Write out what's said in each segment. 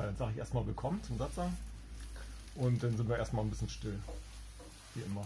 Ja, dann sage ich erstmal willkommen zum Satzang und dann sind wir erstmal ein bisschen still, wie immer.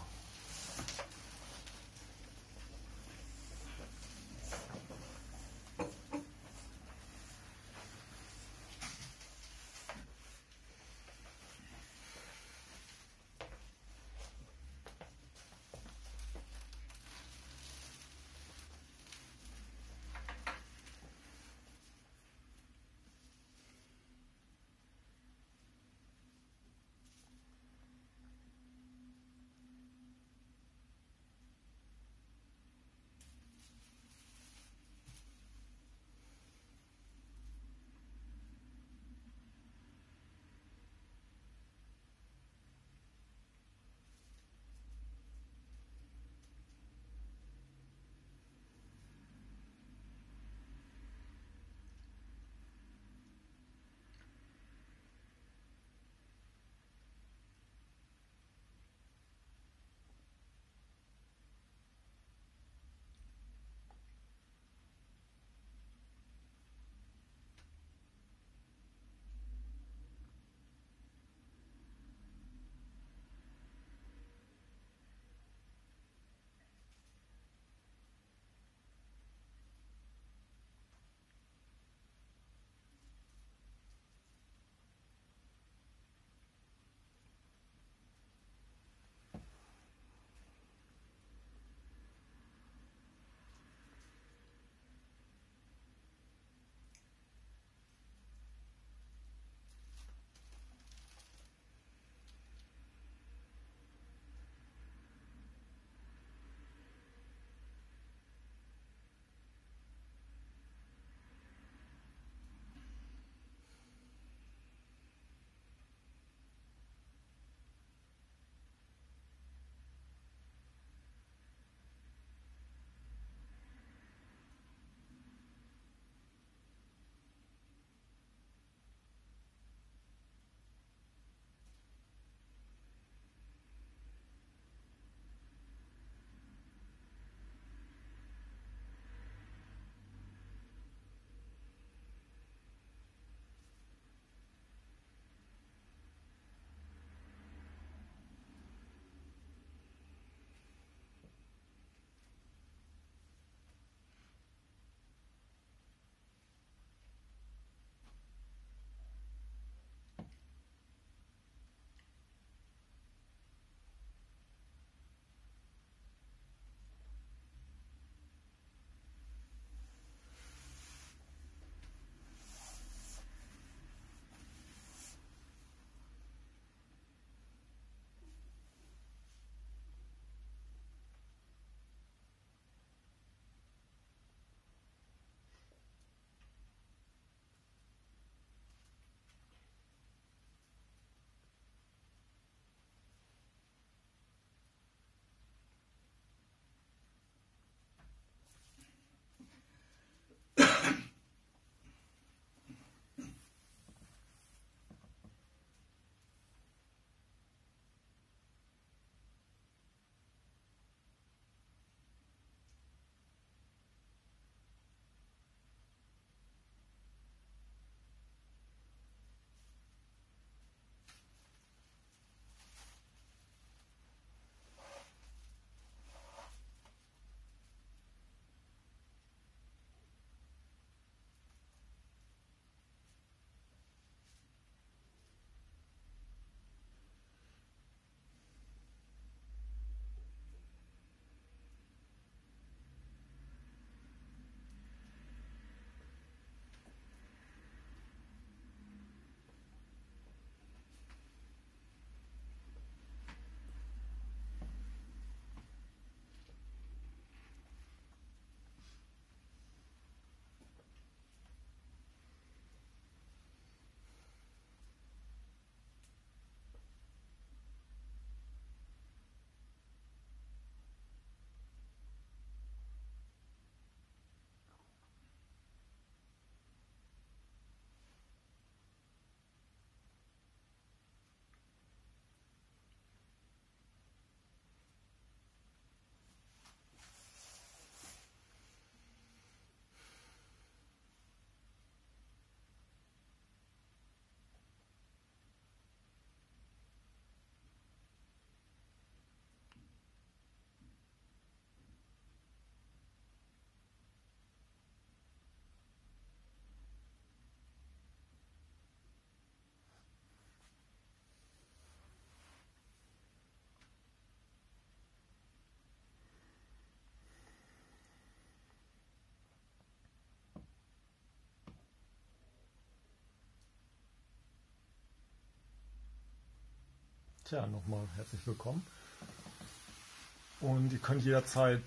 Tja, nochmal herzlich willkommen. Und ihr könnt jederzeit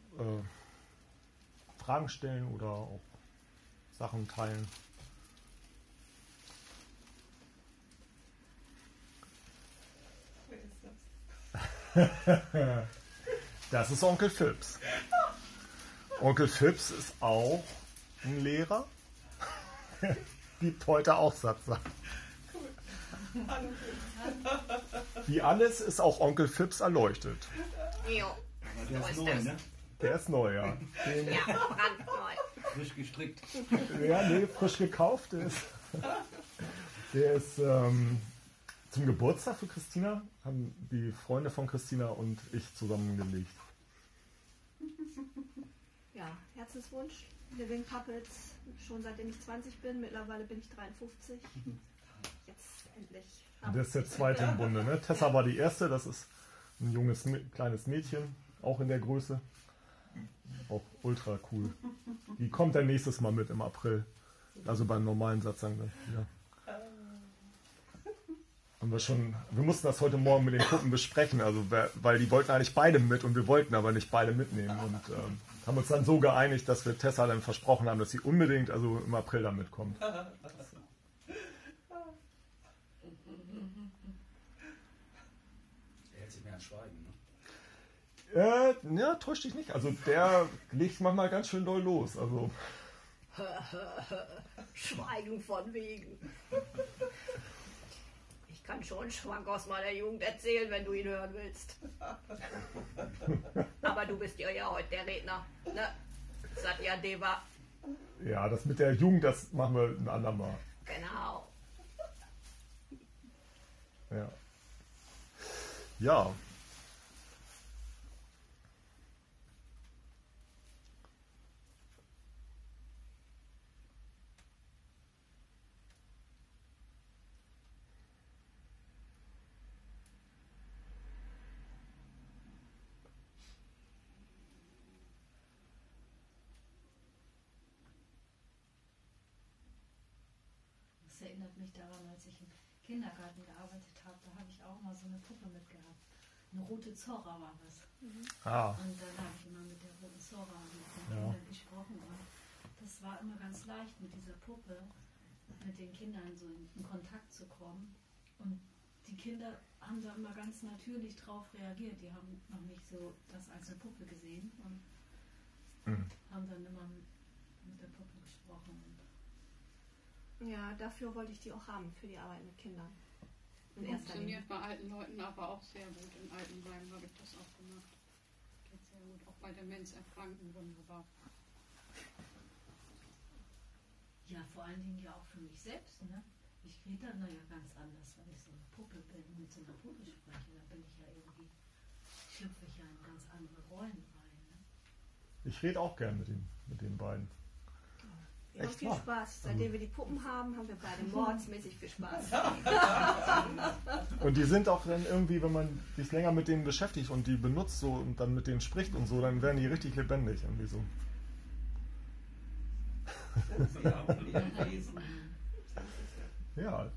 Fragen stellen oder auch Sachen teilen. Wer ist das? Das ist Onkel Phipps. Onkel Phipps ist auch ein Lehrer. Gibt heute auch Satzer. Cool. Hallo. Wie alles ist auch Onkel Phipps erleuchtet. Jo. Der So ist ist neu, das. ne? Der ist neu, ja. Ja, brandneu. Frisch gestrickt. Ja, nee, frisch gekauft ist. Der ist zum Geburtstag für Christina, haben die Freunde von Christina und ich zusammengelegt. Ja, Herzenswunsch, Living Puppets, schon seitdem ich 20 bin, mittlerweile bin ich 53. Jetzt endlich. Das ist der zweite im Bunde, ne? Tessa war die erste, das ist ein junges, kleines Mädchen, auch in der Größe. Auch ultra cool. Die kommt dann nächstes Mal mit im April. Also beim normalen Satzang dann wieder. Wir mussten das heute Morgen mit den Puppen besprechen, also weil die wollten eigentlich beide mit und wir wollten aber nicht beide mitnehmen und haben uns dann so geeinigt, dass wir Tessa dann versprochen haben, dass sie unbedingt also im April dann mitkommt. Der hält sich mehr an Schweigen, ne? Ja, täusch dich nicht. Also der legt manchmal ganz schön doll los. Also Schweigen von wegen. Ich kann schon einen Schwank aus meiner Jugend erzählen, wenn du ihn hören willst. Aber du bist ja heute der Redner. Ne? Satya Deva. ja, das mit der Jugend, das machen wir ein andermal. Genau. Ja. Ja. Das erinnert mich daran, als ich im Kindergarten gearbeitet habe, da habe ich auch mal so eine Puppe mitgehabt. Eine rote Zora war das. Ah, Und dann habe ich immer mit der roten Zora mit den Ja. Kindern gesprochen. Und das war immer ganz leicht, mit dieser Puppe mit den Kindern so in Kontakt zu kommen. Und die Kinder haben da immer ganz natürlich drauf reagiert. Die haben noch nicht so das als eine Puppe gesehen und Mhm. haben dann immer mit der Puppe gesprochen. Ja, dafür wollte ich die auch haben, für die Arbeit mit Kindern. In erster Linie. Funktioniert bei alten Leuten aber auch sehr gut. In Altenheim habe ich das auch gemacht. Geht sehr gut. Auch bei Demenzerkrankten wunderbar. Ja, vor allen Dingen ja auch für mich selbst. Ne? Ich rede dann ja ganz anders, wenn ich so eine Puppe bin und mit so einer Puppe spreche. Da bin ich ja irgendwie, schlüpfe ich ja in ganz andere Rollen rein. Ne? ich rede auch gern mit den beiden. Wir haben Echt viel wahr? Spaß. Seitdem wir die Puppen haben, haben wir beide mordsmäßig viel Spaß. Und die sind auch dann irgendwie, wenn man sich länger mit denen beschäftigt und die benutzt so und dann mit denen spricht und so, dann werden die richtig lebendig irgendwie so. Ja, und lesen. Ja.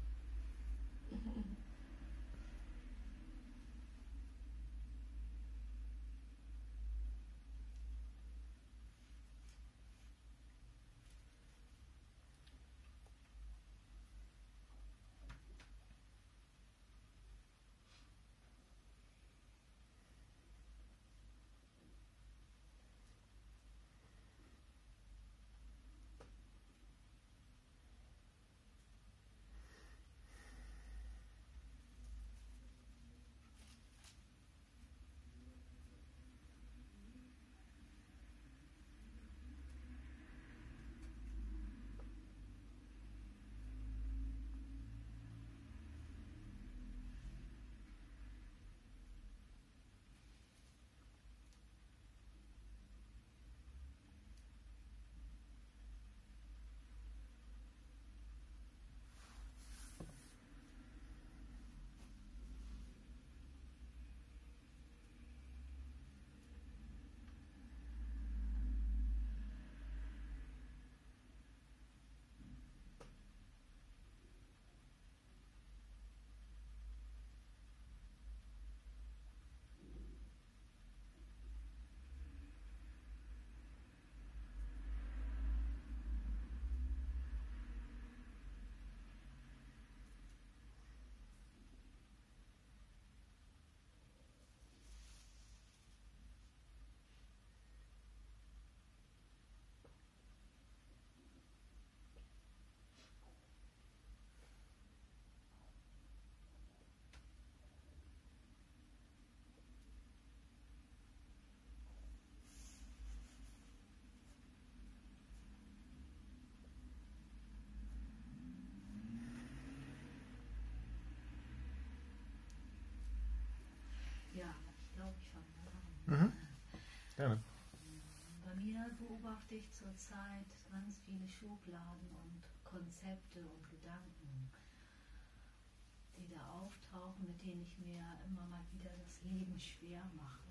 Gerne. Bei mir beobachte ich zurzeit ganz viele Schubladen und Konzepte und Gedanken, die da auftauchen, mit denen ich mir immer mal wieder das Leben schwer mache.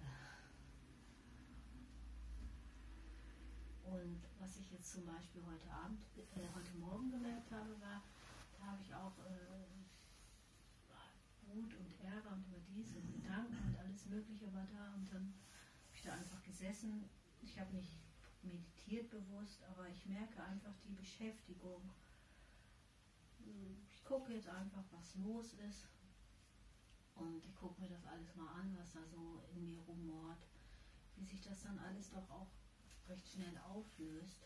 Und was ich jetzt zum Beispiel heute Morgen gemerkt habe, war, da habe ich auch Wut und Ärger und über diese Gedanken und alles Mögliche war da und dann habe ich da einfach gesessen. Ich habe nicht meditiert bewusst, aber ich merke einfach die Beschäftigung. Ich gucke jetzt einfach, was los ist und ich gucke mir das alles mal an, was da so in mir rumort, wie sich das dann alles doch auch recht schnell auflöst.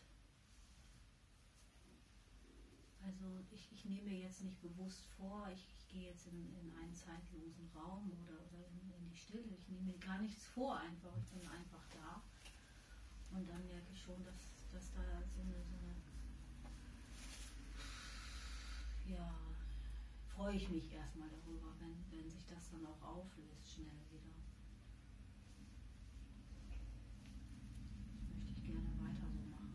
Also ich nehme mir jetzt nicht bewusst vor, ich gehe jetzt in einen zeitlosen Raum oder in die Stille. Ich nehme mir gar nichts vor einfach, ich bin einfach da. Und dann merke ich schon, dass da so eine ja, freue ich mich erstmal darüber, wenn sich das dann auch auflöst, schnell wieder. Das möchte ich gerne weiter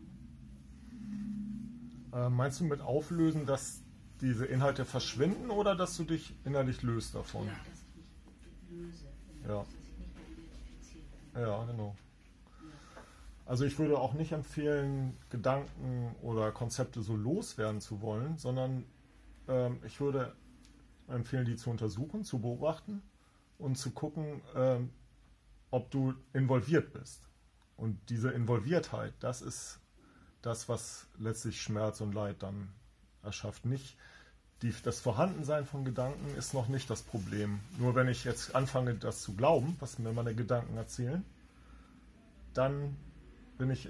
so machen. Meinst du mit auflösen, dass diese Inhalte verschwinden oder dass du dich innerlich löst davon? Ja, dass ich mich löse, Ja. dass ich nicht mehr identifiziert bin. Ja, genau. Also ich würde auch nicht empfehlen, Gedanken oder Konzepte so loswerden zu wollen, sondern ich würde empfehlen, die zu untersuchen, zu beobachten und zu gucken, ob du involviert bist. Und diese Involviertheit, das ist das, was letztlich Schmerz und Leid dann erschafft. Nicht das Vorhandensein von Gedanken ist noch nicht das Problem. Nur wenn ich jetzt anfange, das zu glauben, was mir meine Gedanken erzählen, dann bin ich,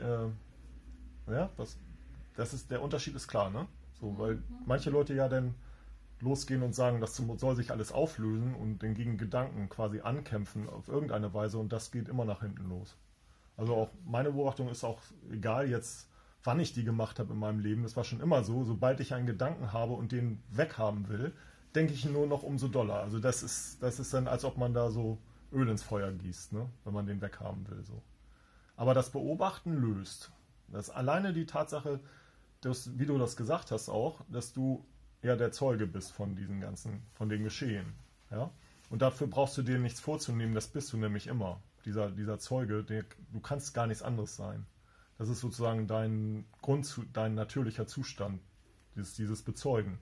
das ist, der Unterschied ist klar, ne? So, weil manche Leute ja dann losgehen und sagen, das soll sich alles auflösen und den gegen Gedanken quasi ankämpfen auf irgendeine Weise und das geht immer nach hinten los. Also auch meine Beobachtung ist auch egal jetzt, wann ich die gemacht habe in meinem Leben, das war schon immer so, sobald ich einen Gedanken habe und den weghaben will, denke ich nur noch umso doller. Also das ist dann, als ob man da so Öl ins Feuer gießt, ne? Wenn man den weghaben will. So. Aber das Beobachten löst. Das ist alleine die Tatsache, dass, wie du das gesagt hast auch, dass du ja der Zeuge bist von diesen ganzen, von den Geschehen. Ja? Und dafür brauchst du dir nichts vorzunehmen, das bist du nämlich immer. Dieser Zeuge, du kannst gar nichts anderes sein. Das ist sozusagen dein natürlicher Zustand, dieses Bezeugen.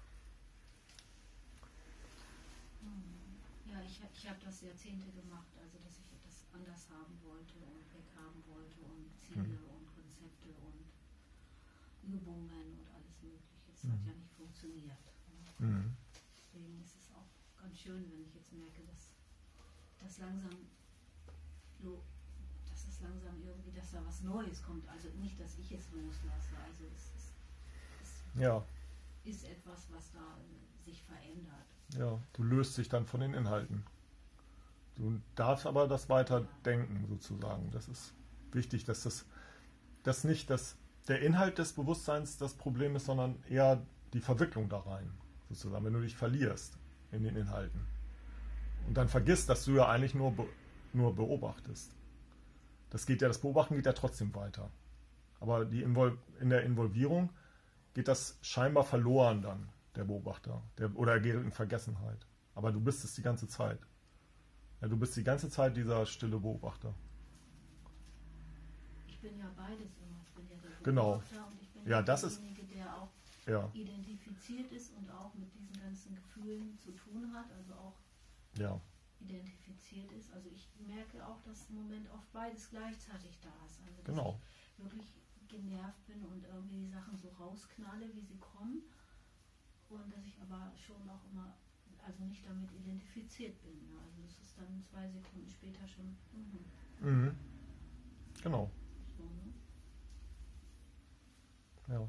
Ja, ich habe das Jahrzehnte gemacht, also dass ich das anders haben wollte und weghaben wollte und Ziele und Konzepte und Übungen und alles Mögliche. Das hat ja nicht funktioniert. Ne? Deswegen ist es auch ganz schön, wenn ich jetzt merke, dass irgendwie, dass da was Neues kommt. Also nicht, dass ich es loslasse. Also es ist etwas, was da sich verändert. Ja, du löst dich dann von den Inhalten. Du darfst aber das weiterdenken sozusagen. Das ist wichtig, dass das nicht der Inhalt des Bewusstseins das Problem ist, sondern eher die Verwicklung da rein, sozusagen, wenn du dich verlierst in den Inhalten. Und dann vergisst, dass du ja eigentlich nur beobachtest. Das Beobachten geht ja trotzdem weiter. Aber in der Involvierung geht das scheinbar verloren dann, der Beobachter. Oder er geht in Vergessenheit. Aber du bist es die ganze Zeit. Ja, du bist die ganze Zeit dieser stille Beobachter. Ich bin ja beides immer. Ich bin ja der Genau. Beobachter und ich bin Ja, ja das derjenige, der auch Ja, identifiziert ist und auch mit diesen ganzen Gefühlen zu tun hat, also auch ja, identifiziert ist. Also ich merke auch, dass im Moment oft beides gleichzeitig da ist. Also dass genau. ich wirklich genervt bin und irgendwie die Sachen so rausknalle, wie sie kommen. Und dass ich aber schon auch immer, also nicht damit identifiziert bin. Ja. Also es ist dann 2 Sekunden später schon. Mhm. Genau. So, ne? Ja.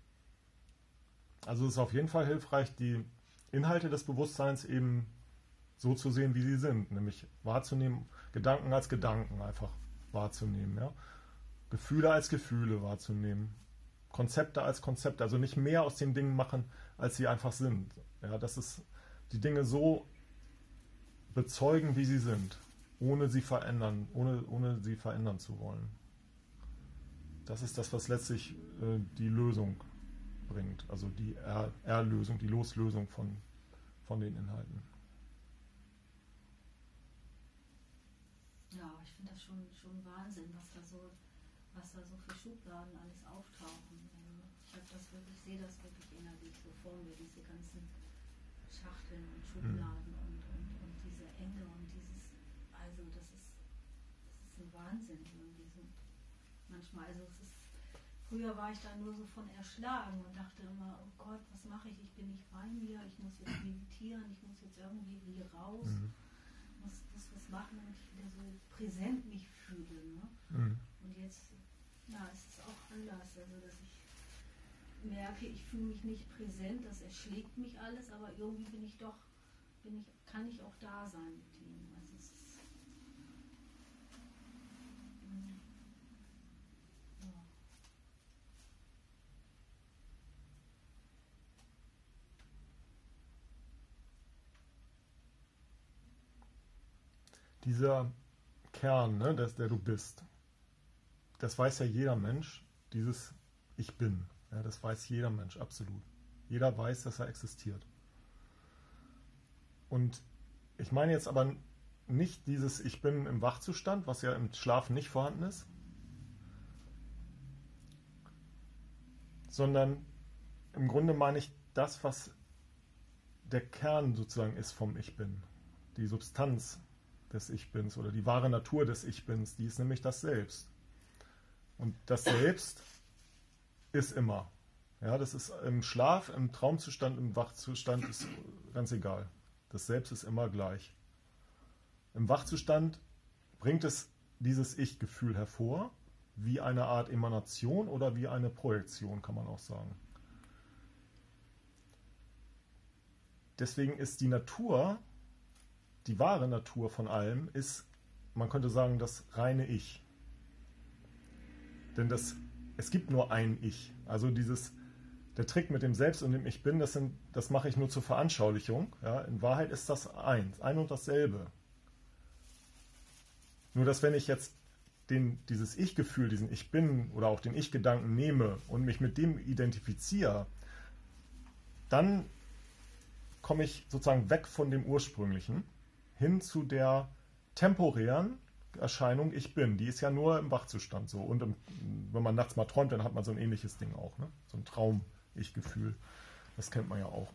Also es ist auf jeden Fall hilfreich, die Inhalte des Bewusstseins eben so zu sehen, wie sie sind, nämlich wahrzunehmen, Gedanken als Gedanken einfach wahrzunehmen, ja? Gefühle als Gefühle wahrzunehmen, Konzepte als Konzepte, also nicht mehr aus den Dingen machen, als sie einfach sind. Ja, das ist die Dinge so bezeugen, wie sie sind, ohne sie verändern, ohne sie verändern zu wollen. Das ist das, was letztlich die Lösung bringt, also die Erlösung, die Loslösung von den Inhalten. Ja, ich finde das schon Wahnsinn, was da so für Schubladen alles auftauchen. Ich sehe das wirklich innerlich so vor mir, diese ganzen Schachteln und Schubladen und diese Enge und dieses, also das ist ein Wahnsinn irgendwie so. Manchmal, also früher war ich da nur so von erschlagen und dachte immer, oh Gott, was mache ich? Ich bin nicht bei mir, ich muss jetzt meditieren, ich muss jetzt irgendwie raus, muss was machen, damit ich wieder so präsent mich fühle. Ne? Und jetzt, ja, es ist auch anders, also dass ich merke, ich fühle mich nicht präsent, das erschlägt mich alles, aber irgendwie kann ich auch da sein mit ihm. Also es ist, ja. Dieser Kern, ne, der du bist, das weiß ja jeder Mensch, dieses Ich bin. Ja, das weiß jeder Mensch, absolut. Jeder weiß, dass er existiert. Und ich meine jetzt aber nicht dieses Ich bin im Wachzustand, was ja im Schlafen nicht vorhanden ist, sondern im Grunde meine ich das, was der Kern sozusagen ist vom Ich bin. Die Substanz des Ich Bins oder die wahre Natur des Ich Bins, die ist nämlich das Selbst. Und das Selbst ist immer. Ja, das ist im Schlaf, im Traumzustand, im Wachzustand ist ganz egal. Das Selbst ist immer gleich. Im Wachzustand bringt es dieses Ich-Gefühl hervor, wie eine Art Emanation oder wie eine Projektion, kann man auch sagen. Deswegen ist die Natur, die wahre Natur von allem, ist, man könnte sagen, das reine Ich. Denn es gibt nur ein Ich. Also der Trick mit dem Selbst und dem Ich Bin, das mache ich nur zur Veranschaulichung. Ja, in Wahrheit ist das ein und dasselbe. Nur, dass wenn ich jetzt dieses Ich-Gefühl, diesen Ich Bin oder auch den Ich-Gedanken nehme und mich mit dem identifiziere, dann komme ich sozusagen weg von dem Ursprünglichen hin zu der temporären Erscheinung Ich Bin. Die ist ja nur im Wachzustand so. Und wenn man nachts mal träumt, dann hat man so ein ähnliches Ding auch. Ne? So ein Traum-Ich-Gefühl. Das kennt man ja auch.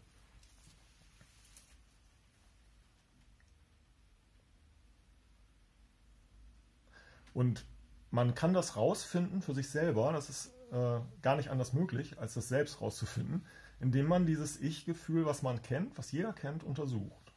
Und man kann das rausfinden für sich selber, das ist gar nicht anders möglich, als das selbst rauszufinden, indem man dieses Ich-Gefühl, was man kennt, was jeder kennt, untersucht.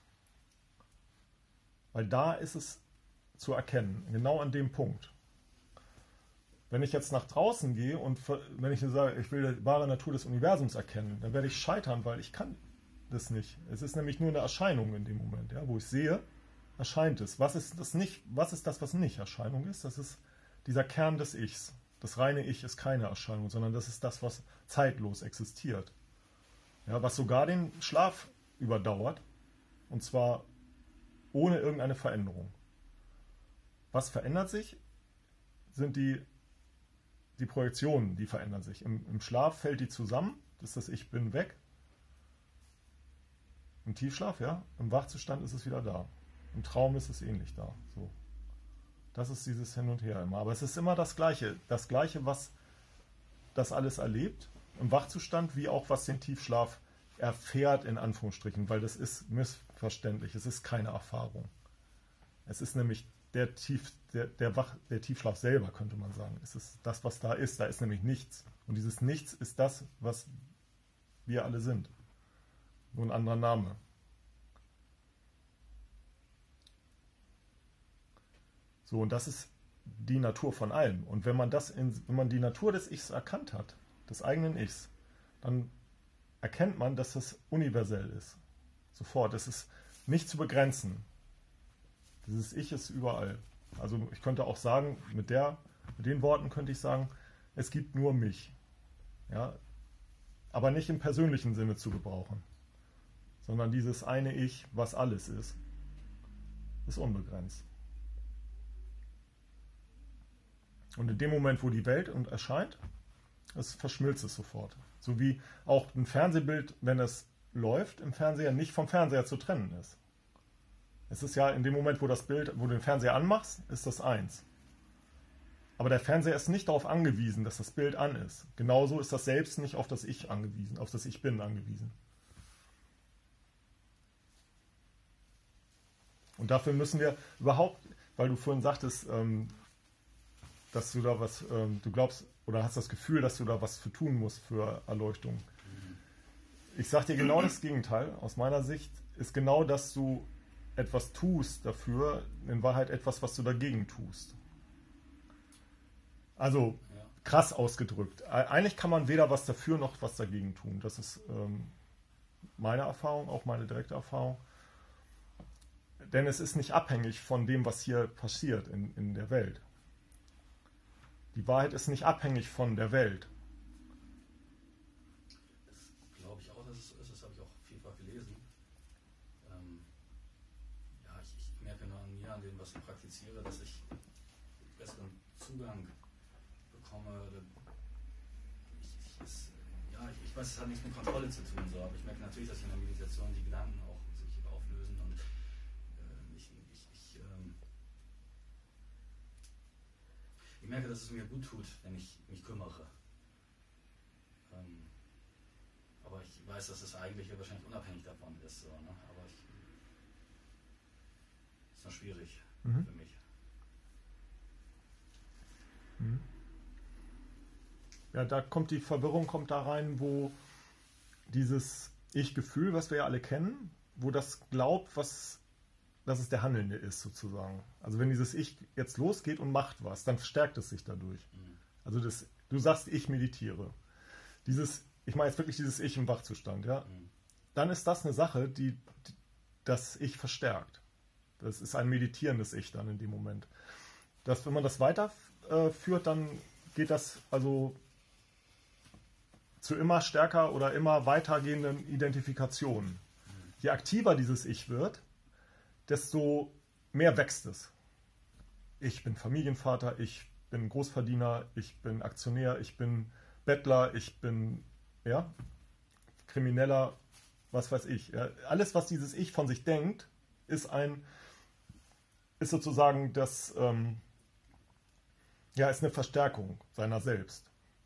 Weil da ist es zu erkennen, genau an dem Punkt. Wenn ich jetzt nach draußen gehe und wenn ich sage, ich will die wahre Natur des Universums erkennen, dann werde ich scheitern, weil ich kann das nicht. Es ist nämlich nur eine Erscheinung in dem Moment, ja, wo ich sehe, erscheint es. Was ist das, was nicht Erscheinung ist? Das ist dieser Kern des Ichs. Das reine Ich ist keine Erscheinung, sondern das ist das, was zeitlos existiert. Ja, was sogar den Schlaf überdauert, und zwar ohne irgendeine Veränderung. Was verändert sich, sind die Projektionen, die verändern sich. Im Schlaf fällt die zusammen, das ist das Ich Bin weg. Im Tiefschlaf, ja. Im Wachzustand ist es wieder da. Im Traum ist es ähnlich da. So. Das ist dieses Hin und Her immer. Aber es ist immer das Gleiche. Das Gleiche, was das alles erlebt, im Wachzustand, wie auch was den Tiefschlaf erfährt, in Anführungsstrichen, weil das ist missverständlich. Es ist keine Erfahrung. Es ist nämlich der Tiefschlaf selber, könnte man sagen. Es ist das, was da ist. Da ist nämlich nichts. Und dieses Nichts ist das, was wir alle sind. Nur ein anderer Name. So, und das ist die Natur von allem. Und wenn man die Natur des Ichs erkannt hat, des eigenen Ichs, dann erkennt man, dass das universell ist. Sofort. Es ist nicht zu begrenzen. Dieses Ich ist überall. Also ich könnte auch sagen, mit den Worten könnte ich sagen, es gibt nur mich. Ja? Aber nicht im persönlichen Sinne zu gebrauchen, sondern dieses eine Ich, was alles ist unbegrenzt. Und in dem Moment, wo die Welt erscheint, verschmilzt es sofort. So wie auch ein Fernsehbild, wenn es läuft, im Fernseher nicht vom Fernseher zu trennen ist. Es ist ja in dem Moment, wo du den Fernseher anmachst, ist das eins. Aber der Fernseher ist nicht darauf angewiesen, dass das Bild an ist. Genauso ist das Selbst nicht auf das Ich angewiesen, auf das Ich bin angewiesen. Und dafür müssen wir überhaupt, weil du vorhin sagtest, dass du da was, du glaubst oder hast das Gefühl, dass du da was für tun musst für Erleuchtung. Ich sage dir genau das Gegenteil. Aus meiner Sicht ist genau, dass du etwas tust dafür, in Wahrheit etwas, was du dagegen tust. Also krass ausgedrückt. Eigentlich kann man weder was dafür noch was dagegen tun. Das ist meine Erfahrung, auch meine direkte Erfahrung. Denn es ist nicht abhängig von dem, was hier passiert in der Welt. Die Wahrheit ist nicht abhängig von der Welt. Das glaube ich auch, dass es so ist. Das habe ich auch vielfach gelesen. Ich merke nur an mir, an dem, was ich praktiziere, dass ich besseren Zugang bekomme. Ich weiß, es hat nichts mit Kontrolle zu tun, so, aber ich merke natürlich, dass in der Meditation die Gedanken auch sich auflösen und ich merke, dass es mir gut tut, wenn ich mich kümmere. Aber ich weiß, dass es eigentlich wahrscheinlich unabhängig davon ist. So, ne? Aber es ist noch schwierig für mich. Ja, die Verwirrung kommt da rein, wo dieses Ich-Gefühl, was wir ja alle kennen, wo das glaubt, dass es der Handelnde ist sozusagen. Also wenn dieses Ich jetzt losgeht und macht was, dann verstärkt es sich dadurch. Also du sagst, ich meditiere. Ich meine jetzt wirklich dieses Ich im Wachzustand, ja. Dann ist das eine Sache, die das Ich verstärkt. Das ist ein meditierendes Ich dann in dem Moment. Wenn man das weiterführt, dann geht das also zu immer stärker oder immer weitergehenden Identifikationen. Je aktiver dieses Ich wird, desto mehr wächst es. Ich bin Familienvater, ich bin Großverdiener, ich bin Aktionär, ich bin Bettler, ich bin Krimineller, was weiß ich. Ja. Alles, was dieses Ich von sich denkt, ist sozusagen ist eine Verstärkung seiner selbst.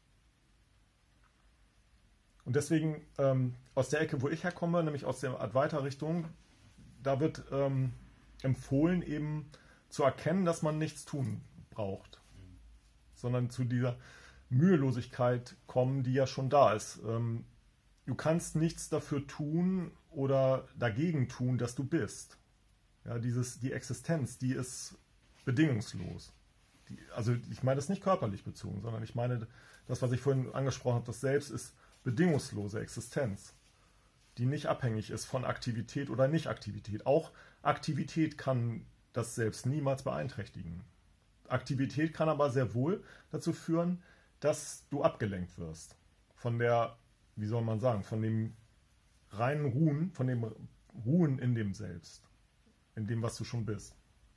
Und deswegen aus der Ecke, wo ich herkomme, nämlich aus der Advaita-Richtung, da wird empfohlen, eben zu erkennen, dass man nichts tun braucht, sondern zu dieser Mühelosigkeit kommen, die ja schon da ist. Du kannst nichts dafür tun oder dagegen tun, dass du bist. Ja, die Existenz, die ist bedingungslos. Also ich meine das nicht körperlich bezogen, sondern ich meine das, was ich vorhin angesprochen habe, das Selbst ist bedingungslose Existenz, die nicht abhängig ist von Aktivität oder Nicht-Aktivität. Auch Aktivität kann das Selbst niemals beeinträchtigen. Aktivität kann aber sehr wohl dazu führen, dass du abgelenkt wirst von wie soll man sagen, von dem reinen Ruhen, von dem Ruhen in dem Selbst, in dem, was du schon bist.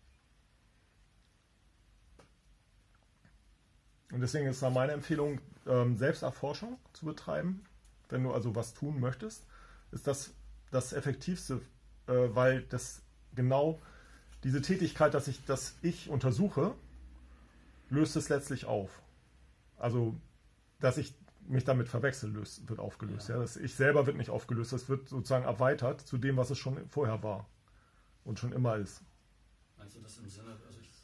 Und deswegen ist da meine Empfehlung, Selbsterforschung zu betreiben. Wenn du also was tun möchtest, ist das Effektivste, weil das genau diese Tätigkeit, dass ich untersuche, löst es letztlich auf. Also, dass ich mich damit verwechsel, wird aufgelöst. Ja. Das Ich selber wird nicht aufgelöst, das wird sozusagen erweitert zu dem, was es schon vorher war und schon immer ist. Meinst du das im Sinne, also ich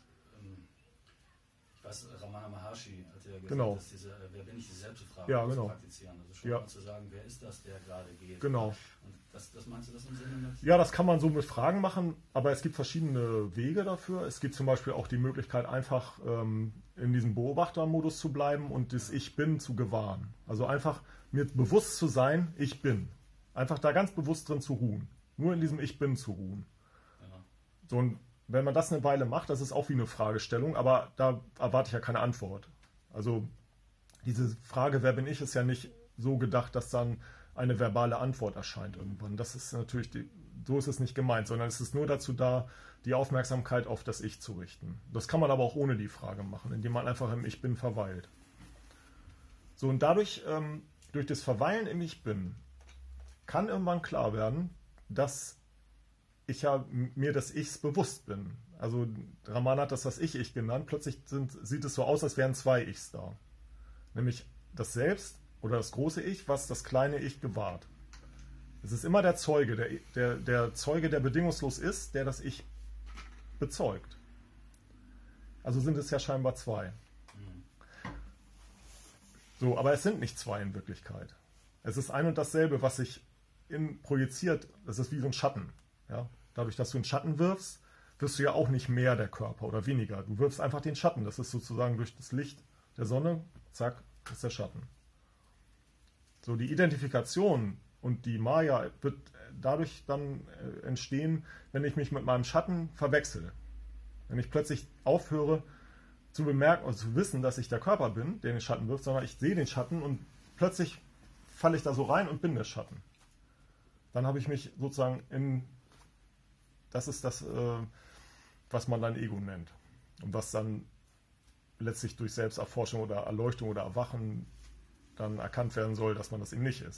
weiß, Ramana Maharshi hat ja gesagt, genau, dass wer bin ich, die Selbstbefragung genau, praktizieren. Also schon mal zu sagen, wer ist das, der gerade geht. Genau. Und das meinst du das im Sinne mit? Ja, das kann man so mit Fragen machen, aber es gibt verschiedene Wege dafür. Es gibt zum Beispiel auch die Möglichkeit, einfach in diesem Beobachtermodus zu bleiben und das Ich Bin zu gewahren. Also einfach mir bewusst zu sein, ich bin. Einfach da ganz bewusst drin zu ruhen. Nur in diesem Ich Bin zu ruhen. Ja. So, und wenn man das eine Weile macht, das ist auch wie eine Fragestellung, aber da erwarte ich ja keine Antwort. Also diese Frage, wer bin ich, ist ja nicht so gedacht, dass dann eine verbale Antwort erscheint irgendwann. Das ist natürlich, so ist es nicht gemeint, sondern es ist nur dazu da, die Aufmerksamkeit auf das Ich zu richten. Das kann man aber auch ohne die Frage machen, indem man einfach im Ich Bin verweilt. So, und dadurch, durch das Verweilen im Ich Bin, kann irgendwann klar werden, dass ich ja mir des Ichs bewusst bin. Also Raman hat das Ich genannt. Plötzlich sieht es so aus, als wären zwei Ichs da. Nämlich das Selbst oder das große Ich, was das kleine Ich gewahrt. Es ist immer der Zeuge, der Zeuge, der bedingungslos ist, der das Ich bezeugt. Also sind es ja scheinbar zwei. So, aber es sind nicht zwei in Wirklichkeit. Es ist ein und dasselbe, was sich projiziert. Es ist wie so ein Schatten. Ja? Dadurch, dass du einen Schatten wirfst, wirst du ja auch nicht mehr der Körper oder weniger. Du wirfst einfach den Schatten. Das ist sozusagen durch das Licht der Sonne, zack, ist der Schatten. So, die Identifikation und die Maya wird dadurch dann entstehen, wenn ich mich mit meinem Schatten verwechsel. Wenn ich plötzlich aufhöre zu bemerken oder zu wissen, dass ich der Körper bin, der den Schatten wirft, sondern ich sehe den Schatten und plötzlich falle ich da so rein und bin der Schatten. Dann habe ich mich sozusagen das ist das, was man dann Ego nennt. Und was dann letztlich durch Selbsterforschung oder Erleuchtung oder Erwachen dann erkannt werden soll, dass man das eben nicht ist.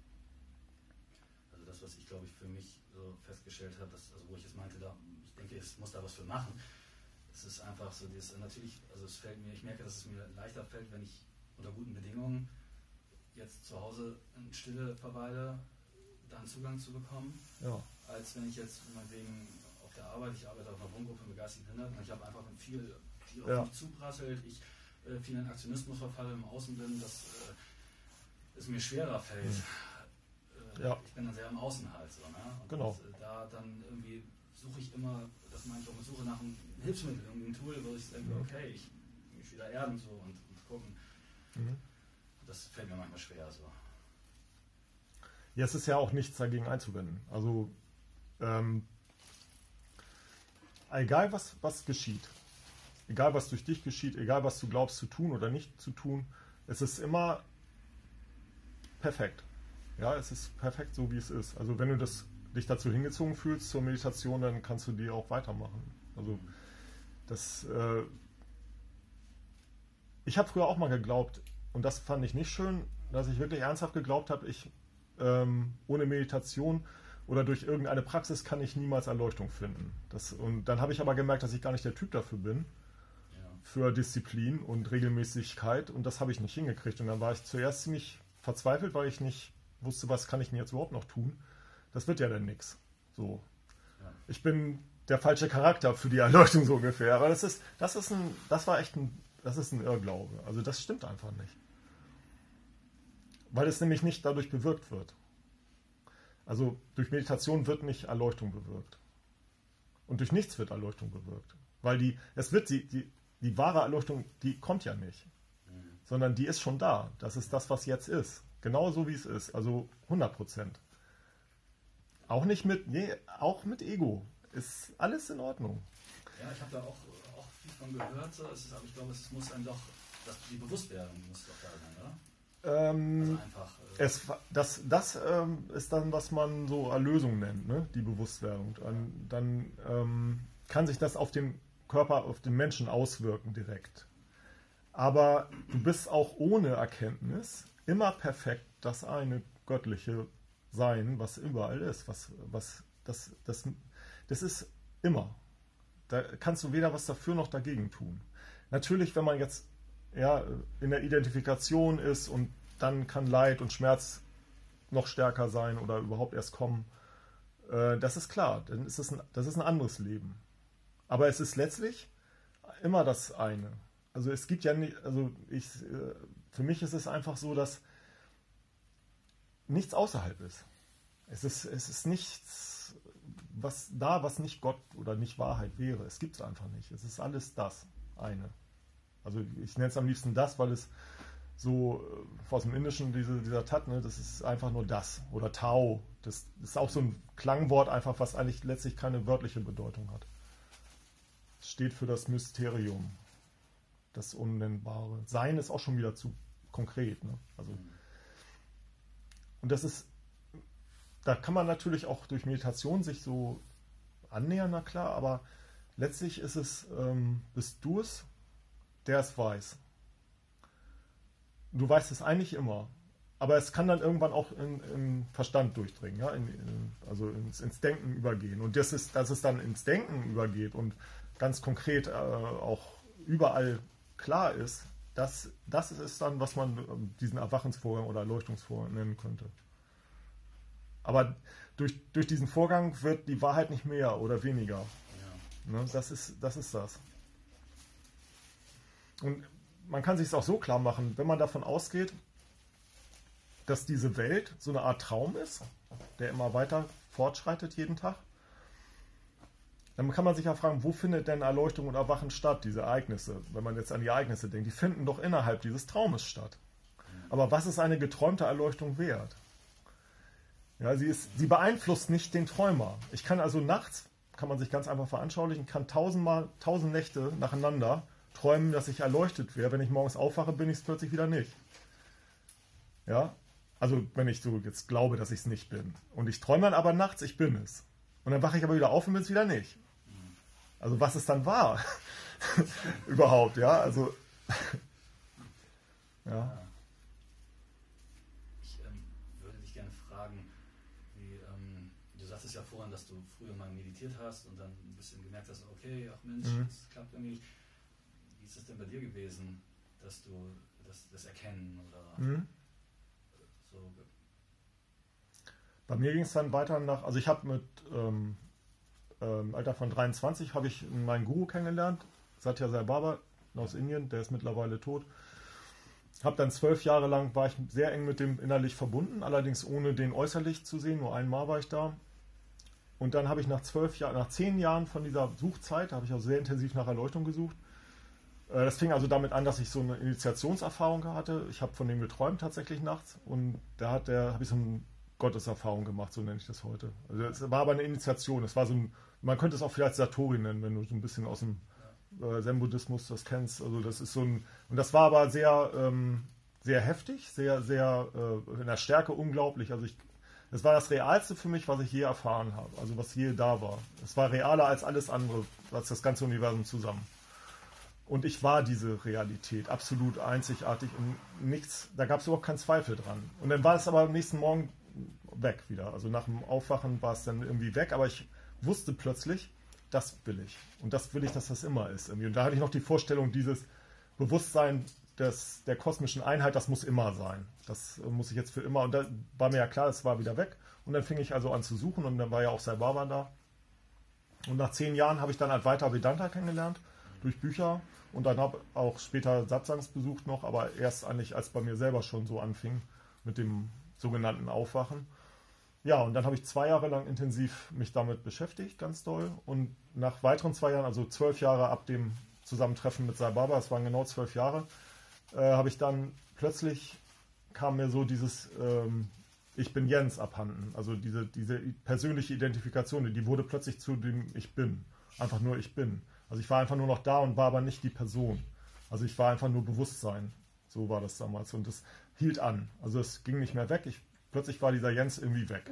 Also das, was ich glaube ich für mich so festgestellt habe, wo ich es meinte, ich denke, ich muss da was für machen. Es ist einfach so, natürlich, also ich merke, dass es mir leichter fällt, wenn ich unter guten Bedingungen jetzt zu Hause in Stille verweile, da einen Zugang zu bekommen, Ja. als wenn ich jetzt meinetwegen auf der Arbeit, ich arbeite auf einer Wohngruppe mit geistigen Behinderten und ich habe einfach viel auf mich zuprasselt, ich viel in Aktionismus verfalle, im Außen bin, dass es mir schwerer fällt. Ich bin dann sehr im Außen halt so. Ne? Und genau. Da dann irgendwie suche ich immer, das meine ich auch mit Suche nach einem Hilfsmittel, irgendwie ein Tool, wo ich denke, okay, ich mich wieder erden so und gucken. Das fällt mir manchmal schwer so. Ja, es ist ja auch nichts dagegen einzuwenden. Also egal was geschieht, egal was durch dich geschieht, egal was du glaubst zu tun oder nicht zu tun, es ist immer perfekt. Ja, es ist perfekt so, wie es ist. Also wenn du dich dazu hingezogen fühlst zur Meditation, dann kannst du die auch weitermachen. Also ich habe früher auch mal geglaubt, und das fand ich nicht schön, dass ich wirklich ernsthaft geglaubt habe, ohne Meditation oder durch irgendeine Praxis kann ich niemals Erleuchtung finden. Und dann habe ich aber gemerkt, dass ich gar nicht der Typ dafür bin, für Disziplin und Regelmäßigkeit, und das habe ich nicht hingekriegt. Und dann war ich zuerst ziemlich verzweifelt, weil ich nicht wusste, was kann ich denn jetzt überhaupt noch tun. Das wird ja dann nichts. So. Ja. Ich bin der falsche Charakter für die Erleuchtung so ungefähr. Aber das ist ein Irrglaube. Also das stimmt einfach nicht. Weil es nämlich nicht dadurch bewirkt wird. Also durch Meditation wird nicht Erleuchtung bewirkt. Und durch nichts wird Erleuchtung bewirkt. Weil die wahre Erleuchtung, die kommt ja nicht. Sondern die ist schon da. Das ist das, was jetzt ist. Genauso wie es ist. Also 100%. Auch mit Ego. Ist alles in Ordnung. Ja, ich habe da auch viel von gehört. Aber ich glaube, es muss einem doch, die Bewusstwerdung muss doch da sein, oder? Also einfach, das ist dann, was man so Erlösung nennt, ne? Die Bewusstwerdung. Dann kann sich das auf den Körper, auf den Menschen auswirken direkt. Aber du bist auch ohne Erkenntnis immer perfekt das eine göttliche Sein, was überall ist. Das ist immer. Da kannst du weder was dafür noch dagegen tun. Natürlich, wenn man jetzt in der Identifikation ist und dann kann Leid und Schmerz noch stärker sein oder überhaupt erst kommen, das ist klar, dann das ist ein anderes Leben. Aber es ist letztlich immer das eine. Also es gibt ja nicht, für mich ist es einfach so, dass nichts außerhalb ist. Es ist nichts, was nicht Gott oder nicht Wahrheit wäre. Es gibt es einfach nicht. Es ist alles das eine. Also ich nenne es am liebsten das, weil es so aus dem Indischen, dieser Tat, ne, das ist einfach nur das. Oder Tao. Das ist auch so ein Klangwort einfach, was eigentlich letztlich keine wörtliche Bedeutung hat. Es steht für das Mysterium, das Unnennbare. Sein ist auch schon wieder zu konkret. Ne? Also, und das ist, da kann man natürlich auch durch Meditation sich so annähern, na klar, aber letztlich ist es, bist du es, der es weiß. Du weißt es eigentlich immer, aber es kann dann irgendwann auch im Verstand durchdringen, ja? Also ins Denken übergehen. Und dass es dann ins Denken übergeht und ganz konkret auch überall klar ist, das ist es dann, was man diesen Erwachensvorgang oder Erleuchtungsvorgang nennen könnte. Aber durch diesen Vorgang wird die Wahrheit nicht mehr oder weniger. Ja. Ne? Das ist das. Und man kann sich es auch so klar machen, wenn man davon ausgeht, dass diese Welt so eine Art Traum ist, der immer weiter fortschreitet jeden Tag, dann kann man sich ja fragen, wo findet denn Erleuchtung und Erwachen statt, diese Ereignisse? Wenn man jetzt an die Ereignisse denkt, die finden doch innerhalb dieses Traumes statt. Aber was ist eine geträumte Erleuchtung wert? Ja, sie beeinflusst nicht den Träumer. Ich kann also nachts, kann man sich ganz einfach veranschaulichen, kann 1000 Nächte nacheinander träumen, dass ich erleuchtet wäre. Wenn ich morgens aufwache, bin ich es plötzlich wieder nicht. Ja, also wenn ich so jetzt glaube, dass ich es nicht bin. Und ich träume dann aber nachts, ich bin es. Und dann wache ich aber wieder auf und bin es wieder nicht. Also was ist dann wahr? Überhaupt, ja, also ja. Ich würde dich gerne fragen, du sagtest ja vorhin, dass du früher mal meditiert hast und dann ein bisschen gemerkt hast, okay, ach Mensch, das klappt irgendwie nicht. Wie ist es denn bei dir gewesen, dass du das Erkennen oder so? Bei mir ging es dann weiter also ich habe mit Alter von 23 habe ich meinen Guru kennengelernt, Satya Sai Baba aus Indien, der ist mittlerweile tot. Habe dann 12 Jahre lang, war ich sehr eng mit dem innerlich verbunden, allerdings ohne den äußerlich zu sehen, nur einmal war ich da. Und dann habe ich nach 10 Jahren von dieser Suchzeit, habe ich auch sehr intensiv nach Erleuchtung gesucht. Das fing also damit an, dass ich so eine Initiationserfahrung hatte. Ich habe von dem geträumt tatsächlich nachts und da habe ich so eine Gotteserfahrung gemacht, so nenne ich das heute. Also es war aber eine Initiation, es war so ein, man könnte es auch vielleicht Satori nennen, wenn du so ein bisschen aus dem Zen-Buddhismus das kennst. Also das ist so ein, und das war aber sehr, sehr heftig, sehr, sehr in der Stärke unglaublich. Also das war das Realste für mich, was ich je erfahren habe, also was je da war. Es war realer als alles andere, als das ganze Universum zusammen. Und ich war diese Realität, absolut einzigartig und nichts, da gab es überhaupt keinen Zweifel dran. Und dann war es aber am nächsten Morgen weg wieder. Also nach dem Aufwachen war es dann irgendwie weg, aber ich wusste plötzlich, das will ich. Und das will ich, dass das immer ist. Irgendwie. Und da hatte ich noch die Vorstellung, dieses Bewusstsein der kosmischen Einheit, das muss immer sein. Das muss ich jetzt für immer. Und da war mir ja klar, es war wieder weg. Und dann fing ich also an zu suchen und dann war ja auch Sai Baba da. Und nach 10 Jahren habe ich dann Advaita Vedanta kennengelernt, durch Bücher. Und dann habe auch später Satsangs besucht noch, aber erst eigentlich, als bei mir selber schon so anfing, mit dem sogenannten Aufwachen. Ja, und dann habe ich 2 Jahre lang intensiv mich damit beschäftigt, ganz doll. Und nach weiteren 2 Jahren, also 12 Jahre ab dem Zusammentreffen mit Sai Baba, es waren genau 12 Jahre, habe ich dann plötzlich, kam mir so dieses Ich bin Jens abhanden. Also diese persönliche Identifikation, die wurde plötzlich zu dem Ich bin. Einfach nur Ich bin. Also ich war einfach nur noch da und war aber nicht die Person. Also ich war einfach nur Bewusstsein. So war das damals. Und das hielt an. Also es ging nicht mehr weg. Plötzlich war dieser Jens irgendwie weg.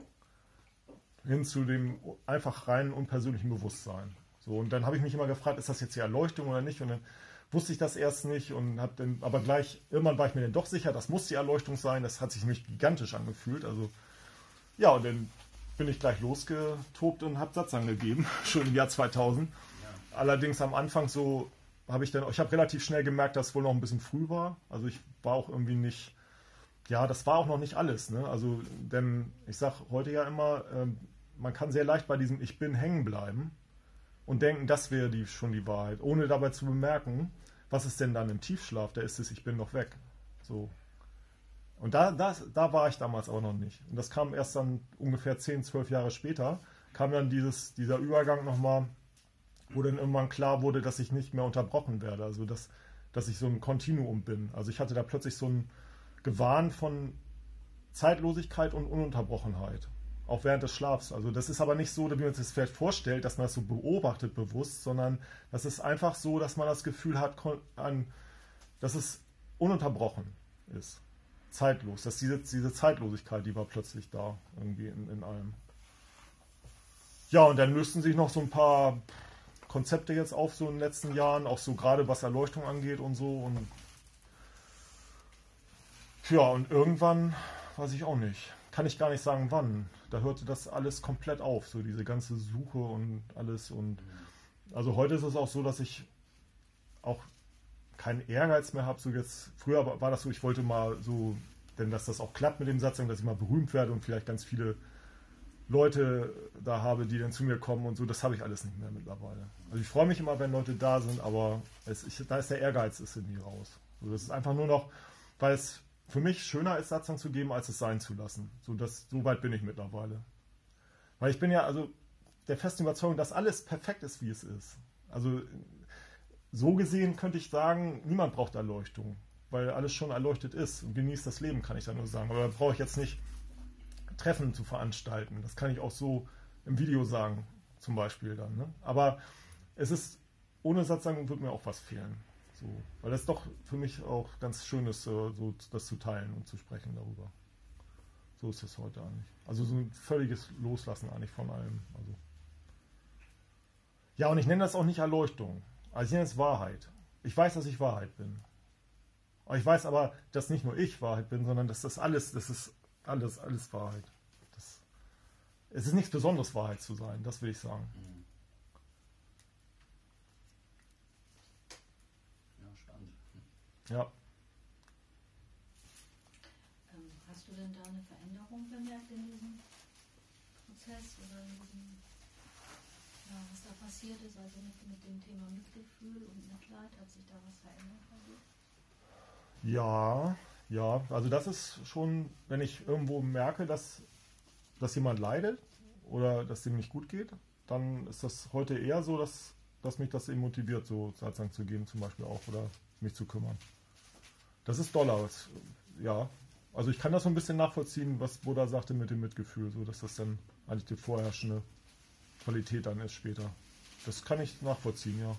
Hin zu dem einfach reinen, unpersönlichen Bewusstsein. So, und dann habe ich mich immer gefragt, ist das jetzt die Erleuchtung oder nicht? Und dann wusste ich das erst nicht. Und aber gleich, irgendwann war ich mir dann doch sicher, das muss die Erleuchtung sein. Das hat sich nämlich gigantisch angefühlt. Also ja, und dann bin ich gleich losgetobt und habe Satsang gegeben, schon im Jahr 2000. Allerdings am Anfang so habe ich habe relativ schnell gemerkt, dass es wohl noch ein bisschen früh war. Also ich war auch irgendwie nicht, ja, das war auch noch nicht alles. Ne? Also, denn ich sage heute ja immer, man kann sehr leicht bei diesem Ich bin hängen bleiben und denken, das wäre schon die Wahrheit, ohne dabei zu bemerken, was ist denn dann im Tiefschlaf, da ist es, ich bin noch weg. So. Und da war ich damals auch noch nicht. Und das kam erst dann ungefähr 10, 12 Jahre später, kam dann dieser Übergang nochmal, wo dann irgendwann klar wurde, dass ich nicht mehr unterbrochen werde. Also dass dass ich so ein Kontinuum bin. Also ich hatte da plötzlich so ein Gewahren von Zeitlosigkeit und Ununterbrochenheit. Auch während des Schlafs. Also das ist aber nicht so, wie man sich das vielleicht vorstellt, dass man das so beobachtet bewusst, sondern das ist einfach so, dass man das Gefühl hat, dass es ununterbrochen ist. Zeitlos. Dass diese Zeitlosigkeit, die war plötzlich da irgendwie in allem. Ja, und dann lösten sich noch so ein paar Konzepte jetzt auf, so in den letzten Jahren, auch so gerade was Erleuchtung angeht und so. Und ja, und irgendwann, weiß ich auch nicht, kann ich gar nicht sagen wann, da hörte das alles komplett auf, so diese ganze Suche und alles. Und also heute ist es auch so, dass ich auch keinen Ehrgeiz mehr habe. So jetzt, früher war das so, ich wollte mal so, denn dass das auch klappt mit dem Satz, dass ich mal berühmt werde und vielleicht ganz viele Leute da habe, die dann zu mir kommen und so, das habe ich alles nicht mehr mittlerweile. Also ich freue mich immer, wenn Leute da sind, aber da ist der Ehrgeiz ist in mir raus. Also das ist einfach nur noch, weil es für mich schöner ist, Satzung zu geben, als es sein zu lassen. So weit bin ich mittlerweile. Weil ich bin ja also der festen Überzeugung, dass alles perfekt ist, wie es ist. Also so gesehen könnte ich sagen, niemand braucht Erleuchtung, weil alles schon erleuchtet ist und genießt das Leben, kann ich da nur sagen. Aber da brauche ich jetzt nicht Treffen zu veranstalten. Das kann ich auch so im Video sagen, zum Beispiel dann. Ne? Aber es ist, ohne Satzung wird mir auch was fehlen. So, weil das doch für mich auch ganz schön ist, so das zu teilen und zu sprechen darüber. So ist es heute eigentlich. Also so ein völliges Loslassen eigentlich von allem. Also. Ja, und ich nenne das auch nicht Erleuchtung. Also ich nenne es Wahrheit. Ich weiß, dass ich Wahrheit bin. Aber ich weiß aber, dass nicht nur ich Wahrheit bin, sondern dass das ist alles Wahrheit. Es ist nichts Besonderes, Wahrheit zu sein, das will ich sagen. Ja, spannend. Ja. Hast du denn da eine Veränderung bemerkt in diesem Prozess oder in diesem, ja, was da passiert ist, also mit dem Thema Mitgefühl und Mitleid, hat sich da was verändert bei dir? Ja, also das ist schon, wenn ich irgendwo merke, dass jemand leidet oder dass dem nicht gut geht, dann ist das heute eher so, dass mich das eben motiviert, so Satzung zu geben zum Beispiel auch oder mich zu kümmern. Das ist doller. Ja, also ich kann das so ein bisschen nachvollziehen, was Buddha sagte mit dem Mitgefühl, so dass das dann eigentlich die vorherrschende Qualität dann ist später. Das kann ich nachvollziehen, ja.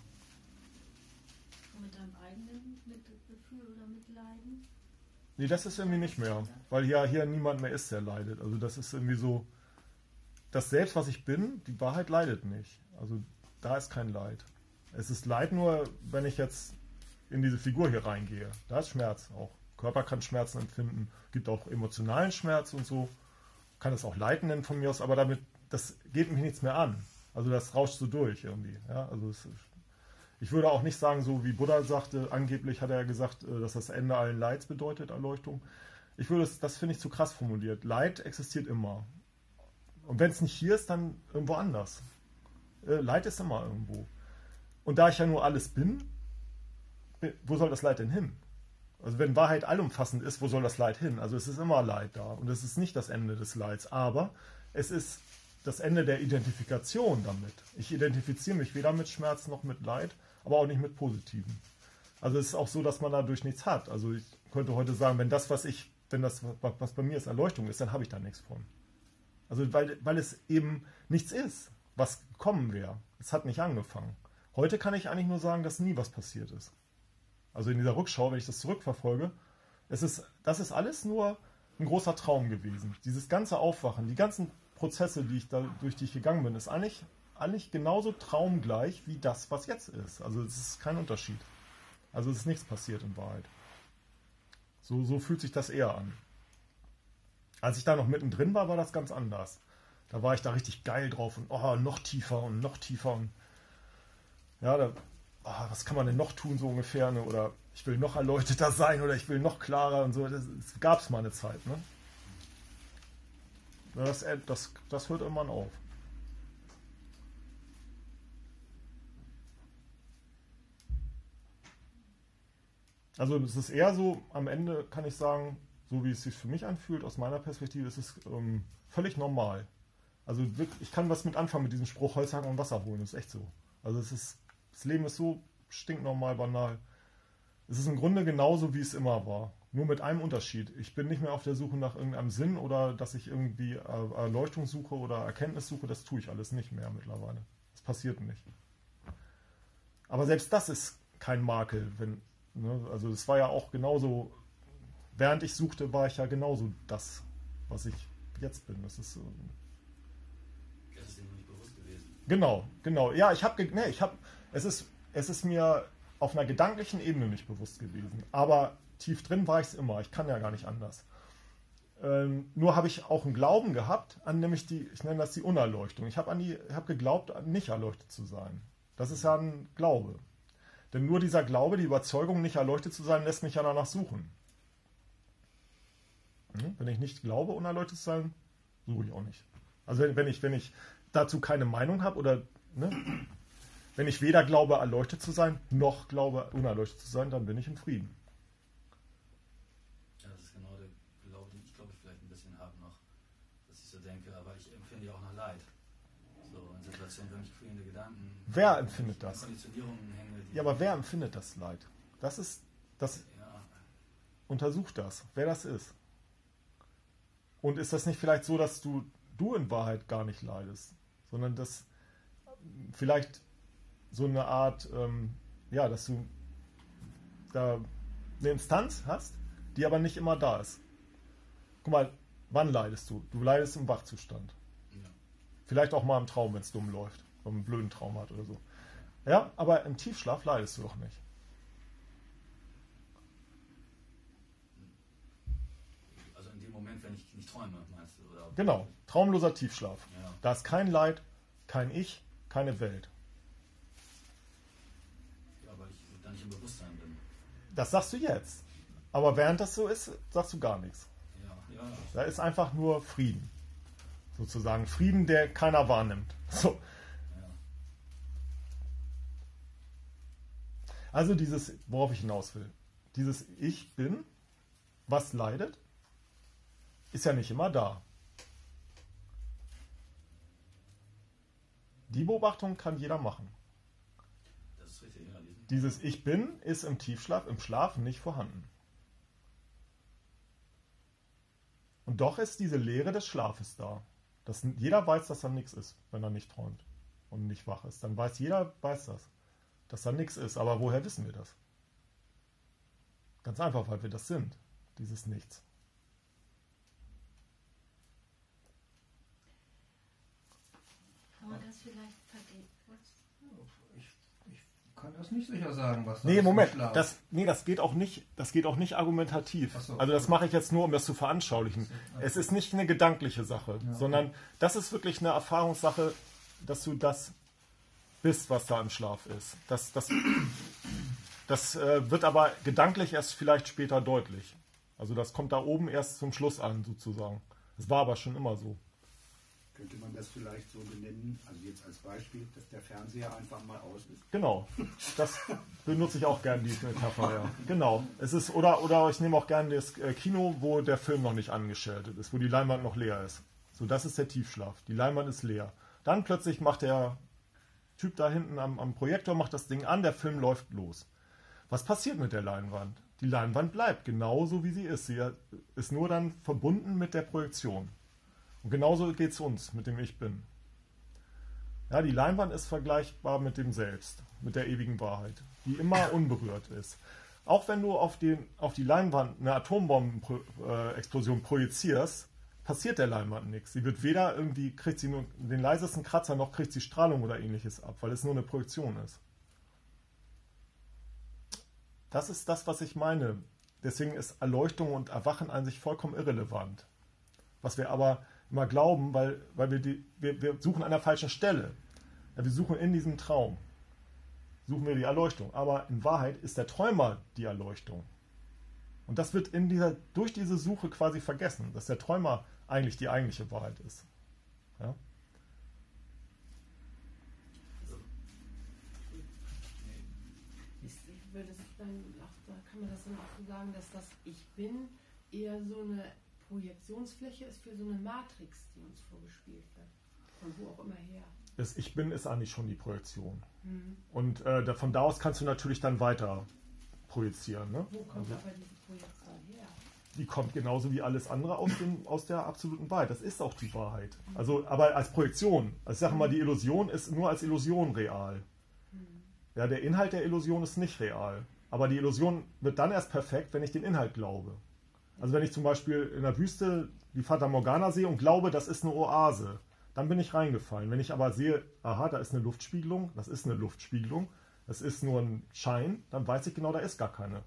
Und mit deinem eigenen Mitgefühl oder Mitleiden? Nee, das ist irgendwie nicht mehr, weil hier niemand mehr ist, der leidet. Also das ist irgendwie so, das Selbst, was ich bin, die Wahrheit leidet nicht. Also da ist kein Leid. Es ist Leid nur, wenn ich jetzt in diese Figur hier reingehe. Da ist Schmerz auch. Körper kann Schmerzen empfinden, gibt auch emotionalen Schmerz und so. Kann es auch Leid nennen von mir aus, aber das geht mich nichts mehr an. Also das rauscht so durch irgendwie. Ja, also ich würde auch nicht sagen, so wie Buddha sagte, angeblich hat er gesagt, dass das Ende allen Leids bedeutet, Erleuchtung. Das finde ich zu krass formuliert. Leid existiert immer. Und wenn es nicht hier ist, dann irgendwo anders. Leid ist immer irgendwo. Und da ich ja nur alles bin, wo soll das Leid denn hin? Also wenn Wahrheit allumfassend ist, wo soll das Leid hin? Also es ist immer Leid da. Und es ist nicht das Ende des Leids. Aber es ist das Ende der Identifikation damit. Ich identifiziere mich weder mit Schmerz noch mit Leid, aber auch nicht mit Positiven. Also es ist auch so, dass man dadurch nichts hat. Also ich könnte heute sagen, wenn das, was bei mir ist, Erleuchtung ist, dann habe ich da nichts von. Also weil es eben nichts ist, was gekommen wäre. Es hat nicht angefangen. Heute kann ich eigentlich nur sagen, dass nie was passiert ist. Also in dieser Rückschau, wenn ich das zurückverfolge, das ist alles nur ein großer Traum gewesen. Dieses ganze Aufwachen, die ganzen Prozesse, durch die ich gegangen bin, ist eigentlich genauso traumgleich wie das, was jetzt ist. Also es ist kein Unterschied. Also es ist nichts passiert in Wahrheit. So fühlt sich das eher an. Als ich da noch mittendrin war, war das ganz anders. Da war ich da richtig geil drauf und noch tiefer und noch tiefer. Und ja, was kann man denn noch tun, so ungefähr? Ne? Oder ich will noch erleuchteter sein oder ich will noch klarer und so. Das gab es mal eine Zeit. Ne? Das hört irgendwann auf. Also es ist eher so, am Ende kann ich sagen, so wie es sich für mich anfühlt, aus meiner Perspektive, ist es völlig normal. Also ich kann was mit anfangen mit diesem Spruch, Holzhacken und Wasser holen, das ist echt so. Also das Leben ist so stinknormal, banal. Es ist im Grunde genauso, wie es immer war. Nur mit einem Unterschied. Ich bin nicht mehr auf der Suche nach irgendeinem Sinn oder dass ich irgendwie Erleuchtung suche oder Erkenntnis suche. Das tue ich alles nicht mehr mittlerweile. Das passiert nicht. Aber selbst das ist kein Makel. Also es war ja auch genauso, während ich suchte, war ich ja genauso das, was ich jetzt bin. Das ist so. Das ist dir noch nicht bewusst gewesen. Genau. Ja, es ist mir auf einer gedanklichen Ebene nicht bewusst gewesen. Aber tief drin war ich es immer. Ich kann ja gar nicht anders. Nur habe ich auch einen Glauben gehabt an nämlich ich nenne das die Unerleuchtung. Ich habe geglaubt, nicht erleuchtet zu sein. Das ist ja ein Glaube. Denn nur dieser Glaube, die Überzeugung, nicht erleuchtet zu sein, lässt mich ja danach suchen. Wenn ich nicht glaube, unerleuchtet zu sein, suche ich auch nicht. Also wenn ich dazu keine Meinung habe oder wenn ich weder glaube, erleuchtet zu sein, noch glaube, unerleuchtet zu sein, dann bin ich im Frieden. Ja, das ist genau der Glaube, den ich glaube ich vielleicht ein bisschen habe noch, dass ich so denke, aber ich empfinde ja auch noch Leid. So in Situationen, wenn ich quälende Gedanken. Wer empfindet das? Konditionierungen hänge, Ja, aber wer empfindet das Leid? Ja. Untersucht das, wer das ist. Und ist das nicht vielleicht so, dass du in Wahrheit gar nicht leidest, sondern dass vielleicht so eine Art, dass du da eine Instanz hast, die aber nicht immer da ist. Guck mal, wann leidest du? Du leidest im Wachzustand. Ja. Vielleicht auch mal im Traum, wenn es dumm läuft, wenn man einen blöden Traum hat oder so. Ja, aber im Tiefschlaf leidest du doch nicht. Also in dem Moment, wenn ich nicht träume, meinst du? Oder? Genau, traumloser Tiefschlaf. Ja. Da ist kein Leid, kein Ich, keine Welt. Ja, weil ich da nicht im Bewusstsein bin. Das sagst du jetzt. Aber während das so ist, sagst du gar nichts. Ja. Da ist einfach nur Frieden. Sozusagen Frieden, der keiner wahrnimmt. So. Ja. Also worauf ich hinaus will. Dieses Ich bin, was leidet, ist ja nicht immer da. Die Beobachtung kann jeder machen. Das ist richtig, ja. Dieses Ich bin ist im Tiefschlaf, im Schlaf nicht vorhanden. Und doch ist diese Leere des Schlafes da. Jeder weiß, dass da nichts ist, wenn er nicht träumt und nicht wach ist. Dann jeder weiß das, dass da nichts ist. Aber woher wissen wir das? Ganz einfach, weil wir das sind, dieses Nichts. Kann man das vielleicht vergeben? Ich kann das nicht sicher sagen, was das Nee, ist. Moment, Schlaf. das geht auch nicht argumentativ. Ach so. Also das mache ich jetzt nur, um das zu veranschaulichen. Es ist nicht eine gedankliche Sache, Ja. sondern das ist wirklich eine Erfahrungssache, dass du das bist, was da im Schlaf ist. Das wird aber gedanklich erst vielleicht später deutlich. Also das kommt da oben erst zum Schluss an, sozusagen. Das war aber schon immer so. Könnte man das vielleicht so benennen, also jetzt als Beispiel, dass der Fernseher einfach mal aus ist? Genau, das benutze ich auch gern, die Metapher, ja. Genau, es ist, oder ich nehme auch gern das Kino, wo der Film noch nicht angeschaltet ist, wo die Leinwand noch leer ist. So, das ist der Tiefschlaf. Die Leinwand ist leer. Dann plötzlich macht der Typ da hinten am Projektor, macht das Ding an, der Film läuft los. Was passiert mit der Leinwand? Die Leinwand bleibt genauso, wie sie ist. Sie ist nur dann verbunden mit der Projektion. Und genauso geht es uns mit dem Ich Bin. Ja, die Leinwand ist vergleichbar mit dem Selbst, mit der ewigen Wahrheit, die immer unberührt ist. Auch wenn du auf die Leinwand eine Atombombenexplosion projizierst, passiert der Leinwand nichts. Sie wird weder irgendwie, kriegt sie nur den leisesten Kratzer, noch kriegt sie Strahlung oder ähnliches ab, weil es nur eine Projektion ist. Das ist das, was ich meine. Deswegen ist Erleuchtung und Erwachen an sich vollkommen irrelevant. Was wir aber immer glauben, weil wir suchen an der falschen Stelle. Ja, wir suchen in diesem Traum, suchen wir die Erleuchtung. Aber in Wahrheit ist der Träumer die Erleuchtung. Und das wird durch diese Suche quasi vergessen, dass der Träumer eigentlich die eigentliche Wahrheit ist. Ja? Ich würde es dann da kann man das dann auch so sagen, dass das Ich Bin eher so eine Projektionsfläche ist für so eine Matrix, die uns vorgespielt wird. Von wo auch immer her. Das Ich Bin ist eigentlich schon die Projektion. Mhm. Und von da aus kannst du natürlich dann weiter projizieren. Ne? Wo kommt aber diese Projektion her? Die kommt genauso wie alles andere aus der absoluten Wahrheit. Das ist auch die Wahrheit. Also, aber als Projektion. Also ich sage mal, die Illusion ist nur als Illusion real. Ja, der Inhalt der Illusion ist nicht real. Aber die Illusion wird dann erst perfekt, wenn ich den Inhalt glaube. Also wenn ich zum Beispiel in der Wüste die Fata Morgana sehe und glaube, das ist eine Oase, dann bin ich reingefallen. Wenn ich aber sehe, aha, da ist eine Luftspiegelung, das ist eine Luftspiegelung, das ist nur ein Schein, dann weiß ich genau, da ist gar keine.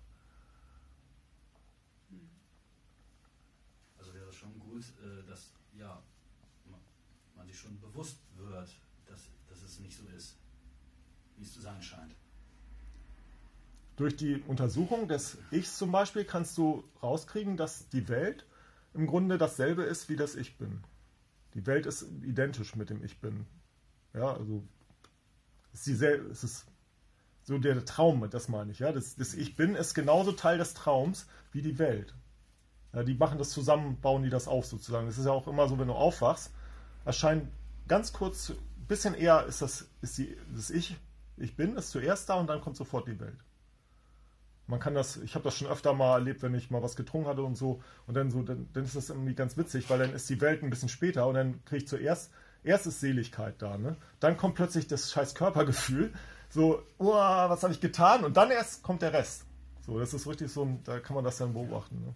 Also wäre es schon gut, dass ja, man sich schon bewusst wird, dass es nicht so ist, wie es zu sein scheint. Durch die Untersuchung des Ichs zum Beispiel kannst du rauskriegen, dass die Welt im Grunde dasselbe ist, wie das Ich bin. Die Welt ist identisch mit dem Ich bin. Ja, also es ist so der Traum, das meine ich. Ja, das Ich bin ist genauso Teil des Traums wie die Welt. Ja, die machen das zusammen, bauen die das auf sozusagen. Es ist ja auch immer so, wenn du aufwachst, erscheint ganz kurz, ein bisschen eher ist das Ich bin ist zuerst da und dann kommt sofort die Welt. Man kann das, ich habe das schon öfter mal erlebt, wenn ich mal was getrunken hatte und so, und dann ist das irgendwie ganz witzig, weil dann ist die Welt ein bisschen später und dann kriege ich erst ist Seligkeit da, ne? Dann kommt plötzlich das scheiß Körpergefühl, so, was habe ich getan? Und dann erst kommt der Rest. So, das ist richtig so, da kann man das dann beobachten. Ne?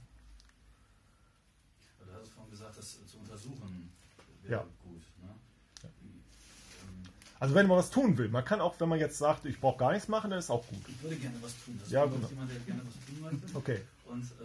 Du hast vorhin gesagt, das zu untersuchen wäre Ja. gut. Ne? Ja. Also wenn man was tun will, man kann auch, wenn man jetzt sagt, ich brauche gar nichts machen, dann ist auch gut. Ich würde gerne was tun. Das Ja, ist genau. jemand, der gerne was tun möchte. Okay. Und es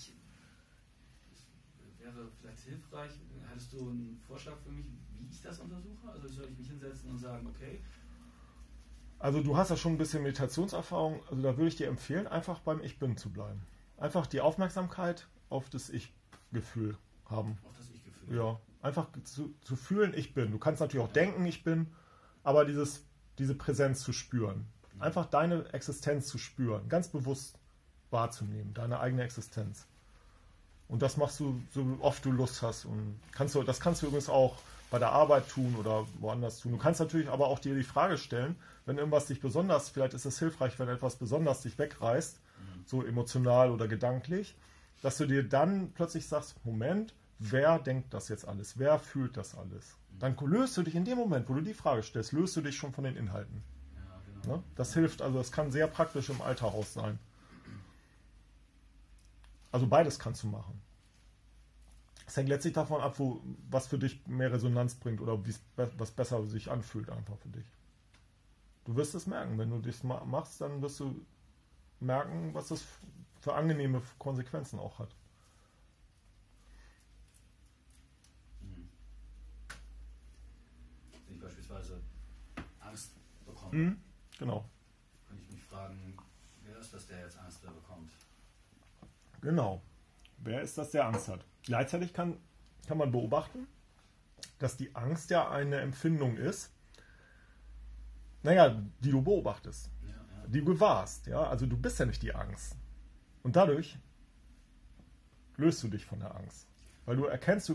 wäre vielleicht hilfreich, hättest du einen Vorschlag für mich, wie ich das untersuche? Also soll ich mich hinsetzen und sagen, okay, Also du hast ja schon ein bisschen Meditationserfahrung, also da würde ich dir empfehlen, einfach beim Ich Bin zu bleiben. Einfach die Aufmerksamkeit auf das Ich-Gefühl haben. auf das Ich-Gefühl. Ja, einfach zu fühlen, ich bin. Du kannst natürlich auch denken, ich bin, aber diese Präsenz zu spüren. Einfach deine Existenz zu spüren, ganz bewusst wahrzunehmen, deine eigene Existenz. Und das machst du, so oft du Lust hast. Und das kannst du übrigens auch bei der Arbeit tun oder woanders tun. Du kannst natürlich aber auch dir die Frage stellen, wenn irgendwas dich besonders, vielleicht ist es hilfreich, wenn etwas besonders dich wegreißt, so emotional oder gedanklich, dass du dir dann plötzlich sagst, Moment, wer denkt das jetzt alles? Wer fühlt das alles? Dann löst du dich in dem Moment, wo du die Frage stellst, löst du dich schon von den Inhalten. Ja, genau. Ne? Das hilft, also das kann sehr praktisch im Alltag auch sein. Also beides kannst du machen. Es hängt letztlich davon ab, was für dich mehr Resonanz bringt oder was besser sich anfühlt einfach für dich. Du wirst es merken, wenn du das machst, dann wirst du merken, was das für angenehme Konsequenzen auch hat. Wenn ich beispielsweise Angst bekomme, Genau. kann ich mich fragen, wer ist das, der jetzt Angst bekommt? Genau. Wer ist das, der Angst hat? Gleichzeitig kann man beobachten, dass die Angst ja eine Empfindung ist, die du beobachtest, die du gewahrst. Ja? Also du bist ja nicht die Angst. Und dadurch löst du dich von der Angst. Weil du erkennst,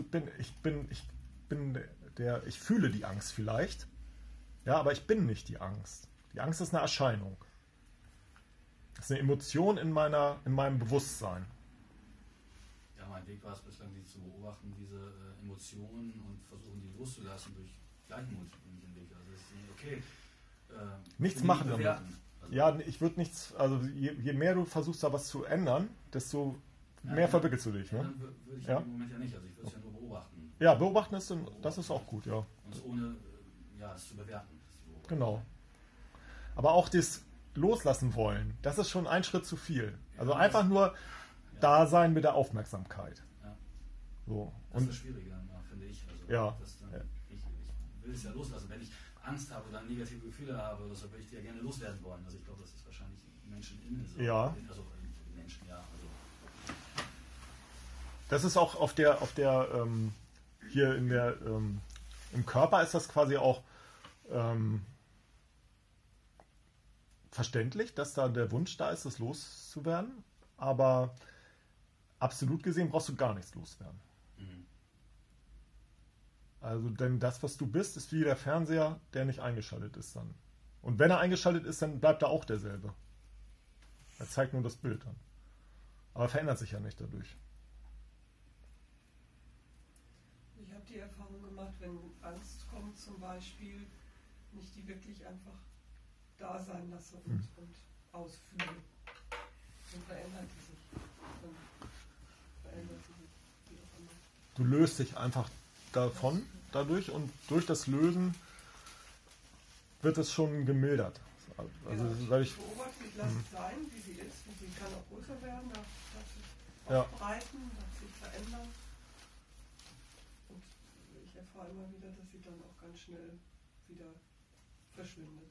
ich fühle die Angst vielleicht, ja, aber ich bin nicht die Angst. Die Angst ist eine Erscheinung. Das ist eine Emotion in meinem Bewusstsein. Ja, mein Weg war es bislang, die zu beobachten, diese Emotionen, und versuchen, die loszulassen durch Gleichmut, wenn ich entwickle. Also es ist okay. Nichts machen damit. Bewerten. Also, Ja, ich würde nichts, also je mehr du versuchst, da was zu ändern, desto mehr verwickelst du dich. Ne? Dann würde ich Ja. im Moment ja nicht, also ich würde es ja nur beobachten. Ja, beobachten das ist auch gut, ja. Und es ohne es zu bewerten. Genau. Aber auch das Loslassen wollen, das ist schon ein Schritt zu viel. Also einfach nur da sein mit der Aufmerksamkeit. Ja. So. Das Und ist das Schwierige, finde ich. Also, Ja. Ich will es ja loslassen. Wenn ich Angst habe oder negative Gefühle habe, oder so, würde ich die ja gerne loswerden wollen. Also ich glaube, das ist wahrscheinlich Menschen innen so. Ja. Also Menschen, ja. Also. das ist auch auf der hier im Körper ist das quasi auch verständlich, dass da der Wunsch da ist, das loszuwerden. Aber absolut gesehen brauchst du gar nichts loswerden. Also, denn das, was du bist, ist wie der Fernseher, der nicht eingeschaltet ist dann. Und wenn er eingeschaltet ist, dann bleibt er auch derselbe. zeigt nur das Bild dann. Aber verändert sich ja nicht dadurch. Ich habe die Erfahrung gemacht, wenn Angst kommt zum Beispiel, nicht die wirklich einfach da sein lasse und ausfühle. Dann verändert sie sich. Wie auch immer. Du löst dich einfach davon, dadurch, und durch das Lösen wird es schon gemildert. Also, weil ich beobachte, ich lasse es sein, wie sie ist. Sie kann auch größer werden, darf sich Ja. ausbreiten, darf sich verändern. Und ich erfahre immer wieder, dass sie dann auch ganz schnell wieder verschwindet.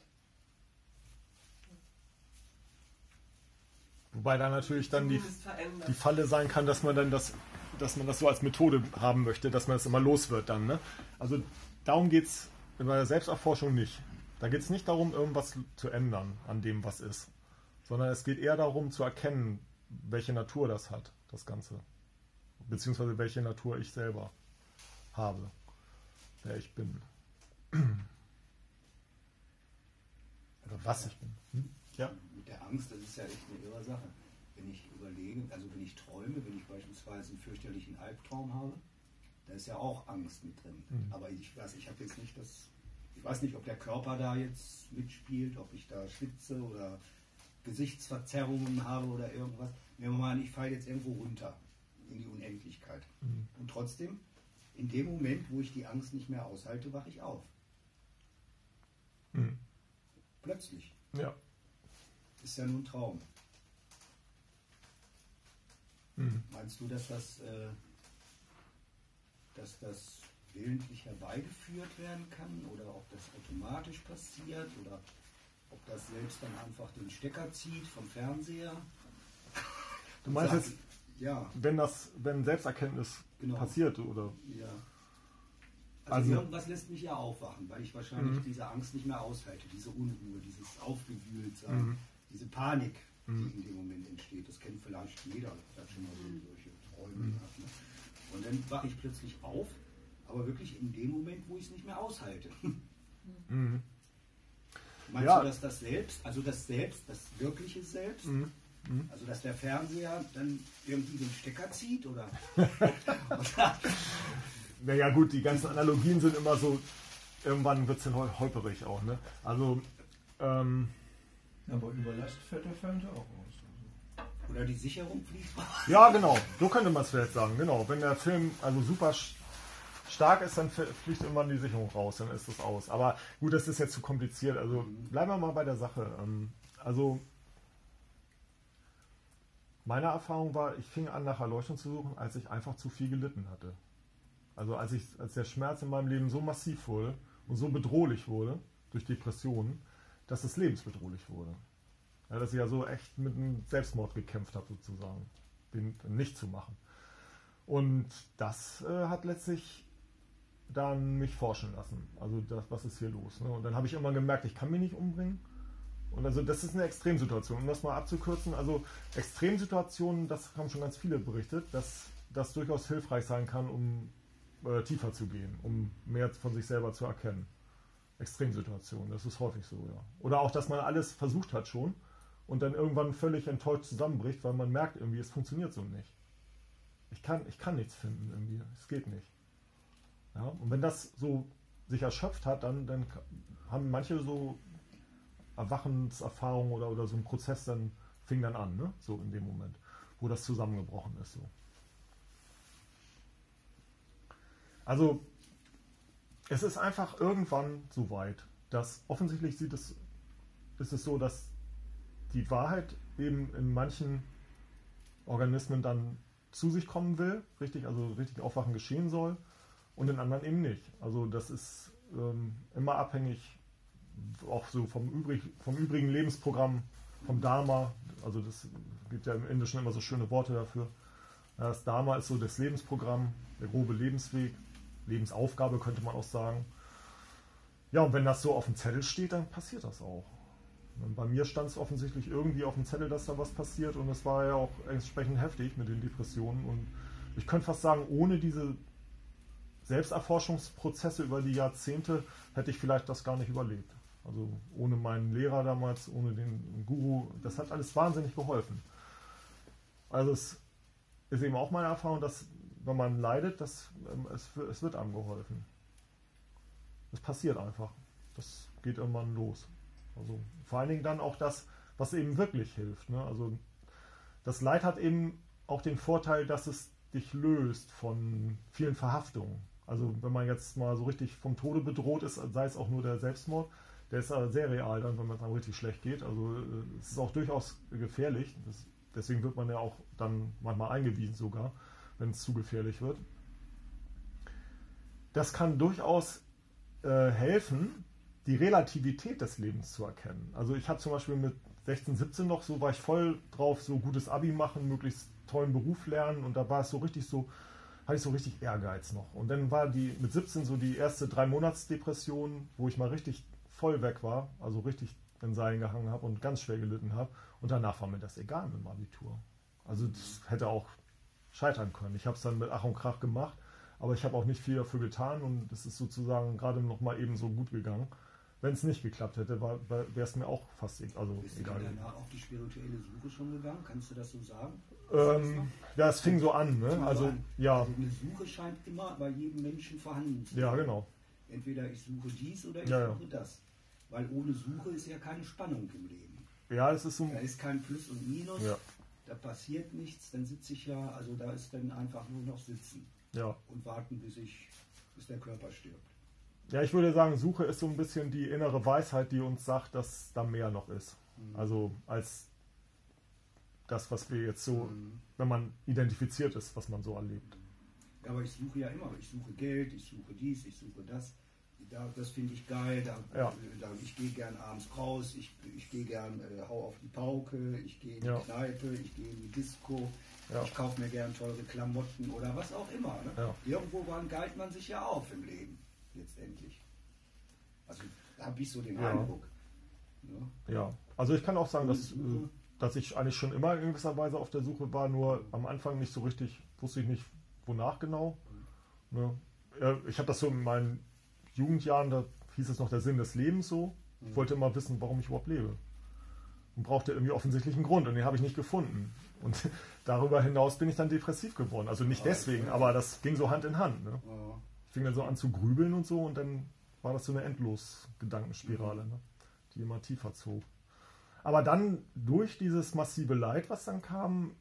Wobei da natürlich dann die Zumindest verändert. Falle sein kann, dass man das so als Methode haben möchte, dass man das immer los wird dann. Ne? Also darum geht es in der Selbsterforschung nicht. Da geht es nicht darum, irgendwas zu ändern an dem, was ist. Sondern es geht eher darum zu erkennen, welche Natur das hat, das Ganze. Beziehungsweise welche Natur ich selber habe, wer ich bin. Oder was ich bin. Ja. Mit der Angst, das ist ja echt eine irre Sache. Wenn ich überlege, also wenn ich träume, wenn ich beispielsweise einen fürchterlichen Albtraum habe, da ist ja auch Angst mit drin. Aber ich weiß nicht, ob der Körper da jetzt mitspielt, ob ich da schwitze oder Gesichtsverzerrungen habe oder irgendwas. Nehmen wir mal an, ich falle jetzt irgendwo runter in die Unendlichkeit. Und trotzdem, in dem Moment, wo ich die Angst nicht mehr aushalte, wache ich auf. Plötzlich. Ja. Ist ja nur ein Traum. Meinst du, dass das willentlich herbeigeführt werden kann oder ob das automatisch passiert oder ob das selbst dann einfach den Stecker zieht vom Fernseher? Du meinst jetzt, ja, wenn Selbsterkenntnis passiert, oder? Ja. Also irgendwas lässt mich ja aufwachen, weil ich wahrscheinlich diese Angst nicht mehr aushalte, diese Unruhe, dieses Aufgewühltsein, diese Panik, die in dem Moment entsteht. Das kennt vielleicht jeder, der hat schon mal solche Träume gehabt. Ne? Und dann wache ich plötzlich auf, aber wirklich in dem Moment, wo ich es nicht mehr aushalte. Meinst du, dass das Selbst, also das Selbst, das wirkliche Selbst, also dass der Fernseher dann irgendwie den Stecker zieht, oder? Naja gut, die ganzen Analogien sind immer so, irgendwann wird es dann holperig auch. Ne? Also, aber Überlast fällt der Fernseher auch aus. Oder die Sicherung fliegt raus. Ja, genau, so könnte man es vielleicht sagen. Genau, wenn der Film also super stark ist, dann fliegt irgendwann die Sicherung raus, dann ist das aus. Aber gut, das ist jetzt zu kompliziert. Also bleiben wir mal bei der Sache. Also meine Erfahrung war, ich fing an, nach Erleuchtung zu suchen, als ich einfach zu viel gelitten hatte. Also als der Schmerz in meinem Leben so massiv wurde und so bedrohlich wurde durch Depressionen, dass es lebensbedrohlich wurde. Ja, dass ich ja so echt mit einem Selbstmord gekämpft habe, sozusagen, den nicht zu machen. Und das hat letztlich dann mich forschen lassen. Also was ist hier los? Ne? Und dann habe ich immer gemerkt, ich kann mich nicht umbringen. Und also das ist eine Extremsituation. Um das mal abzukürzen, also Extremsituationen, das haben schon ganz viele berichtet, dass das durchaus hilfreich sein kann, um tiefer zu gehen, um mehr von sich selber zu erkennen. Extremsituationen, das ist häufig so, ja. Oder auch, dass man alles versucht hat schon und dann irgendwann völlig enttäuscht zusammenbricht, weil man merkt irgendwie, es funktioniert so nicht. Ich kann nichts finden irgendwie, es geht nicht. Ja, und wenn das so sich erschöpft hat, dann haben manche so Erwachenserfahrungen oder so ein Prozess, dann fing dann an, ne? So in dem Moment, wo das zusammengebrochen ist. So. Also es ist einfach irgendwann so weit, dass offensichtlich ist es so, dass die Wahrheit eben in manchen Organismen dann zu sich kommen will, richtig, also richtig Aufwachen geschehen soll, und in anderen eben nicht. Also das ist immer abhängig auch so vom übrigen Lebensprogramm, vom Dharma. Also das gibt ja im Indischen immer so schöne Worte dafür. Das Dharma ist so das Lebensprogramm, der grobe Lebensweg, Lebensaufgabe könnte man auch sagen. Ja, und wenn das so auf dem Zettel steht, dann passiert das auch. Und bei mir stand es offensichtlich irgendwie auf dem Zettel, dass da was passiert, und es war ja auch entsprechend heftig mit den Depressionen. Und ich könnte fast sagen, ohne diese Selbsterforschungsprozesse über die Jahrzehnte hätte ich vielleicht das gar nicht überlebt. Also ohne meinen Lehrer damals, ohne den Guru, das hat alles wahnsinnig geholfen. Also es ist eben auch meine Erfahrung, dass wenn man leidet, es wird einem geholfen. Es passiert einfach. Das geht irgendwann los. Also vor allen Dingen dann auch das, was eben wirklich hilft. Ne? Also das Leid hat eben auch den Vorteil, dass es dich löst von vielen Verhaftungen. Also wenn man jetzt mal so richtig vom Tode bedroht ist, sei es auch nur der Selbstmord, der ist sehr real dann, wenn man es dann richtig schlecht geht. Also es ist auch durchaus gefährlich. Deswegen wird man ja auch dann manchmal eingewiesen sogar, wenn es zu gefährlich wird. Das kann durchaus helfen, die Relativität des Lebens zu erkennen. Also ich habe zum Beispiel mit 16, 17 noch so, war ich voll drauf, so gutes Abi machen, möglichst tollen Beruf lernen und da war es so richtig so, hatte ich so richtig Ehrgeiz noch. Und dann war die mit 17 so die erste 3-Monats-Depression, wo ich mal richtig voll weg war, also richtig in Seilen gehangen habe und ganz schwer gelitten habe. Und danach war mir das egal mit dem Abitur. Also das hätte auch scheitern können. Ich habe es dann mit Ach und Krach gemacht, aber ich habe auch nicht viel dafür getan und es ist sozusagen gerade noch mal eben so gut gegangen. Wenn es nicht geklappt hätte, wäre es mir auch fast egal. Bist du danach auf die spirituelle Suche schon gegangen? Kannst du das so sagen? Ja, es fing so an. Ne? Also, ja. Also eine Suche scheint immer bei jedem Menschen vorhanden zu sein. Ja, genau. Entweder ich suche dies oder ich Ja, suche das. Weil ohne Suche ist ja keine Spannung im Leben. Ja, es ist so. Da ist kein Plus und Minus, Ja. da passiert nichts, dann sitze ich ja, also da ist dann einfach nur noch sitzen Ja. und warten, bis der Körper stirbt. Ja, ich würde sagen, Suche ist so ein bisschen die innere Weisheit, die uns sagt, dass da mehr noch ist. Also als das, was wir jetzt so, wenn man identifiziert ist, was man so erlebt. Ja, aber ich suche ja immer. Ich suche Geld, ich suche dies, ich suche das. Das finde ich geil. Ich gehe gern abends raus, ich gehe gern, hau auf die Pauke, ich gehe in die Kneipe, ich gehe in die Disco, ich kaufe mir gern teure Klamotten oder was auch immer. Ne? Ja. Irgendwo geilt man sich ja auf im Leben, letztendlich. Also da habe ich so den Eindruck. Ne? Ja, also ich kann auch sagen, dass ich eigentlich schon immer in gewisser Weise auf der Suche war, nur am Anfang nicht so richtig, wusste ich nicht, wonach genau. Ne? Ich habe das so in meinen Jugendjahren, da hieß es noch der Sinn des Lebens so. Ich wollte immer wissen, warum ich überhaupt lebe. Und brauchte irgendwie offensichtlich einen Grund und den habe ich nicht gefunden. Und darüber hinaus bin ich dann depressiv geworden. Also nicht deswegen, aber das ging so Hand in Hand. Ne? Ich fing dann so an zu grübeln und so und dann war das so eine Endlos-Gedankenspirale, ne? Die immer tiefer zog. Aber dann durch dieses massive Leid, was dann kam,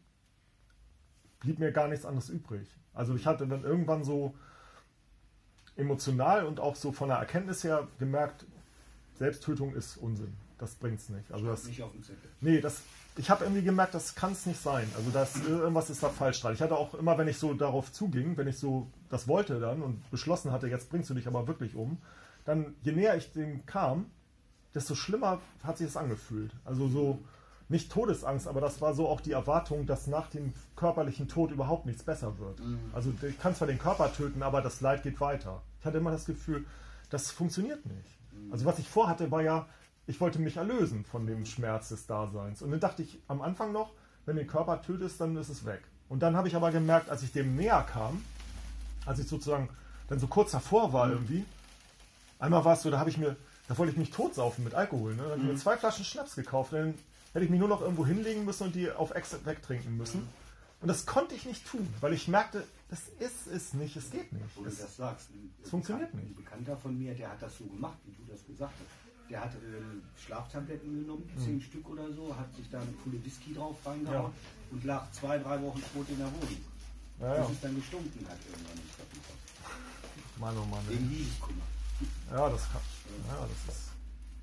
blieb mir gar nichts anderes übrig. Also ich hatte dann irgendwann so emotional und auch so von der Erkenntnis her gemerkt, Selbsttötung ist Unsinn. Das bringt's nicht. Also das nicht auf dem Zettel. Nee, ich habe irgendwie gemerkt, das kann es nicht sein. Also irgendwas ist da falsch dran. Ich hatte auch immer, wenn ich so darauf zuging, wenn ich so das wollte dann und beschlossen hatte, jetzt bringst du dich aber wirklich um, dann je näher ich dem kam, desto schlimmer hat sich das angefühlt. Also so nicht Todesangst, aber das war so auch die Erwartung, dass nach dem körperlichen Tod überhaupt nichts besser wird. Also ich kann zwar den Körper töten, aber das Leid geht weiter. Ich hatte immer das Gefühl, das funktioniert nicht. Also was ich vorhatte, war ja, ich wollte mich erlösen von dem Schmerz des Daseins. Und dann dachte ich am Anfang noch, wenn du den Körper tötest, dann ist es weg. Und dann habe ich aber gemerkt, als ich dem näher kam, als ich sozusagen dann so kurz davor war irgendwie, einmal war es so, da wollte ich mich totsaufen mit Alkohol. Ne? Da habe ich mir 2 Flaschen Schnaps gekauft, dann hätte ich mich nur noch irgendwo hinlegen müssen und die auf Exit wegtrinken müssen. Und das konnte ich nicht tun, weil ich merkte, das ist es nicht, es geht nicht. Wo du das sagst. Es funktioniert nicht. Ein Bekannter von mir, der hat das so gemacht, wie du das gesagt hast. Der hat Schlaftabletten genommen, 10 Stück oder so, hat sich da eine Pulle Whisky drauf reingehauen und lag 2-3 Wochen tot in der Wohnung. Bis es dann gestunken hat irgendwann im Treppenhaus. Mann, oh Mann. Wegen Liebeskummer. Ja, das kann. Ja, das ist.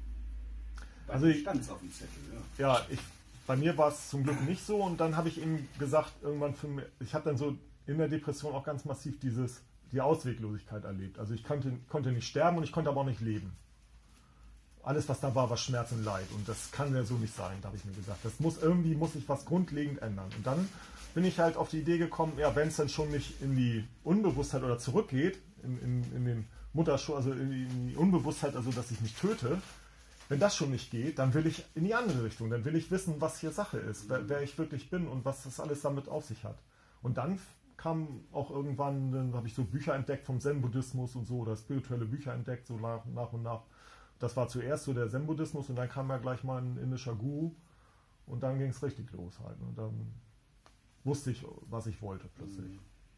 Also ich stand es auf dem Zettel, ja. Bei mir war es zum Glück nicht so und dann habe ich ihm gesagt, irgendwann ich habe dann so in der Depression auch ganz massiv die Ausweglosigkeit erlebt. Also ich konnte nicht sterben und ich konnte aber auch nicht leben. Alles, was da war Schmerz und Leid und das kann ja so nicht sein, da habe ich mir gesagt. Irgendwie muss sich was grundlegend ändern. Und dann bin ich halt auf die Idee gekommen, ja, wenn es dann schon nicht in die Unbewusstheit oder zurückgeht, in den Mutterschutz, also in die Unbewusstheit, also dass ich mich töte, wenn das schon nicht geht, dann will ich in die andere Richtung. Dann will ich wissen, was hier Sache ist, wer ich wirklich bin und was das alles damit auf sich hat. Und dann kam auch irgendwann, dann habe ich so Bücher entdeckt vom Zen-Buddhismus und so, oder spirituelle Bücher entdeckt, so nach und nach. das war zuerst so der Zen-Buddhismus und dann kam ja gleich mal ein indischer Guru und dann ging es richtig los halt. Und dann wusste ich, was ich wollte plötzlich.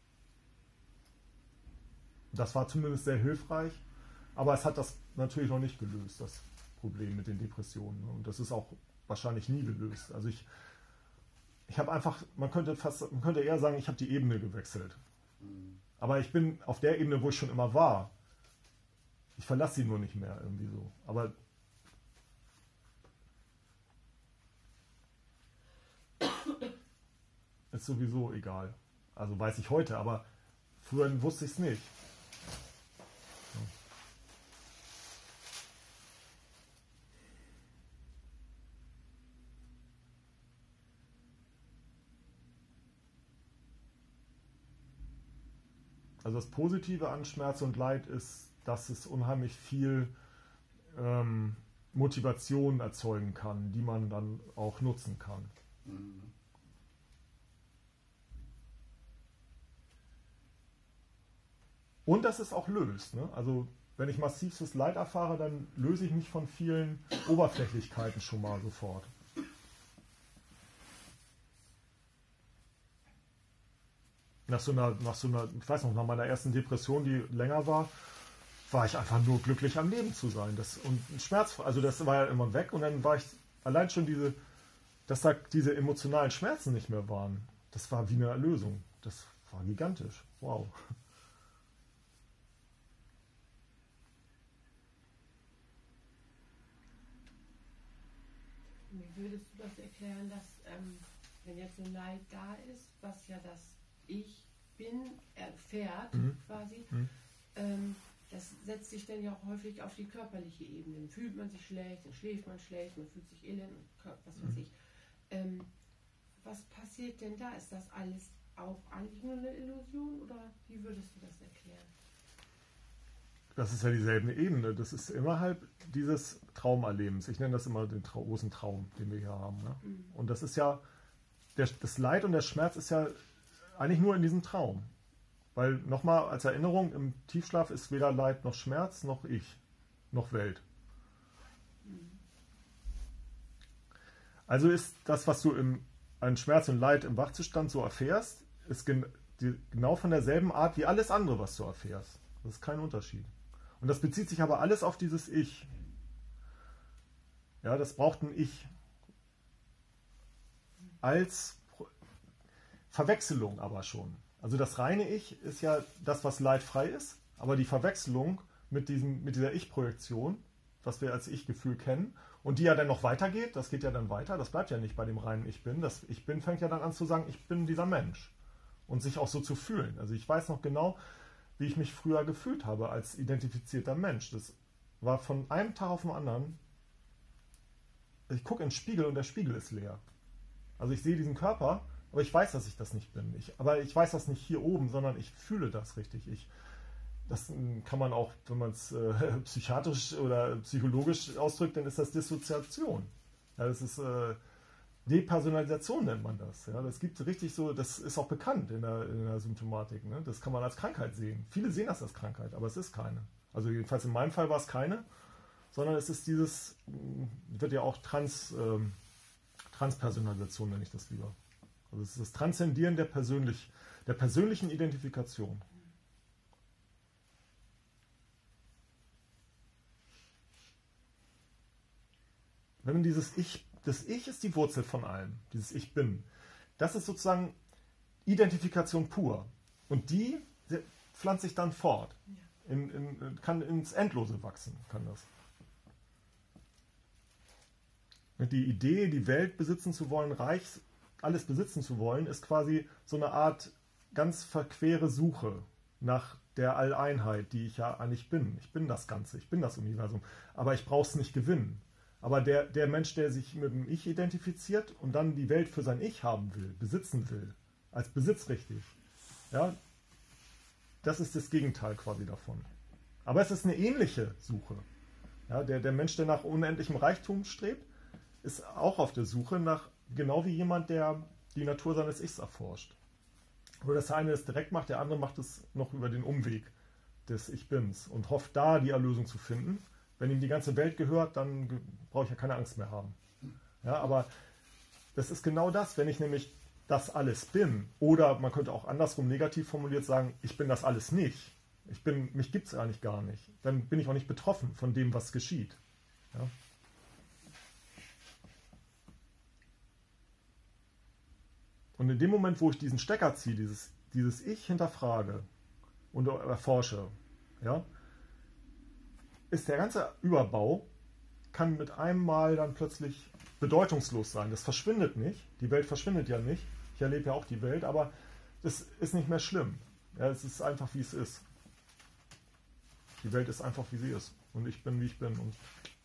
Das war zumindest sehr hilfreich, aber es hat das natürlich noch nicht gelöst, das Problem mit den Depressionen. Und das ist auch wahrscheinlich nie gelöst. Also ich habe einfach, man könnte eher sagen, ich habe die Ebene gewechselt. Aber ich bin auf der Ebene, wo ich schon immer war. Ich verlasse sie nur nicht mehr irgendwie so. Aber ist sowieso egal. Also weiß ich heute, aber früher wusste ich es nicht. Also das Positive an Schmerz und Leid ist, dass es unheimlich viel Motivation erzeugen kann, die man dann auch nutzen kann. Und dass es auch löst. Ne? Also wenn ich massivstes Leid erfahre, dann löse ich mich von vielen Oberflächlichkeiten schon mal sofort. Nach so einer, ich weiß noch, nach meiner ersten Depression, die länger war ich einfach nur glücklich am Leben zu sein. Und schmerzfrei, also das war ja immer weg und dann war ich allein schon dass da diese emotionalen Schmerzen nicht mehr waren. Das war wie eine Erlösung. Das war gigantisch. Wow. Wie würdest du das erklären, dass wenn jetzt so ein Leid da ist, was ja das Ich bin erfährt quasi, das setzt sich dann ja auch häufig auf die körperliche Ebene. Dann fühlt man sich schlecht, dann schläft man schlecht, man fühlt sich elend und was weiß ich. Was passiert denn da? Ist das alles auch eigentlich nur eine Illusion oder wie würdest du das erklären? Das ist ja dieselbe Ebene. Das ist innerhalb dieses Traumerlebens. Ich nenne das immer den großen Traum, den wir hier haben. Ne? Und das ist ja, das Leid und der Schmerz ist ja eigentlich nur in diesem Traum. Weil nochmal als Erinnerung, im Tiefschlaf ist weder Leid noch Schmerz, noch ich, noch Welt. Also ist das, was du an Schmerz und Leid im Wachzustand so erfährst, ist genau von derselben Art wie alles andere, was du erfährst. Das ist kein Unterschied. Und das bezieht sich aber alles auf dieses Ich. Ja, das braucht ein Ich. Als Verwechslung aber schon. Also das reine Ich ist ja das, was leidfrei ist, aber die Verwechslung mit dieser Ich-Projektion, was wir als Ich-Gefühl kennen, und die ja dann noch weitergeht, das geht ja dann weiter, das bleibt ja nicht bei dem reinen Ich Bin. Das Ich Bin fängt ja dann an zu sagen, ich bin dieser Mensch. Und sich auch so zu fühlen. Also ich weiß noch genau, wie ich mich früher gefühlt habe als identifizierter Mensch. Das war von einem Tag auf den anderen, ich gucke in den Spiegel und der Spiegel ist leer. Also ich sehe diesen Körper, aber ich weiß, dass ich das nicht bin. Aber ich weiß das nicht hier oben, sondern ich fühle das richtig. Das kann man auch, wenn man es psychiatrisch oder psychologisch ausdrückt, dann ist das Dissoziation. Ja, das ist Depersonalisation nennt man das. Ja, das gibt richtig so, das ist auch bekannt in der Symptomatik. Ne? Das kann man als Krankheit sehen. Viele sehen das als Krankheit, aber es ist keine. Also jedenfalls in meinem Fall war es keine, sondern es ist wird ja auch Transpersonalisation nenne ich das lieber. Also es ist das Transzendieren der persönlichen Identifikation. Wenn man das Ich ist die Wurzel von allem, dieses Ich Bin. Das ist sozusagen Identifikation pur. Und die pflanzt sich dann fort. Kann ins Endlose wachsen, kann das. Die Idee, die Welt besitzen zu wollen, alles besitzen zu wollen, ist quasi so eine Art ganz verquere Suche nach der Alleinheit, die ich ja eigentlich bin. Ich bin das Ganze, ich bin das Universum. Aber ich brauche es nicht gewinnen. Aber der Mensch, der sich mit dem Ich identifiziert und dann die Welt für sein Ich haben will, besitzen will, als Besitz richtig, ja, das ist das Gegenteil quasi davon. Aber es ist eine ähnliche Suche. Ja, der Mensch, der nach unendlichem Reichtum strebt, ist auch auf der Suche nach, genau wie jemand, der die Natur seines Ichs erforscht. Nur dass der eine es direkt macht, der andere macht es noch über den Umweg des Ich-Bins und hofft da die Erlösung zu finden, Wenn ihm die ganze Welt gehört, dann brauche ich ja keine Angst mehr haben. Ja, aber das ist genau das, wenn ich nämlich das alles bin, oder man könnte auch andersrum negativ formuliert sagen, ich bin das alles nicht. Mich gibt es eigentlich gar nicht. Dann bin ich auch nicht betroffen von dem, was geschieht. Ja? Und in dem Moment, wo ich diesen Stecker ziehe, dieses Ich hinterfrage und erforsche, ja, ist der ganze Überbau, kann mit einem Mal dann plötzlich bedeutungslos sein. Das verschwindet nicht. Die Welt verschwindet ja nicht. Ich erlebe ja auch die Welt, aber das ist nicht mehr schlimm. Ja, es ist einfach, wie es ist. Die Welt ist einfach, wie sie ist. Und ich bin, wie ich bin. Und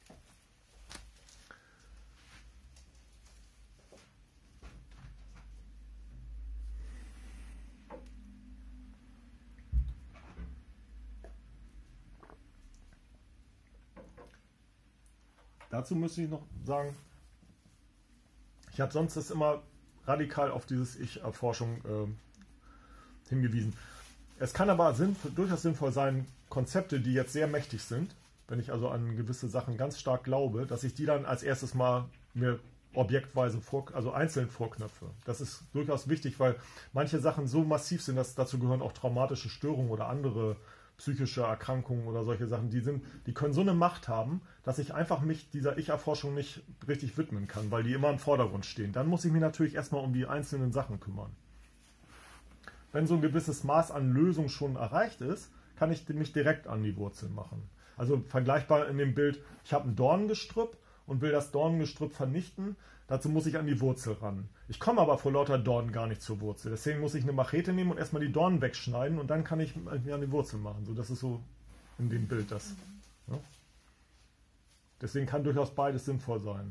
dazu müsste ich noch sagen, ich habe sonst das immer radikal auf dieses Ich-Erforschung hingewiesen. Es kann aber durchaus sinnvoll sein, Konzepte, die jetzt sehr mächtig sind, wenn ich also an gewisse Sachen ganz stark glaube, dass ich die dann als erstes mal mir objektweise, also einzeln vorknöpfe. Das ist durchaus wichtig, weil manche Sachen so massiv sind, dass dazu gehören auch traumatische Störungen oder andere psychische Erkrankungen oder solche Sachen, die können so eine Macht haben, dass ich einfach mich dieser Ich-Erforschung nicht richtig widmen kann, weil die immer im Vordergrund stehen. Dann muss ich mich natürlich erstmal um die einzelnen Sachen kümmern. Wenn so ein gewisses Maß an Lösung schon erreicht ist, kann ich mich direkt an die Wurzel machen. Also vergleichbar in dem Bild, ich habe ein Dornengestrüpp und will das Dornengestrüpp vernichten, dazu muss ich an die Wurzel ran. Ich komme aber vor lauter Dornen gar nicht zur Wurzel. Deswegen muss ich eine Machete nehmen und erstmal die Dornen wegschneiden und dann kann ich mir an die Wurzel machen. So, das ist so in dem Bild das. Ja? Deswegen kann durchaus beides sinnvoll sein.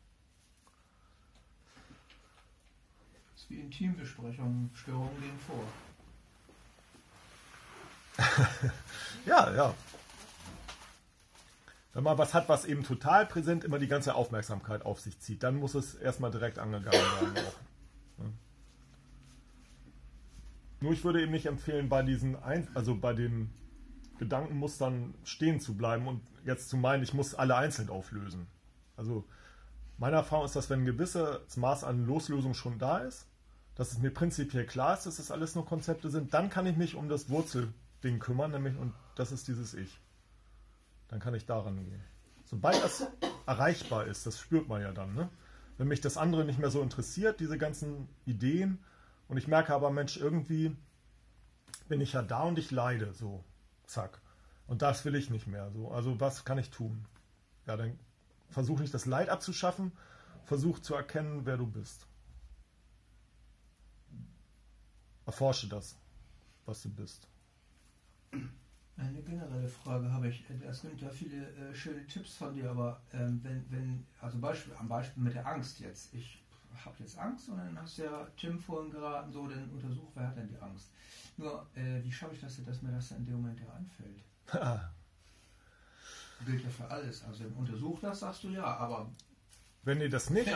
Das ist wie in Teambesprechungen, Störungen gehen vor. Ja, ja. Wenn man was hat, was eben total präsent immer die ganze Aufmerksamkeit auf sich zieht, dann muss es erstmal direkt angegangen werden. Auch. Ja. Nur ich würde eben nicht empfehlen, bei den Gedankenmustern stehen zu bleiben und jetzt zu meinen, ich muss alle einzeln auflösen. Also meine Erfahrung ist, dass wenn ein gewisses Maß an Loslösung schon da ist, dass es mir prinzipiell klar ist, dass das alles nur Konzepte sind, dann kann ich mich um das Wurzelding kümmern, nämlich, und das ist dieses Ich. Dann kann ich daran gehen. Sobald das erreichbar ist, das spürt man ja dann, ne? Wenn mich das andere nicht mehr so interessiert, diese ganzen Ideen, und ich merke aber, Mensch, irgendwie bin ich ja da und ich leide, so, zack. Und das will ich nicht mehr, so. Also was kann ich tun? Ja, dann versuche nicht das Leid abzuschaffen, versuche zu erkennen, wer du bist. Erforsche das, was du bist. Eine generelle Frage habe ich. Es gibt ja viele schöne Tipps von dir, aber also am Beispiel mit der Angst jetzt. Ich habe jetzt Angst und dann hast du ja Tim vorhin geraten, so, dann untersuch, wer hat denn die Angst? Nur, wie schaffe ich das, dass mir das in dem Moment ja anfällt? Gilt ja für alles. Also untersuch das, sagst du ja, aber wenn dir das nicht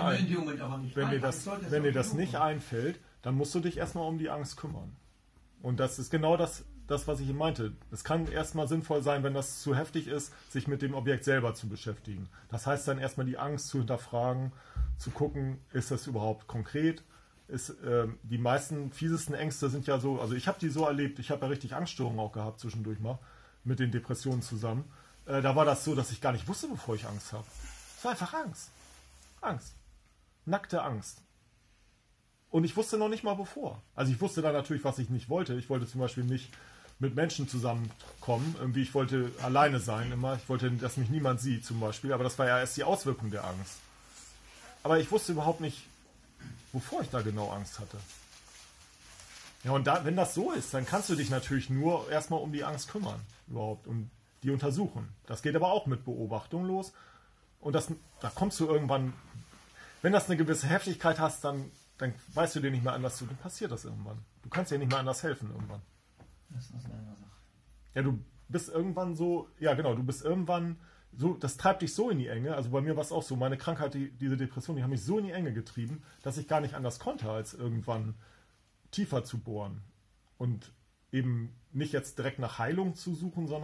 einfällt, dann musst du dich erstmal um die Angst kümmern. Und das ist genau das, was ich meinte. Es kann erstmal sinnvoll sein, wenn das zu heftig ist, sich mit dem Objekt selber zu beschäftigen. Das heißt dann erstmal die Angst zu hinterfragen, zu gucken, ist das überhaupt konkret? Die meisten fiesesten Ängste sind ja so, also ich habe die so erlebt, ich habe ja richtig Angststörungen auch gehabt zwischendurch mal, mit den Depressionen zusammen. Da war das so, dass ich gar nicht wusste, wovor ich Angst habe. Es war einfach Angst. Angst. Nackte Angst. Und ich wusste noch nicht mal wovor. Also ich wusste dann natürlich, was ich nicht wollte. Ich wollte zum Beispiel nicht mit Menschen zusammenkommen. Irgendwie, ich wollte alleine sein immer. Ich wollte, dass mich niemand sieht zum Beispiel. Aber das war ja erst die Auswirkung der Angst. Aber ich wusste überhaupt nicht, wovor ich da genau Angst hatte. Ja, und wenn das so ist, dann kannst du dich natürlich nur erstmal um die Angst kümmern. Überhaupt. Und die untersuchen. Das geht aber auch mit Beobachtung los. Und da kommst du irgendwann, wenn das eine gewisse Heftigkeit hast, dann weißt du dir nicht mehr anders zu, dann passiert das irgendwann. Du kannst dir nicht mehr anders helfen irgendwann. Das ist eine andere Sache. Ja, du bist irgendwann so, ja genau, du bist irgendwann so, das treibt dich so in die Enge, also bei mir war es auch so, meine Krankheit, diese Depression, die haben mich so in die Enge getrieben, dass ich gar nicht anders konnte, als irgendwann tiefer zu bohren. Und eben nicht jetzt direkt nach Heilung zu suchen, sondern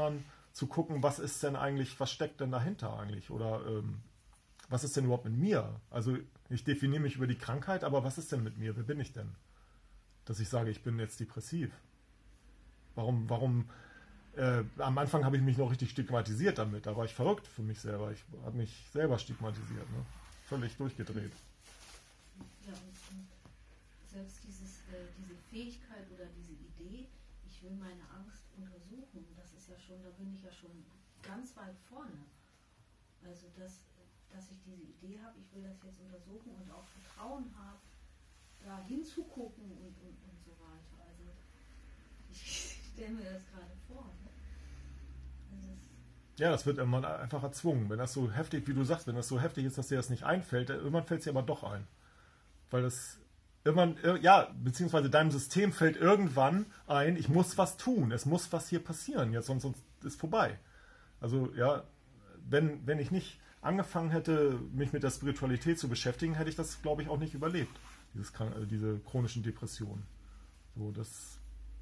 zu gucken, was ist denn eigentlich, was steckt denn dahinter eigentlich? Oder was ist denn überhaupt mit mir? Also ich definiere mich über die Krankheit, aber was ist denn mit mir? Wer bin ich denn? Dass ich sage, ich bin jetzt depressiv. Warum am Anfang habe ich mich noch richtig stigmatisiert damit. Da war ich verrückt für mich selber. Ich habe mich selber stigmatisiert. Ne? Völlig durchgedreht. Ja, und selbst diese Fähigkeit oder diese Idee, ich will meine Angst untersuchen, das ist ja schon, da bin ich ja schon ganz weit vorne. Also, dass ich diese Idee habe, ich will das jetzt untersuchen und auch Vertrauen habe, da hinzugucken und so weiter. Also, ich stelle mir das gerade vor. Also ja, das wird irgendwann einfach erzwungen. Wenn das so heftig, wie du sagst, wenn das so heftig ist, dass dir das nicht einfällt, irgendwann fällt es dir aber doch ein. Weil das irgendwann, ja, beziehungsweise deinem System fällt irgendwann ein, ich muss was tun, es muss was hier passieren, jetzt sonst ist vorbei. Also ja, wenn ich nicht angefangen hätte, mich mit der Spiritualität zu beschäftigen, hätte ich das, glaube ich, auch nicht überlebt, diese chronischen Depressionen. So, das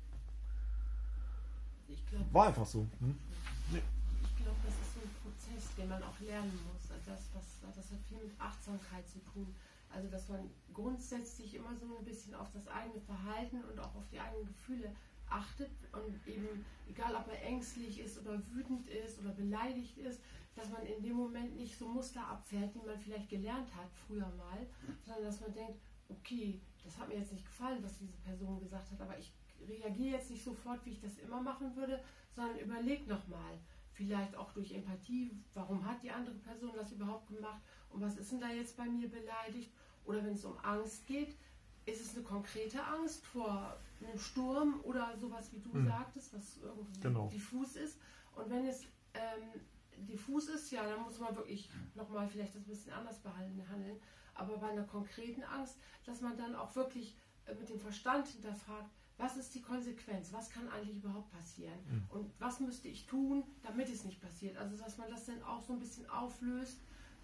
war einfach so. Nee. Ich glaube, das ist so ein Prozess, den man auch lernen muss. Also das hat viel mit Achtsamkeit zu tun. Also dass man grundsätzlich immer so ein bisschen auf das eigene Verhalten und auch auf die eigenen Gefühle achtet und eben, egal ob man ängstlich ist oder wütend ist oder beleidigt ist, dass man in dem Moment nicht so Muster abfährt, die man vielleicht gelernt hat früher mal, sondern dass man denkt, okay, das hat mir jetzt nicht gefallen, was diese Person gesagt hat, aber ich reagiere jetzt nicht sofort, wie ich das immer machen würde, sondern überleg nochmal, vielleicht auch durch Empathie, warum hat die andere Person das überhaupt gemacht und was ist denn da jetzt bei mir beleidigt? Oder wenn es um Angst geht, ist es eine konkrete Angst vor einem Sturm oder sowas, wie du sagtest, was irgendwie diffus ist. Und wenn es diffus ist, ja, dann muss man wirklich nochmal vielleicht das ein bisschen anders handeln. Aber bei einer konkreten Angst, dass man dann auch wirklich mit dem Verstand hinterfragt, was ist die Konsequenz? Was kann eigentlich überhaupt passieren? Und was müsste ich tun, damit es nicht passiert? Also, dass man das dann auch so ein bisschen auflöst,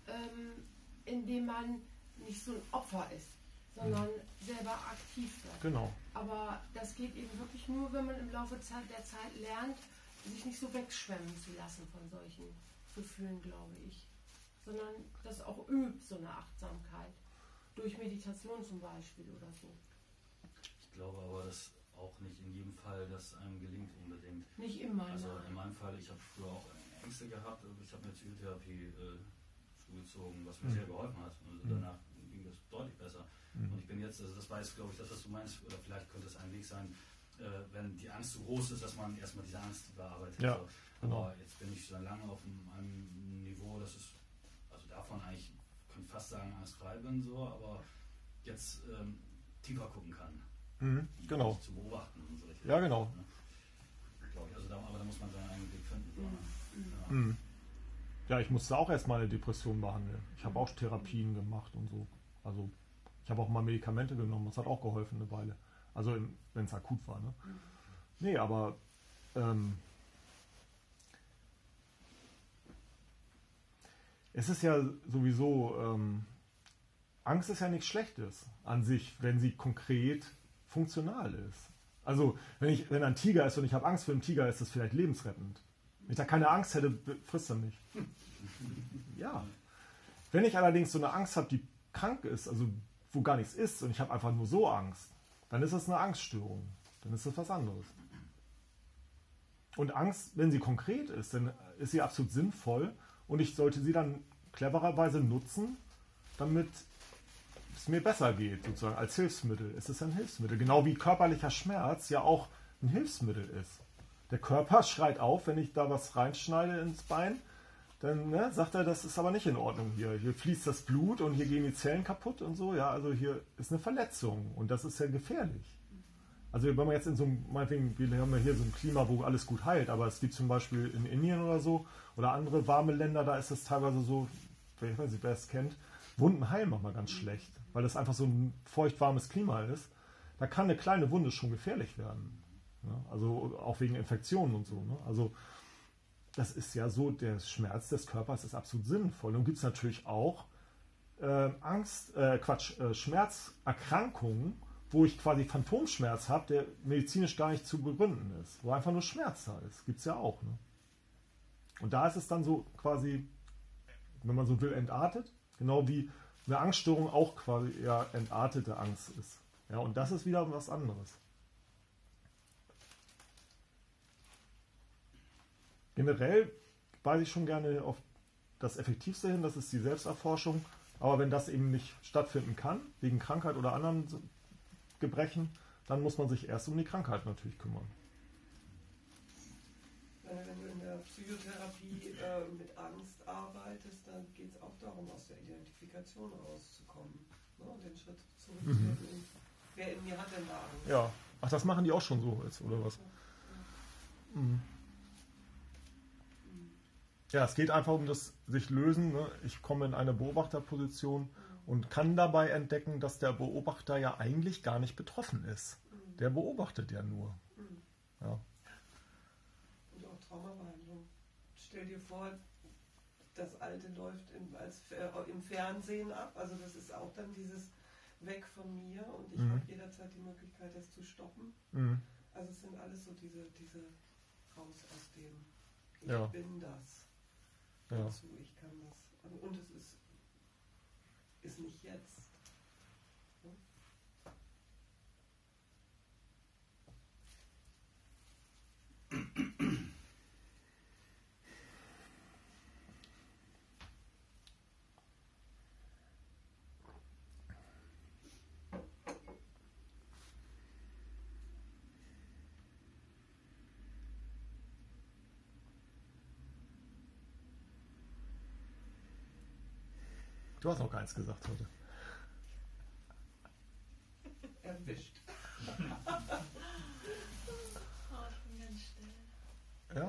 indem man nicht so ein Opfer ist, sondern selber aktiv wird. Genau. Aber das geht eben wirklich nur, wenn man im Laufe der Zeit lernt, sich nicht so wegschwemmen zu lassen von solchen Gefühlen, glaube ich. Sondern das auch übt, so eine Achtsamkeit. Durch Meditation zum Beispiel oder so. Ich glaube aber, dass auch nicht in jedem Fall das einem gelingt unbedingt. Nicht immer. Also in meinem Fall, ich habe früher auch Ängste gehabt, ich habe eine Psychotherapie zugezogen, was mir sehr geholfen hat. Also danach ging das deutlich besser. Und ich bin jetzt, also das war jetzt, glaube ich, das, was du meinst, oder vielleicht könnte es ein Weg sein, wenn die Angst zu groß ist, dass man erstmal diese Angst bearbeitet. Ja, also, genau. Aber jetzt bin ich so lange auf einem Niveau, das ist, also davon eigentlich, ich könnte fast sagen, angstfrei bin, so, aber jetzt tiefer gucken kann. Genau. Zu beobachten und so. Ja, genau. Glaube ich. Also aber da muss man seinen eigenen Weg finden. So. Ja, ich musste auch erstmal eine Depression behandeln. Ich habe auch Therapien gemacht und so. Also ich habe auch mal Medikamente genommen, das hat auch geholfen eine Weile. Also wenn es akut war. Ne? Nee, aber es ist ja sowieso, Angst ist ja nichts Schlechtes an sich, wenn sie konkret funktional ist. Also wenn ein Tiger ist und ich habe Angst vor dem Tiger, ist das vielleicht lebensrettend. Wenn ich da keine Angst hätte, frisst er mich. Ja. Wenn ich allerdings so eine Angst habe, die krank ist, also wo gar nichts ist und ich habe einfach nur so Angst, dann ist das eine Angststörung. Dann ist das was anderes. Und Angst, wenn sie konkret ist, dann ist sie absolut sinnvoll und ich sollte sie dann clevererweise nutzen, damit es mir besser geht, sozusagen als Hilfsmittel. Es ist ein Hilfsmittel. Genau wie körperlicher Schmerz ja auch ein Hilfsmittel ist. Der Körper schreit auf, wenn ich da was reinschneide ins Bein, dann sagt er, das ist aber nicht in Ordnung hier. Hier fließt das Blut und hier gehen die Zellen kaputt und so. Ja, also hier ist eine Verletzung und das ist ja gefährlich. Also wenn man jetzt in so einem, meinetwegen, wir haben ja hier so ein Klima, wo alles gut heilt, aber es gibt zum Beispiel in Indien oder so oder andere warme Länder, da ist es teilweise so, ich weiß nicht, wer es kennt, Wunden heilen manchmal ganz schlecht, weil das einfach so ein feucht-warmes Klima ist. Da kann eine kleine Wunde schon gefährlich werden. Ne? Also auch wegen Infektionen und so. Ne? Also das ist ja so, der Schmerz des Körpers ist absolut sinnvoll. Und gibt es natürlich auch Schmerzerkrankungen, wo ich quasi Phantomschmerz habe, der medizinisch gar nicht zu begründen ist, wo einfach nur Schmerz da ist. Gibt es ja auch. Ne? Und da ist es dann so quasi, wenn man so will, entartet. Genau wie eine Angststörung auch quasi eher entartete Angst ist. Ja, und das ist wieder was anderes. Generell weise ich schon gerne auf das Effektivste hin, das ist die Selbsterforschung. Aber wenn das eben nicht stattfinden kann, wegen Krankheit oder anderen Gebrechen, dann muss man sich erst um die Krankheit natürlich kümmern. Wenn du in der Psychotherapie mit Angst arbeitest, dann geht es auch darum, aus der Identifikation rauszukommen. Ne? Und den Schritt zurückzunehmen. Wer in mir hat denn da Angst? Ja, ach, das machen die auch schon so jetzt, oder was? Mhm. Ja, es geht einfach um das sich lösen. Ne? Ich komme in eine Beobachterposition und kann dabei entdecken, dass der Beobachter ja eigentlich gar nicht betroffen ist. Der beobachtet ja nur. Ja. Und auch Traumabehandlung. Stell dir vor, das Alte läuft im Fernsehen ab. Also das ist auch dann dieses Weg von mir und ich habe jederzeit die Möglichkeit, das zu stoppen. Also es sind alles so diese raus aus dem ich bin das. Dazu, ich kann das. Und es ist nicht jetzt. Ja? Du hast noch keins gesagt heute. Erwischt. Oh, ich bin ganz still. Ja.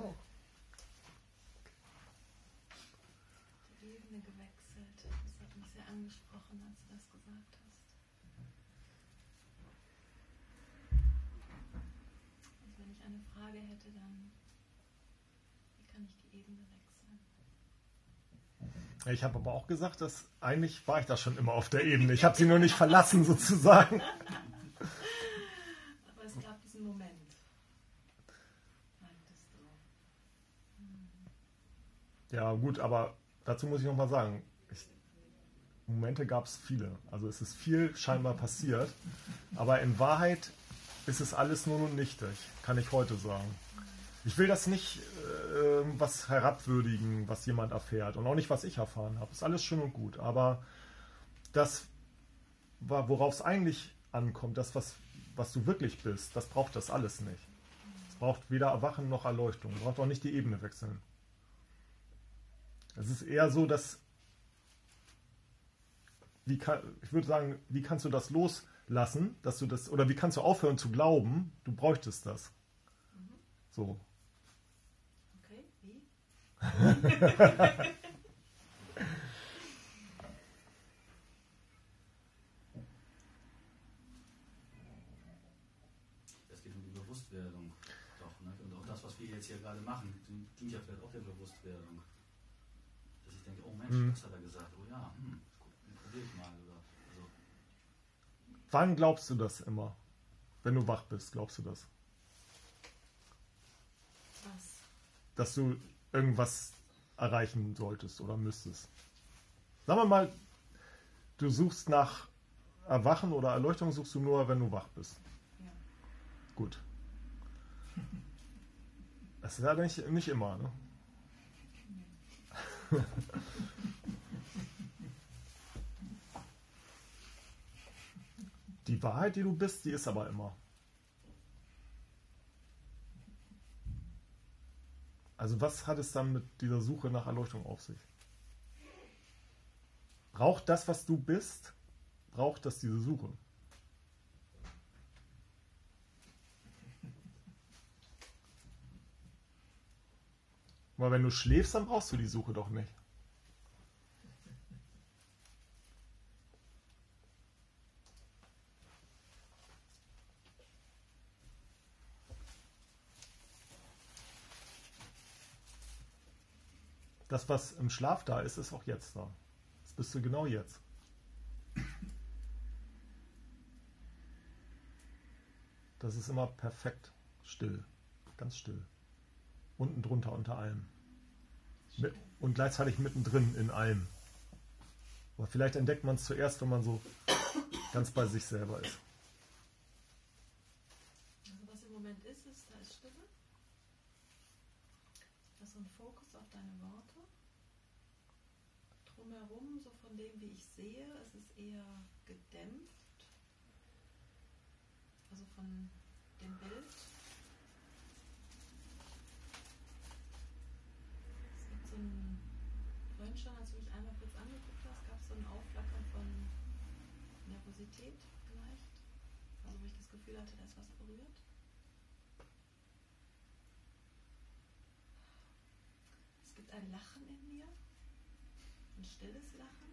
Die Ebene gewechselt. Das hat mich sehr angesprochen, als du das gesagt hast. Also wenn ich eine Frage hätte, dann wie kann ich die Ebene wechseln? Ich habe aber auch gesagt, dass eigentlich war ich da schon immer auf der Ebene. Ich habe sie nur nicht verlassen, sozusagen. Aber es gab diesen Moment. Meintest du? Ja, gut, aber dazu muss ich nochmal sagen, Momente gab es viele. Also es ist viel scheinbar passiert. Aber in Wahrheit ist es alles nur und nichtig, kann ich heute sagen. Ich will das nicht was herabwürdigen, was jemand erfährt und auch nicht, was ich erfahren habe. Ist alles schön und gut, aber das, worauf es eigentlich ankommt, das, was du wirklich bist, das braucht das alles nicht. Es braucht weder Erwachen noch Erleuchtung. Es braucht auch nicht die Ebene wechseln. Es ist eher so, dass, ich würde sagen, wie kannst du das loslassen, dass du das, oder wie kannst du aufhören zu glauben, du bräuchtest das. So. Okay, wie? Es geht um die Bewusstwerdung, doch, ne? Und auch das, was wir jetzt hier gerade machen, dient ja vielleicht auch der Bewusstwerdung. Dass ich denke, oh Mensch, das hat er gesagt, oh ja, probier ich mal. Oder, also. Wann glaubst du das immer? Wenn du wach bist, glaubst du das? Was? Dass du irgendwas erreichen solltest oder müsstest. Sagen wir mal, du suchst nach Erwachen oder Erleuchtung, suchst du nur, wenn du wach bist. Ja. Gut. Das ist ja nicht immer, ne? Die Wahrheit, die du bist, die ist aber immer. Also was hat es dann mit dieser Suche nach Erleuchtung auf sich? Braucht das, was du bist, braucht das diese Suche? Weil wenn du schläfst, dann brauchst du die Suche doch nicht. Das, was im Schlaf da ist, ist auch jetzt da. Das bist du genau jetzt. Das ist immer perfekt still. Ganz still. Unten drunter, unter allem. Und gleichzeitig mittendrin in allem. Aber vielleicht entdeckt man es zuerst, wenn man so ganz bei sich selber ist. Also was im Moment ist, da ist Stille. Das ist so ein Fokus auf deine Worte. Drumherum, so von dem, wie ich sehe, es ist eher gedämpft. Also von dem Bild. Es gibt so ein, vorhin schon, als du mich einmal kurz angeguckt hast, gab es so ein Aufflackern von Nervosität vielleicht. Also wo ich das Gefühl hatte, da ist was berührt. Es gibt ein Lachen in mir. Ein stilles Lachen.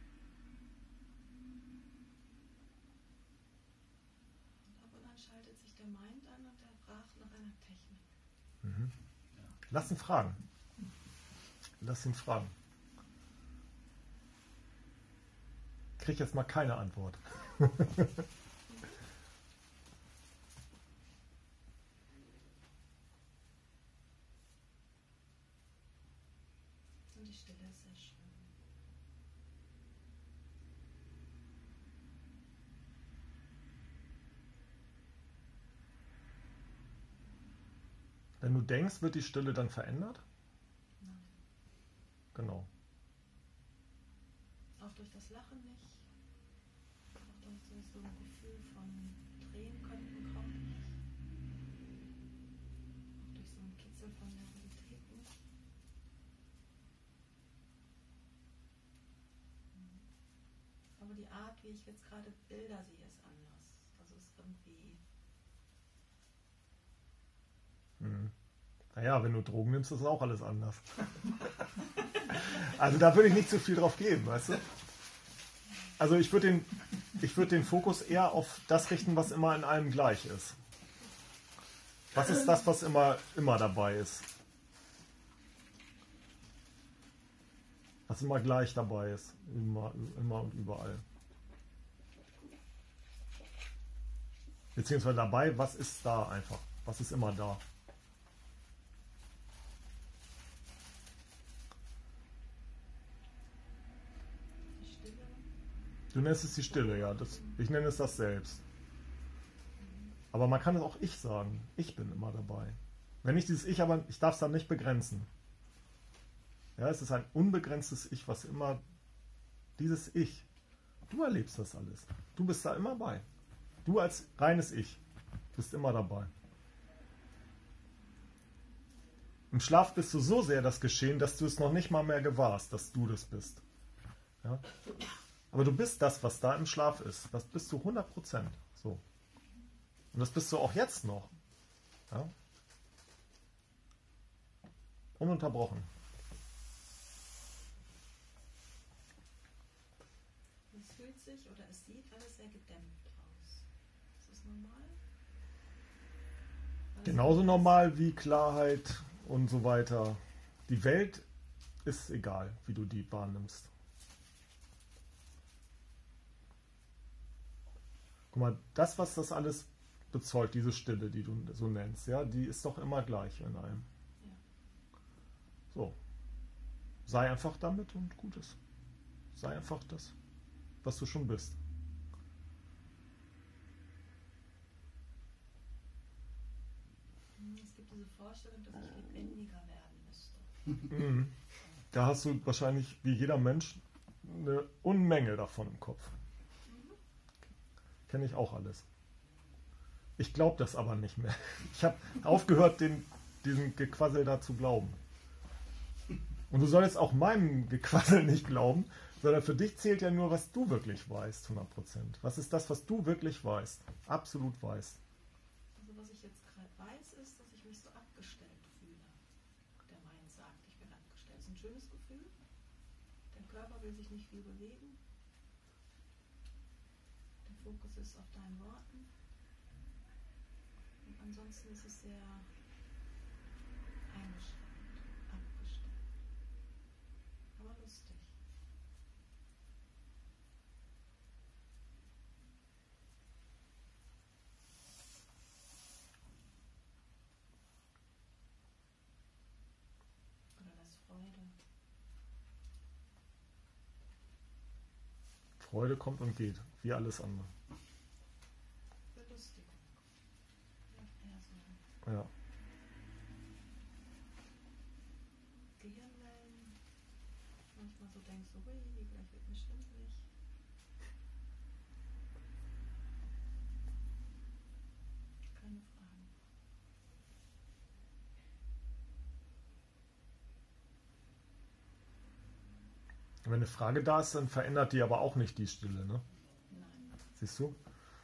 Und ab und an schaltet sich der Mind an und der fragt nach einer Technik. Mhm. Lass ihn fragen. Lass ihn fragen. Ich krieg jetzt mal keine Antwort. Und die Stille ist sehr schön. Wenn du denkst, wird die Stille dann verändert? Nein. Genau. Auch durch das Lachen nicht. Auch durch so ein Gefühl von Tränen könnten kommen nicht. Auch durch so einen Kitzel von Nervosität nicht. Aber die Art, wie ich jetzt gerade Bilder sehe, ist anders. Also ist irgendwie... Mhm. Naja, wenn du Drogen nimmst, ist auch alles anders. Also da würde ich nicht so viel drauf geben, weißt du? Also ich würde den Fokus eher auf das richten, was immer in allem gleich ist. Was ist das, was immer dabei ist? Was immer gleich dabei ist. Immer und überall. Beziehungsweise dabei, was ist da einfach? Was ist immer da? Du nennst es die Stille, ja. Ich nenne es das selbst. Aber man kann es auch ich sagen. Ich bin immer dabei. Wenn ich dieses Ich, aber ich darf es dann nicht begrenzen. Ja, es ist ein unbegrenztes Ich, was immer dieses Ich. Du erlebst das alles. Du bist da immer bei. Du als reines Ich bist immer dabei. Im Schlaf bist du so sehr das Geschehen, dass du es noch nicht mal mehr gewahrst, dass du das bist. Ja? Aber du bist das, was da im Schlaf ist. Das bist du 100%. So. Und das bist du auch jetzt noch. Ja? Ununterbrochen. Es fühlt sich oder es sieht alles sehr gedämpft aus. Ist das normal? Genauso normal wie Klarheit und so weiter. Die Welt ist egal, wie du die wahrnimmst. Guck mal, das, was das alles bezeugt, diese Stille, die du so nennst, ja, die ist doch immer gleich in allem. Ja. So. Sei einfach damit und gut ist. Sei einfach das, was du schon bist. Es gibt diese Vorstellung, dass ich lebendiger werden müsste. Da hast du wahrscheinlich, wie jeder Mensch, eine Unmenge davon im Kopf. Kenne ich auch alles. Ich glaube das aber nicht mehr. Ich habe aufgehört, diesem Gequassel da zu glauben. Und du solltest auch meinem Gequassel nicht glauben, sondern für dich zählt ja nur, was du wirklich weißt, 100%. Was ist das, was du wirklich weißt? Absolut weißt. Also was ich jetzt gerade weiß, ist, dass ich mich so abgestellt fühle. Der Mind sagt, ich bin abgestellt. Das ist ein schönes Gefühl. Der Körper will sich nicht viel bewegen. Der Fokus ist auf deinen Worten. Und ansonsten ist es sehr eingeschränkt, abgestellt. Aber lustig. Oder das Freude. Freude kommt und geht, wie alles andere. Belustigung. Ja, eher so. Ja. Gehirnwellen. Manchmal so denkst du, hui, gleich wird mir schwindelig. Keine Fragen. Wenn eine Frage da ist, dann verändert die aber auch nicht die Stille, ne? Nein. Siehst du?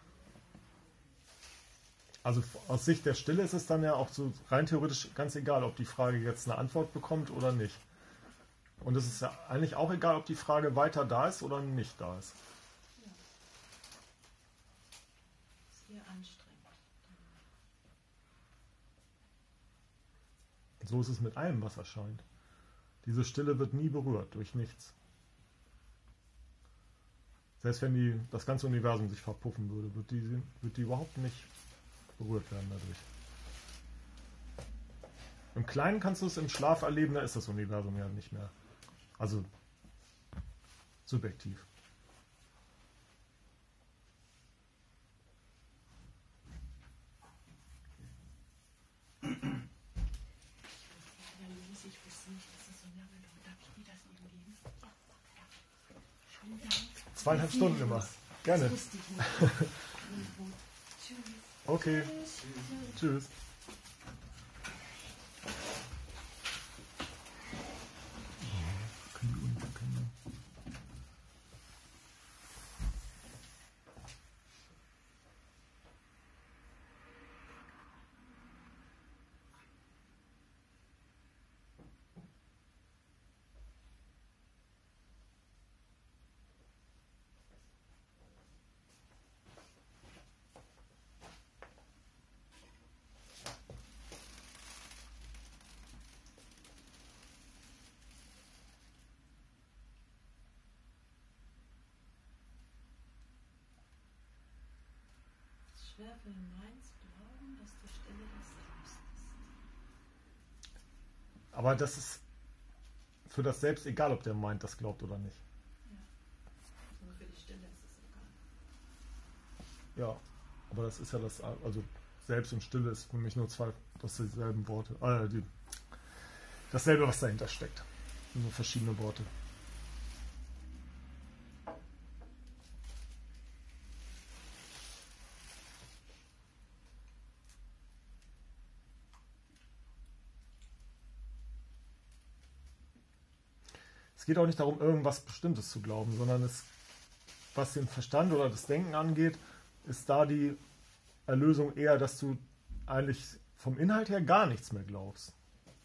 Also aus Sicht der Stille ist es dann ja auch so rein theoretisch ganz egal, ob die Frage jetzt eine Antwort bekommt oder nicht. Und es ist ja eigentlich auch egal, ob die Frage weiter da ist oder nicht da ist. Ja. Ist eher anstrengend. So ist es mit allem, was erscheint. Diese Stille wird nie berührt durch nichts. Selbst wenn das ganze Universum sich verpuffen würde, wird die überhaupt nicht berührt werden dadurch. Im Kleinen kannst du es im Schlaf erleben, da ist das Universum ja nicht mehr. Also subjektiv. Ich wusste nicht, dass das so lange dauert. Darf ich mir das eben geben? Ja, danke. 2,5 Stunden immer. Gerne. Das wusste ich nicht. Tschüss. Okay. Tschüss. Schwer für den Mind zu glauben, dass die Stille das Selbst ist. Aber das ist für das Selbst egal, ob der Mind das glaubt oder nicht. Ja. Nur für die Stille ist es egal. Ja, aber das ist ja das, also Selbst und Stille ist für mich nur das sind dieselben Worte, dasselbe, was dahinter steckt. Nur verschiedene Worte. Es geht auch nicht darum, irgendwas Bestimmtes zu glauben, sondern was den Verstand oder das Denken angeht, ist da die Erlösung eher, dass du eigentlich vom Inhalt her gar nichts mehr glaubst.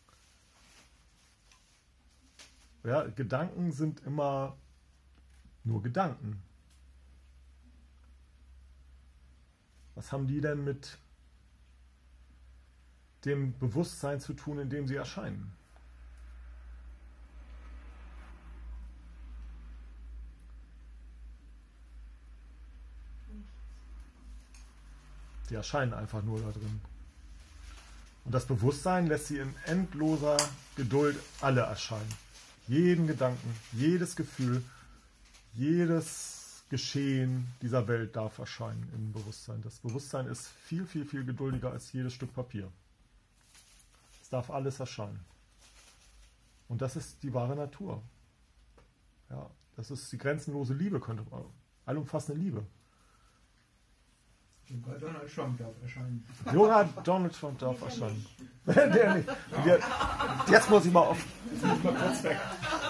Ja, Gedanken sind immer nur Gedanken. Was haben die denn mit dem Bewusstsein zu tun, in dem sie erscheinen? Die erscheinen einfach nur da drin. Und das Bewusstsein lässt sie in endloser Geduld alle erscheinen. Jeden Gedanken, jedes Gefühl, jedes Geschehen dieser Welt darf erscheinen im Bewusstsein. Das Bewusstsein ist viel, viel, viel geduldiger als jedes Stück Papier. Es darf alles erscheinen. Und das ist die wahre Natur. Ja, das ist die grenzenlose Liebe, allumfassende Liebe. Sogar Donald Trump darf erscheinen. Sogar Donald Trump darf erscheinen. Der nicht. Jetzt muss ich mal auf. Jetzt muss ich mal kurz weg.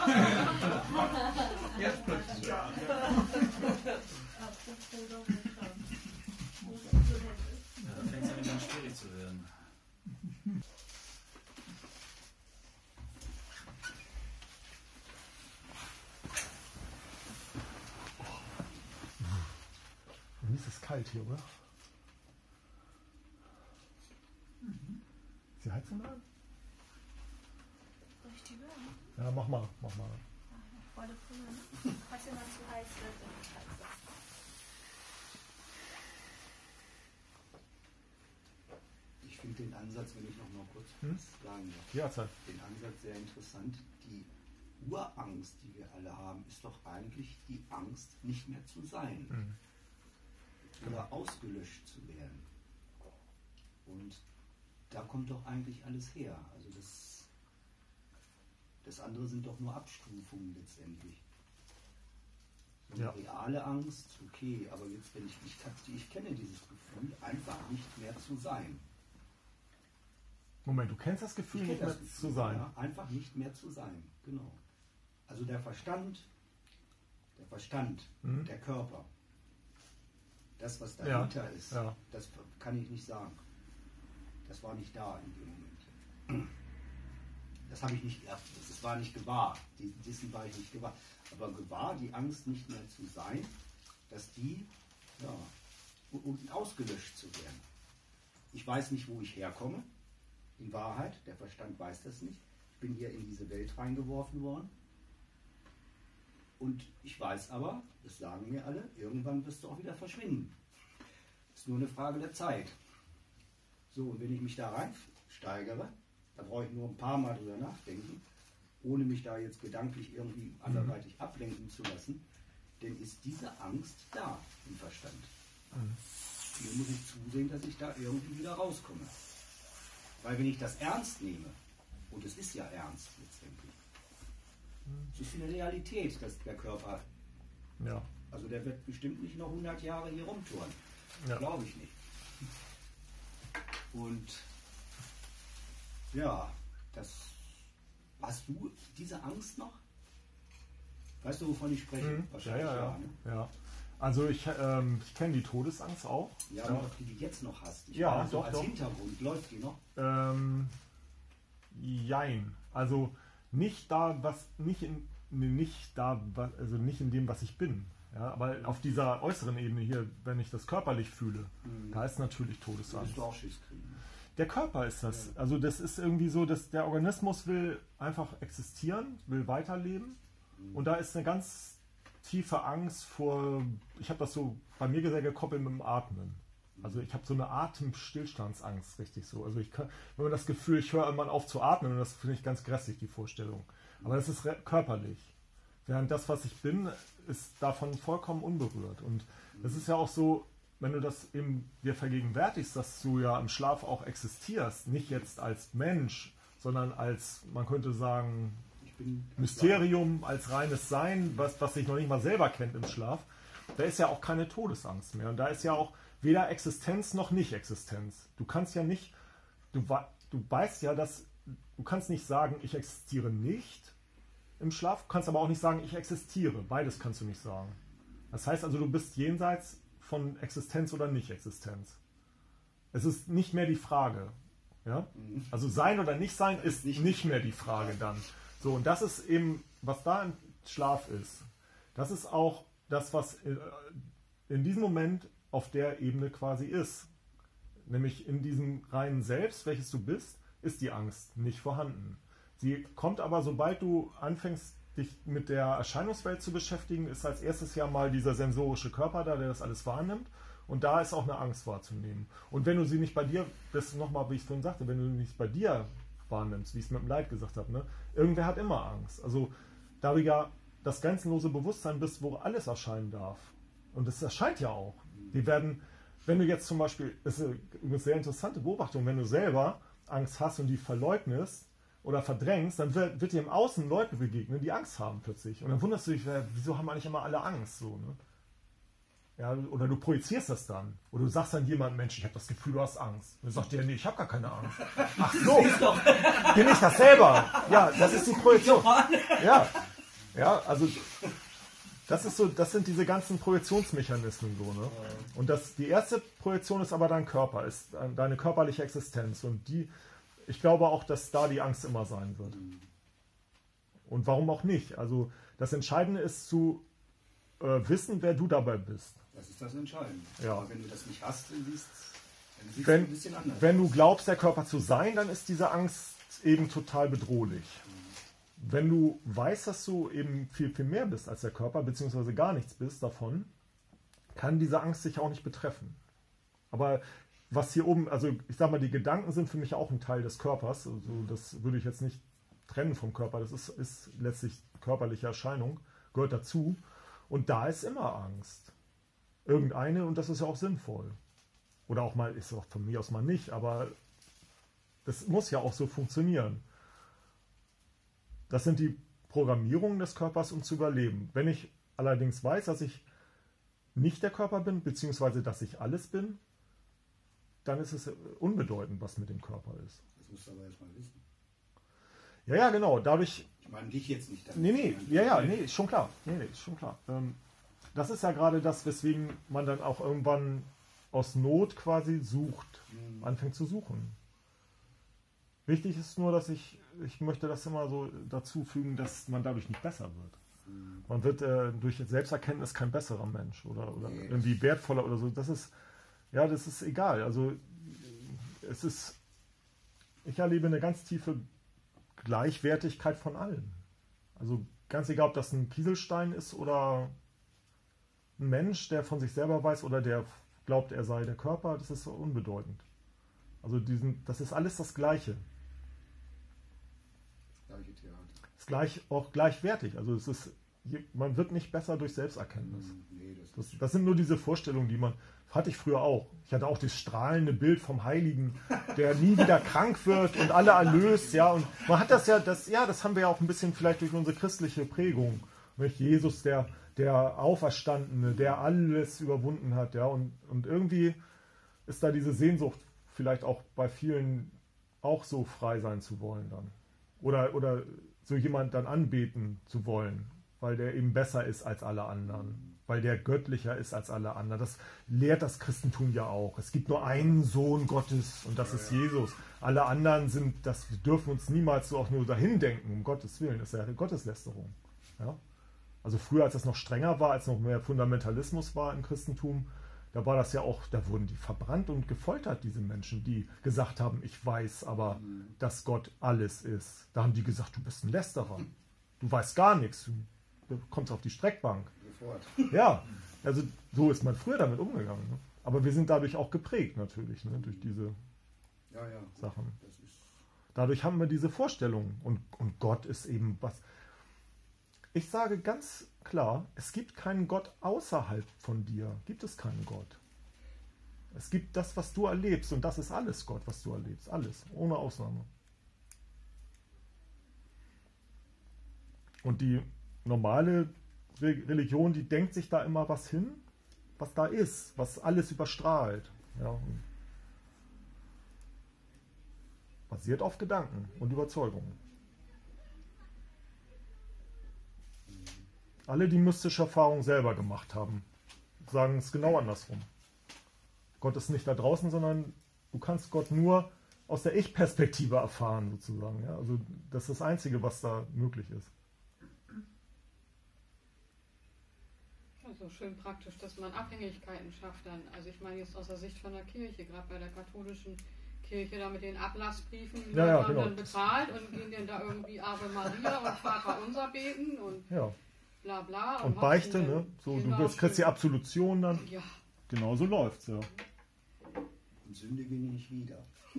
Jetzt plötzlich. Ja, da fängt es nämlich an schwierig zu werden. Wie ist es kalt hier, oder? Ist die Heizung an? Soll ich die hören? Ja, mach mal. Volle Pulle, ne? Falls jemand zu heiß wird, dann ist heiß. Ich finde den Ansatz, wenn ich noch mal kurz was sagen darf, Ja, Zeit. den Ansatz sehr interessant, die Urangst, die wir alle haben, ist doch eigentlich die Angst, nicht mehr zu sein. Oder ausgelöscht zu werden. Und da kommt doch eigentlich alles her. Also das andere sind doch nur Abstufungen letztendlich. Eine reale Angst, okay, aber jetzt bin ich kenne dieses Gefühl, einfach nicht mehr zu sein. Moment, du kennst das Gefühl, nicht mehr zu sein? Ja, einfach nicht mehr zu sein, genau. Also der Verstand, der Körper, das, was dahinter ist, das kann ich nicht sagen. Das war nicht da in dem Moment. Das habe ich nicht, das war nicht gewahr. Diesen war ich nicht gewahr. Aber gewahr, die Angst nicht mehr zu sein, dass die, und ausgelöscht zu werden. Ich weiß nicht, wo ich herkomme. In Wahrheit, der Verstand weiß das nicht. Ich bin hier in diese Welt reingeworfen worden. Und ich weiß aber, das sagen mir alle, irgendwann wirst du auch wieder verschwinden. Ist nur eine Frage der Zeit. So, und wenn ich mich da reinsteigere, da brauche ich nur ein paar Mal drüber nachdenken, ohne mich da jetzt gedanklich irgendwie anderweitig ablenken zu lassen, dann ist diese Angst da im Verstand. Hier muss ich zusehen, dass ich da irgendwie wieder rauskomme. Weil wenn ich das ernst nehme, und es ist ja ernst letztendlich, es ist eine Realität, dass der Körper, also der wird bestimmt nicht noch 100 Jahre hier rumtouren. Glaube ich nicht. Und ja, hast du diese Angst noch? Weißt du, wovon ich spreche? Wahrscheinlich ja. Also ich kenne die Todesangst auch. Ja, aber ob du die jetzt noch hast. Doch, als Hintergrund läuft die noch? Jein. Also nicht in dem, was ich bin. Ja, aber auf dieser äußeren Ebene hier, wenn ich das körperlich fühle, da ist natürlich Todesangst. Willst du auch Schiss kriegen? Der Körper ist das. Also das ist irgendwie so, dass der Organismus will einfach existieren, will weiterleben. Und da ist eine ganz tiefe Angst vor, ich habe das so bei mir sehr gekoppelt mit dem Atmen. Also ich habe so eine Atemstillstandsangst, richtig so. Also wenn man das Gefühl, ich höre irgendwann auf zu atmen, und das finde ich ganz grässlich, die Vorstellung. Aber das ist körperlich. Während das, was ich bin, ist davon vollkommen unberührt. Und das ist ja auch so, wenn du das eben dir vergegenwärtigst, dass du ja im Schlaf auch existierst, nicht jetzt als Mensch, sondern als, man könnte sagen, Mysterium, als reines Sein, was sich noch nicht mal selber kennt im Schlaf, da ist ja auch keine Todesangst mehr. Und da ist ja auch weder Existenz noch Nicht-Existenz. Du kannst ja nicht, du weißt ja, dass, du kannst nicht sagen, ich existiere nicht im Schlaf, kannst aber auch nicht sagen, ich existiere. Beides kannst du nicht sagen. Das heißt also, du bist jenseits von Existenz oder Nicht-Existenz. Es ist nicht mehr die Frage. Ja? Also sein oder nicht sein ist nicht mehr die Frage dann. So, und das ist eben, was da im Schlaf ist. Das ist auch das, was in diesem Moment auf der Ebene quasi ist. Nämlich in diesem reinen Selbst, welches du bist, ist die Angst nicht vorhanden. Sie kommt aber, sobald du anfängst, dich mit der Erscheinungswelt zu beschäftigen, ist als erstes ja mal dieser sensorische Körper da, der das alles wahrnimmt. Und da ist auch eine Angst wahrzunehmen. Und wenn du sie nicht bei dir, das nochmal, wie ich vorhin sagte, wenn du nicht bei dir wahrnimmst, wie ich es mit dem Leid gesagt habe, ne? Irgendwer hat immer Angst. Also da du ja das grenzenlose Bewusstsein bist, wo alles erscheinen darf. Und es erscheint ja auch. Die werden, wenn du jetzt zum Beispiel, das ist eine sehr interessante Beobachtung, wenn du selber Angst hast und die verleugnest oder verdrängst, dann wird dir im Außen Leute begegnen, die Angst haben plötzlich. Und dann wunderst du dich, wieso haben eigentlich immer alle Angst? So, ne? Ja, oder du projizierst das dann. Oder du sagst dann jemandem, Mensch, ich habe das Gefühl, du hast Angst. Und dann sagt der, nee, ich habe gar keine Angst. Ach so, bin ich das selber? Ja, das ist die Projektion. Ja, also das ist so, das sind diese ganzen Projektionsmechanismen so, ne? Und die erste Projektion ist aber dein Körper, ist deine körperliche Existenz. Und ich glaube auch, dass da die Angst immer sein wird. Und warum auch nicht? Also das Entscheidende ist zu wissen, wer du dabei bist. Das ist das Entscheidende. Ja. Aber wenn du das nicht hast, dann siehst du wenn, ein bisschen anders. Wenn du glaubst, der Körper zu sein, dann ist diese Angst eben total bedrohlich. Wenn du weißt, dass du eben viel, viel mehr bist als der Körper, beziehungsweise gar nichts bist davon, kann diese Angst dich auch nicht betreffen. Aber was hier oben, also ich sag mal, die Gedanken sind für mich auch ein Teil des Körpers. Also das würde ich jetzt nicht trennen vom Körper. Das ist letztlich körperliche Erscheinung, gehört dazu. Und da ist immer Angst. Irgendeine, und das ist ja auch sinnvoll. Oder auch mal, ist auch von mir aus mal nicht, aber das muss ja auch so funktionieren. Das sind die Programmierungen des Körpers, um zu überleben. Wenn ich allerdings weiß, dass ich nicht der Körper bin, beziehungsweise dass ich alles bin, dann ist es unbedeutend, was mit dem Körper ist. Das musst du aber erst mal wissen. Ja, genau. Dadurch. Ich meine dich jetzt nicht. Nee, ist schon klar. Ist schon klar. Das ist ja gerade das, weswegen man dann auch irgendwann aus Not quasi sucht, anfängt zu suchen. Wichtig ist nur, dass ich möchte das immer so dazu fügen, dass man dadurch nicht besser wird. Man wird durch Selbsterkenntnis kein besserer Mensch oder irgendwie wertvoller oder so. Das ist egal. Also ich erlebe eine ganz tiefe Gleichwertigkeit von allem. Also ganz egal, ob das ein Kieselstein ist oder ein Mensch, der von sich selber weiß oder der glaubt, er sei der Körper, das ist so unbedeutend. Also das ist alles das Gleiche. Gleiche Theater. Ist auch gleichwertig. Also man wird nicht besser durch Selbsterkenntnis. Nee, das sind nur diese Vorstellungen, hatte ich früher auch. Ich hatte auch das strahlende Bild vom Heiligen, der nie wieder krank wird und alle erlöst. Ja, und man hat das haben wir ja auch ein bisschen vielleicht durch unsere christliche Prägung. Nicht? Jesus, der Auferstandene, der alles überwunden hat. Ja, und irgendwie ist da diese Sehnsucht vielleicht auch bei vielen auch so frei sein zu wollen dann. Oder so jemand dann anbeten zu wollen, weil der eben besser ist als alle anderen, weil der göttlicher ist als alle anderen. Das lehrt das Christentum ja auch. Es gibt nur einen Sohn Gottes und das ist Jesus. Alle anderen dürfen uns niemals so auch nur dahin denken, um Gottes Willen. Das ist ja Gotteslästerung. Ja? Also früher, als das noch strenger war, als noch mehr Fundamentalismus war im Christentum, da war das ja auch, da wurden die verbrannt und gefoltert, diese Menschen, die gesagt haben, ich weiß aber, dass Gott alles ist. Da haben die gesagt, du bist ein Lästerer. Du weißt gar nichts. Du kommst auf die Streckbank. Sofort. Ja, also so ist man früher damit umgegangen. Ne? Aber wir sind dadurch auch geprägt natürlich, ne? Durch diese Sachen. Dadurch haben wir diese Vorstellungen. Und Gott ist eben was. Ich sage ganz klar, es gibt keinen Gott außerhalb von dir. Gibt es keinen Gott. Es gibt das, was du erlebst. Und das ist alles Gott, was du erlebst. Alles, ohne Ausnahme. Und die normale Religion, die denkt sich da immer was hin, was da ist, was alles überstrahlt. Ja. Basiert auf Gedanken und Überzeugungen. Alle, die mystische Erfahrungen selber gemacht haben, sagen es genau andersrum. Gott ist nicht da draußen, sondern du kannst Gott nur aus der Ich-Perspektive erfahren, sozusagen. Ja? Also das ist das Einzige, was da möglich ist. Also schön praktisch, dass man Abhängigkeiten schafft dann. Also ich meine jetzt aus der Sicht von der Kirche, gerade bei der katholischen Kirche, da mit den Ablassbriefen, die Leute haben dann bezahlt und gehen dann da irgendwie Ave Maria und Vater Unser beten und bla bla. Und Beichte, ne? So, du kriegst die Absolution dann. Ja. Genau so läuft's, ja. Und sündige nicht wieder.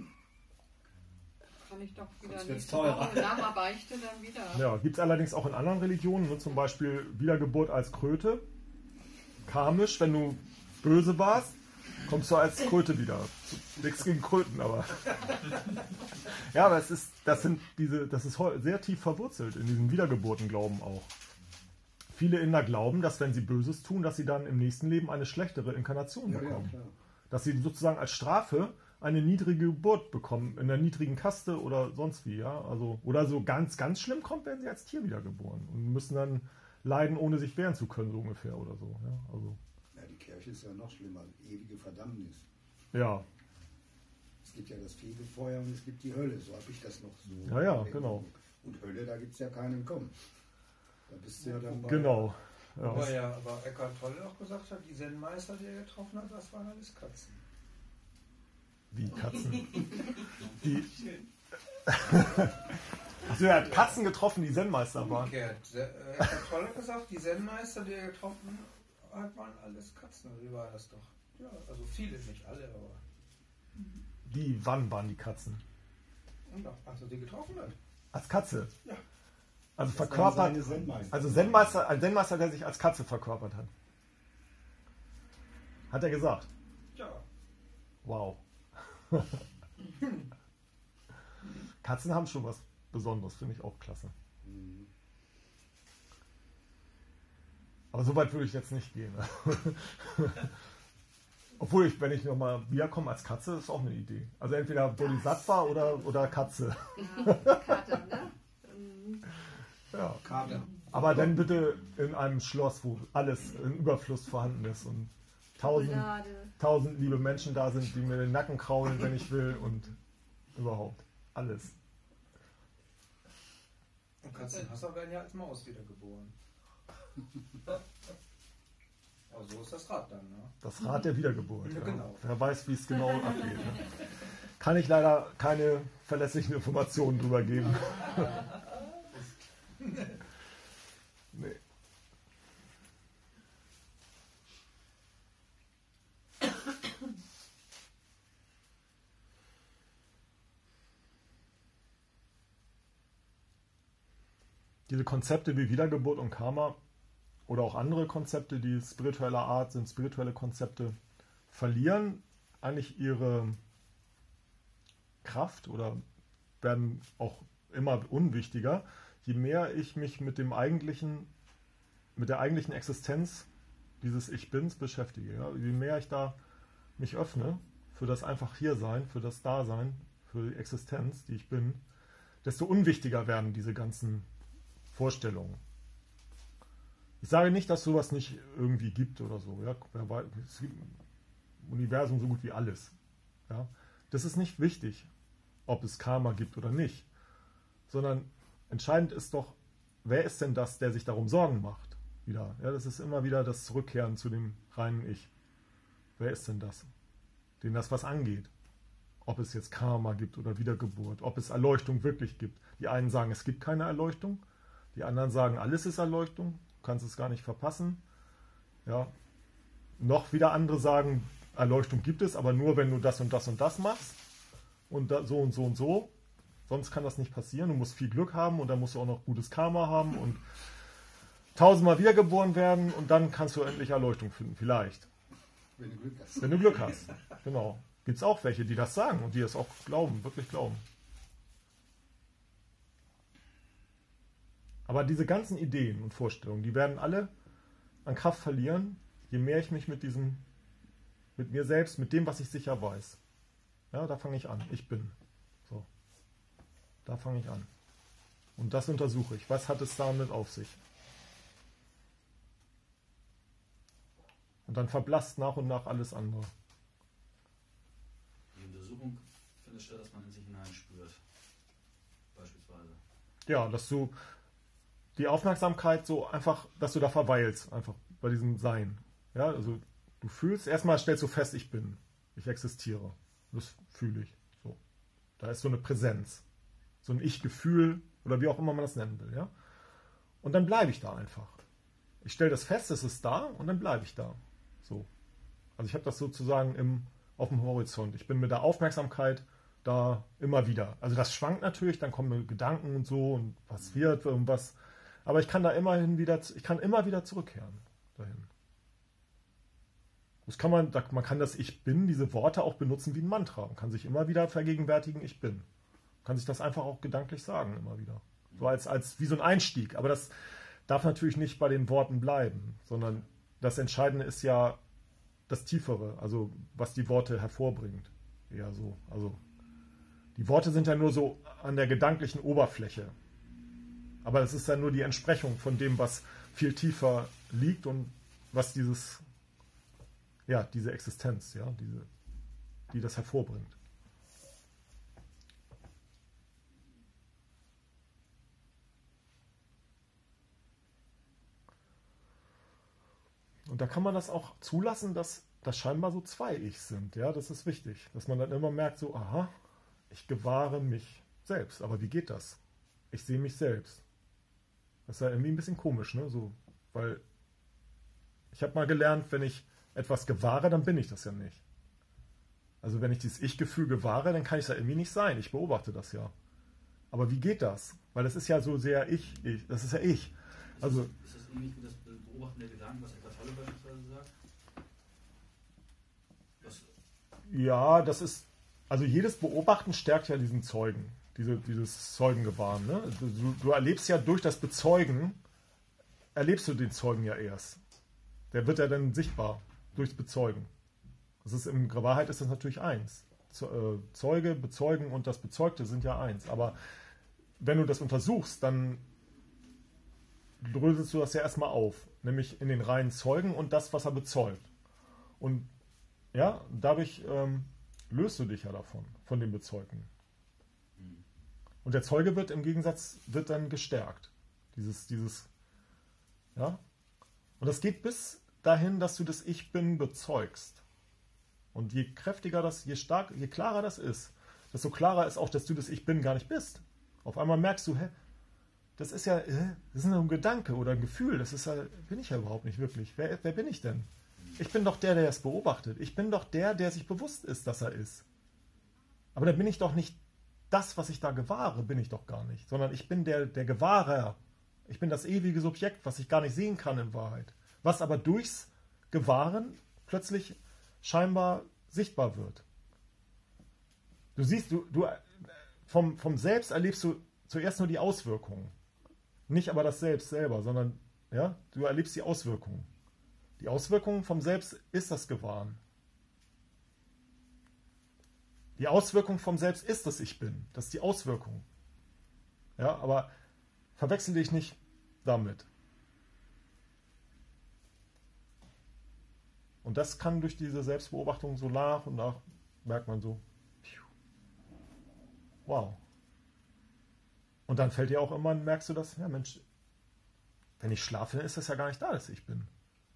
Kann ich doch wieder Sonst nicht teurer. nach der Beichte dann wieder. Ja, gibt es allerdings auch in anderen Religionen, ne? Zum Beispiel Wiedergeburt als Kröte. Karmisch, wenn du böse warst, kommst du als Kröte wieder. Nichts gegen Kröten, aber. Ja, aber das ist sehr tief verwurzelt in diesem Wiedergeburtenglauben auch. Viele Inder glauben, dass wenn sie Böses tun, dass sie dann im nächsten Leben eine schlechtere Inkarnation bekommen. Ja, dass sie sozusagen als Strafe eine niedrige Geburt bekommen, in einer niedrigen Kaste oder sonst wie. Ja? Also, oder so ganz, ganz schlimm kommt, werden sie als Tier wiedergeboren und müssen dann leiden, ohne sich wehren zu können, so ungefähr oder so. Ja, also. Ja, die Kirche ist ja noch schlimmer, ewige Verdammnis. Ja. Es gibt ja das Fegefeuer und es gibt die Hölle, so habe ich das noch so. Ja, genau. Und Hölle, da gibt es ja keinen Kommen. Da bist du ja dann bei. Genau. Ja. Aber Eckhart Tolle auch gesagt hat, die Zen-Meister, die er getroffen hat, das waren alles Katzen. Wie Katzen? Also er hat Katzen getroffen, die Zen-Meister waren. Eckhart Tolle hat gesagt, die Zen-Meister, die er getroffen hat, waren alles Katzen. Wie war das doch? Ja, also viele, nicht alle, aber. Wann waren die Katzen? Also die getroffen hat. Als Katze? Ja. Also verkörpert. Also Zen-Meister, ein Zen-Meister, der sich als Katze verkörpert hat. Hat er gesagt? Ja. Wow. Katzen haben schon was Besonderes, finde ich auch klasse. Aber so weit würde ich jetzt nicht gehen. Obwohl, wenn ich nochmal wiederkomme als Katze, ist auch eine Idee. Also entweder Bodhisattva oder Katze. Ja, Kater, ne? Ja. Kater. Aber dann bitte in einem Schloss, wo alles in Überfluss vorhanden ist und 1000 liebe Menschen da sind, die mir den Nacken kraulen, wenn ich will und überhaupt alles. Und Katzenhasser werden ja als Maus wiedergeboren. Aber so ist das Rad dann, ne? Das Rad der Wiedergeburt. Ja, genau. Wer weiß, wie es genau abgeht. Ne? Kann ich leider keine verlässlichen Informationen drüber geben. Nee. Diese Konzepte wie Wiedergeburt und Karma oder auch andere Konzepte, die spiritueller Art sind, spirituelle Konzepte, verlieren eigentlich ihre Kraft oder werden auch immer unwichtiger, je mehr ich mich mit der eigentlichen Existenz dieses Ich Bins beschäftige. Ja? Je mehr ich da mich öffne für das einfach Hiersein, für das Dasein, für die Existenz, die ich bin, desto unwichtiger werden diese ganzen Vorstellungen. Ich sage nicht, dass sowas nicht irgendwie gibt oder so. Ja? Es gibt im Universum so gut wie alles. Ja? Das ist nicht wichtig, ob es Karma gibt oder nicht, sondern entscheidend ist doch, wer ist denn das, der sich darum Sorgen macht? Wieder. Ja, das ist immer wieder das Zurückkehren zu dem reinen Ich. Wer ist denn das, den das was angeht? Ob es jetzt Karma gibt oder Wiedergeburt, ob es Erleuchtung wirklich gibt. Die einen sagen, es gibt keine Erleuchtung, die anderen sagen, alles ist Erleuchtung, du kannst es gar nicht verpassen. Ja. Noch wieder andere sagen, Erleuchtung gibt es, aber nur, wenn du das und das und das machst und so und so und so. Sonst kann das nicht passieren. Du musst viel Glück haben und dann musst du auch noch gutes Karma haben und 1000-mal wiedergeboren werden und dann kannst du endlich Erleuchtung finden. Vielleicht. Wenn du Glück hast. Wenn du Glück hast. Genau. Gibt es auch welche, die das sagen und die das auch glauben, wirklich glauben. Aber diese ganzen Ideen und Vorstellungen, die werden alle an Kraft verlieren, je mehr ich mich mit mir selbst, mit dem, was ich sicher weiß. Ja, da fange ich an. Ich bin. So. Da fange ich an. Und das untersuche ich. Was hat es damit auf sich? Und dann verblasst nach und nach alles andere. Die Untersuchung findet statt, dass man in sich hineinspürt. Beispielsweise. Ja, dass du die Aufmerksamkeit so einfach, dass du da verweilst, einfach bei diesem Sein. Ja, also du fühlst, erstmal stellst du fest, ich bin, ich existiere. Das fühle ich. So. Da ist so eine Präsenz, so ein Ich-Gefühl oder wie auch immer man das nennen will. Ja? Und dann bleibe ich da einfach. Ich stelle das fest, es ist da und dann bleibe ich da. So. Also ich habe das sozusagen auf dem Horizont. Ich bin mit der Aufmerksamkeit da immer wieder. Also das schwankt natürlich, dann kommen Gedanken und so und was wird und was. Aber ich kann da immerhin wieder, immer wieder zurückkehren dahin. Das kann man kann das Ich Bin, diese Worte auch benutzen wie ein Mantra. Man kann sich immer wieder vergegenwärtigen, ich bin. Man kann sich das einfach auch gedanklich sagen, immer wieder. So als wie so ein Einstieg. Aber das darf natürlich nicht bei den Worten bleiben, sondern das Entscheidende ist ja das Tiefere, also was die Worte hervorbringt. Eher so. Also die Worte sind ja nur so an der gedanklichen Oberfläche. Aber es ist ja nur die Entsprechung von dem, was viel tiefer liegt und was diese Existenz, ja, die das hervorbringt. Und da kann man das auch zulassen, dass das scheinbar so zwei Ichs sind. Ja, das ist wichtig, dass man dann immer merkt, so, aha, ich gewahre mich selbst. Aber wie geht das? Ich sehe mich selbst. Das ist ja irgendwie ein bisschen komisch, ne? So, weil ich habe mal gelernt, wenn ich etwas gewahre, dann bin ich das ja nicht. Also wenn ich dieses Ich-Gefühl gewahre, dann kann ich es ja irgendwie nicht sein. Ich beobachte das ja. Aber wie geht das? Weil das ist ja so sehr ich. Das ist ja ich. Also, ist das ähnlich wie das Beobachten der Gedanken, was Eckhart Tolle beispielsweise sagt? Ja, das ist, also jedes Beobachten stärkt ja diesen Zeugen, dieses Zeugengewahren. Ne? Du erlebst ja durch das Bezeugen, erlebst du den Zeugen ja erst. Der wird ja dann sichtbar durchs Bezeugen. Das ist, in Wahrheit ist das natürlich eins. Zeuge, Bezeugen und das Bezeugte sind ja eins. Aber wenn du das untersuchst, dann dröselst du das ja erstmal auf. Nämlich in den reinen Zeugen und das, was er bezeugt. Und ja, dadurch löst du dich ja davon, von dem Bezeugten. Und der Zeuge wird im Gegensatz, wird dann gestärkt. Ja. Und das geht bis dahin, dass du das Ich Bin bezeugst. Und je kräftiger das, je klarer das ist, desto klarer ist auch, dass du das Ich Bin gar nicht bist. Auf einmal merkst du, das ist ja, das ist nur ein Gedanke oder ein Gefühl, das ist ja, bin ich ja überhaupt nicht wirklich. Wer bin ich denn? Ich bin doch der es beobachtet. Ich bin doch der sich bewusst ist, dass er ist. Aber dann bin ich doch nicht das, was ich da gewahre, bin ich doch gar nicht. Sondern ich bin der Gewahrer. Ich bin das ewige Subjekt, was ich gar nicht sehen kann in Wahrheit. Was aber durchs Gewahren plötzlich scheinbar sichtbar wird. Du siehst, vom Selbst erlebst du zuerst nur die Auswirkungen. Nicht aber das Selbst selber, sondern ja, du erlebst die Auswirkungen. Die Auswirkung vom Selbst ist das Gewahren. Die Auswirkung vom Selbst ist das Ich Bin. Das ist die Auswirkung. Ja, aber verwechsel dich nicht damit. Und das kann durch diese Selbstbeobachtung so nach und nach, merkt man so, wow. Und dann fällt dir auch immer, merkst du das, ja Mensch, wenn ich schlafe, dann ist das ja gar nicht da, dass ich bin.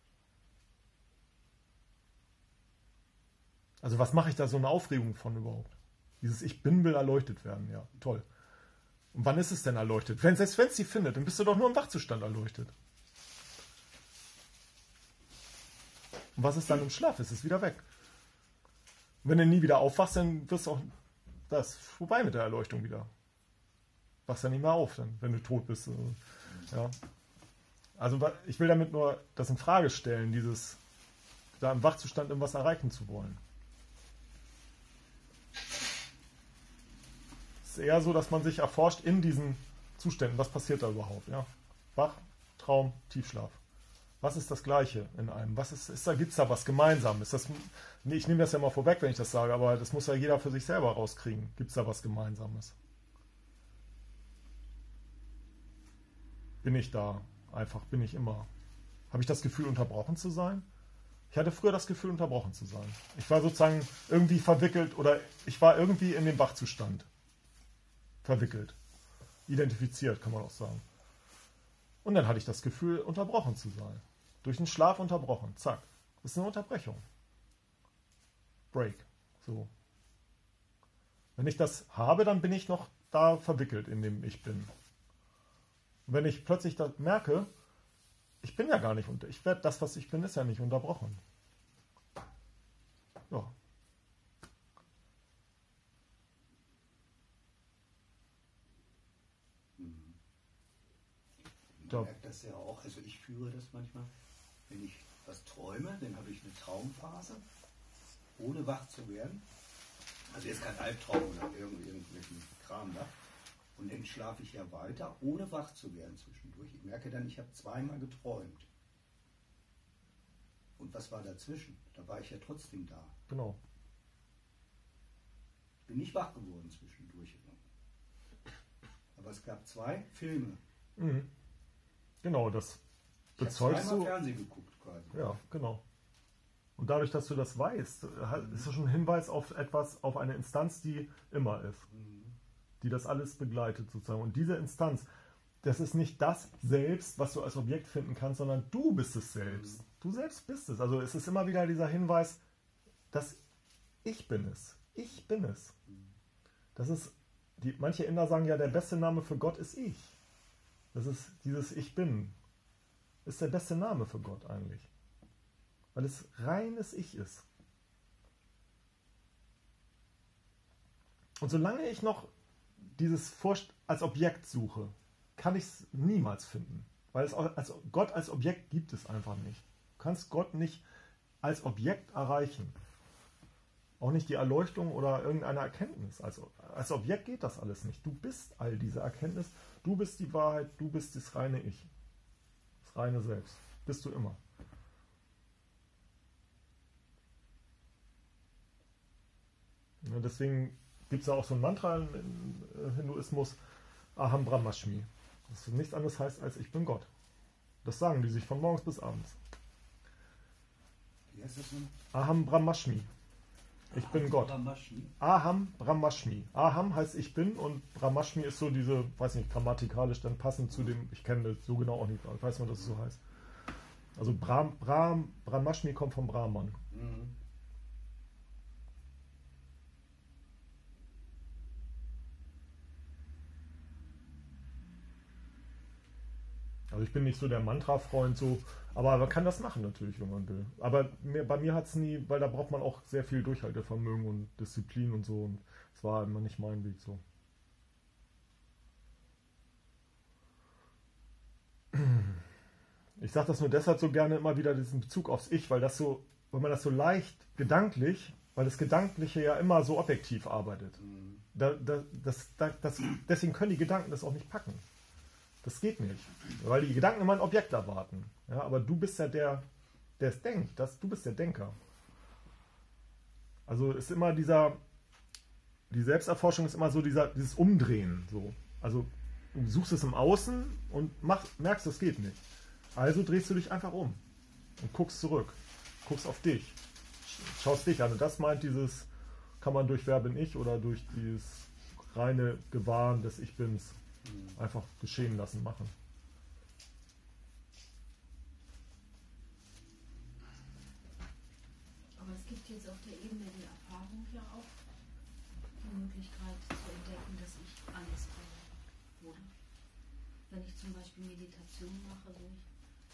Also was mache ich da so eine Aufregung von überhaupt? Dieses Ich Bin will erleuchtet werden, ja, toll. Und wann ist es denn erleuchtet? Selbst wenn es sie findet, dann bist du doch nur im Wachzustand erleuchtet. Und was ist dann im Schlaf? Es ist wieder weg. Und wenn du nie wieder aufwachst, dann wirst du auch das vorbei mit der Erleuchtung wieder. Wachst ja nicht mehr auf, dann, wenn du tot bist. Ja. Also ich will damit nur das in Frage stellen, da im Wachzustand irgendwas erreichen zu wollen. Es ist eher so, dass man sich erforscht in diesen Zuständen. Was passiert da überhaupt? Ja? Wach, Traum, Tiefschlaf. Was ist das Gleiche in einem? Gibt es da was Gemeinsames? Ich nehme das ja mal vorweg, wenn ich das sage, aber das muss ja jeder für sich selber rauskriegen. Gibt es da was Gemeinsames? Bin ich da? Einfach bin ich immer. Habe ich das Gefühl, unterbrochen zu sein? Ich hatte früher das Gefühl, unterbrochen zu sein. Ich war sozusagen irgendwie verwickelt oder ich war irgendwie in dem Wachzustand verwickelt. Identifiziert, kann man auch sagen. Und dann hatte ich das Gefühl, unterbrochen zu sein. Durch den Schlaf unterbrochen. Zack. Das ist eine Unterbrechung. Break. So. Wenn ich das habe, dann bin ich noch da verwickelt in dem Ich Bin. Und wenn ich plötzlich das merke, ich bin ja gar nicht das, was ich bin, ist ja nicht unterbrochen. Ja. Man merkt das ja auch, also ich führe das manchmal, wenn ich was träume, dann habe ich eine Traumphase, ohne wach zu werden. Also jetzt kein Albtraum oder irgendwelchen Kram da. Und dann schlafe ich ja weiter, ohne wach zu werden zwischendurch. Ich merke dann, ich habe zweimal geträumt. Und was war dazwischen? Da war ich ja trotzdem da. Genau. Ich bin nicht wach geworden zwischendurch. Aber es gab 2 Filme. Mhm. Genau, das bezeugst du. Ich habe Fernsehen geguckt quasi. Ja, genau. Und dadurch, dass du das weißt, ist das schon ein Hinweis auf etwas, auf eine Instanz, die immer ist. Die das alles begleitet sozusagen. Und diese Instanz, das ist nicht das Selbst, was du als Objekt finden kannst, sondern du bist es selbst. Du selbst bist es. Also es ist immer wieder dieser Hinweis, dass ich bin es. Ich bin es. Das ist, manche Inder sagen ja, der beste Name für Gott ist ich. Das ist dieses Ich Bin. Ist der beste Name für Gott eigentlich. Weil es reines Ich ist. Und solange ich noch dieses als Objekt suche, kann ich es niemals finden. Weil Gott als Objekt gibt es einfach nicht. Du kannst Gott nicht als Objekt erreichen. Auch nicht die Erleuchtung oder irgendeine Erkenntnis. Als Objekt geht das alles nicht. Du bist all diese Erkenntnis, du bist die Wahrheit, du bist das reine Ich. Das reine Selbst. Bist du immer. Ja, deswegen gibt es ja auch so ein Mantra im Hinduismus, Aham Brahmashmi. Das nichts anderes heißt als ich bin Gott. Das sagen die sich von morgens bis abends. Wie heißt das denn? Aham Brahmashmi. Ich bin Gott. Aham Brahmashmi. Aham heißt ich bin und Brahmashmi ist so diese, weiß nicht, grammatikalisch dann passend zu dem, ich kenne das so genau auch nicht, ich weiß nur, dass es so heißt. Also Brahmashmi kommt vom Brahman. Mhm. Also ich bin nicht so der Mantra-Freund, so, aber man kann das machen natürlich, wenn man will. Aber bei mir hat es nie, weil da braucht man auch sehr viel Durchhaltevermögen und Disziplin und so. Und es war immer nicht mein Weg so. Ich sage das nur deshalb so gerne immer wieder, diesen Bezug aufs Ich, weil man das so leicht gedanklich, weil das Gedankliche ja immer so objektiv arbeitet. Deswegen können die Gedanken das auch nicht packen. Das geht nicht, weil die Gedanken immer ein Objekt erwarten. Ja, aber du bist ja der es denkt. Du bist der Denker. Also ist immer die Selbsterforschung ist immer so dieses Umdrehen. So. Also du suchst es im Außen und merkst, das geht nicht. Also drehst du dich einfach um und guckst zurück. Guckst auf dich. Schaust dich an. Und das meint kann man durch Wer bin ich oder durch dieses reine Gewahren des Ich Bins einfach geschehen lassen, machen. Aber es gibt jetzt auf der Ebene der Erfahrung ja auch die Möglichkeit zu entdecken, dass ich alles bin. Oder? Wenn ich zum Beispiel Meditation mache, wo ich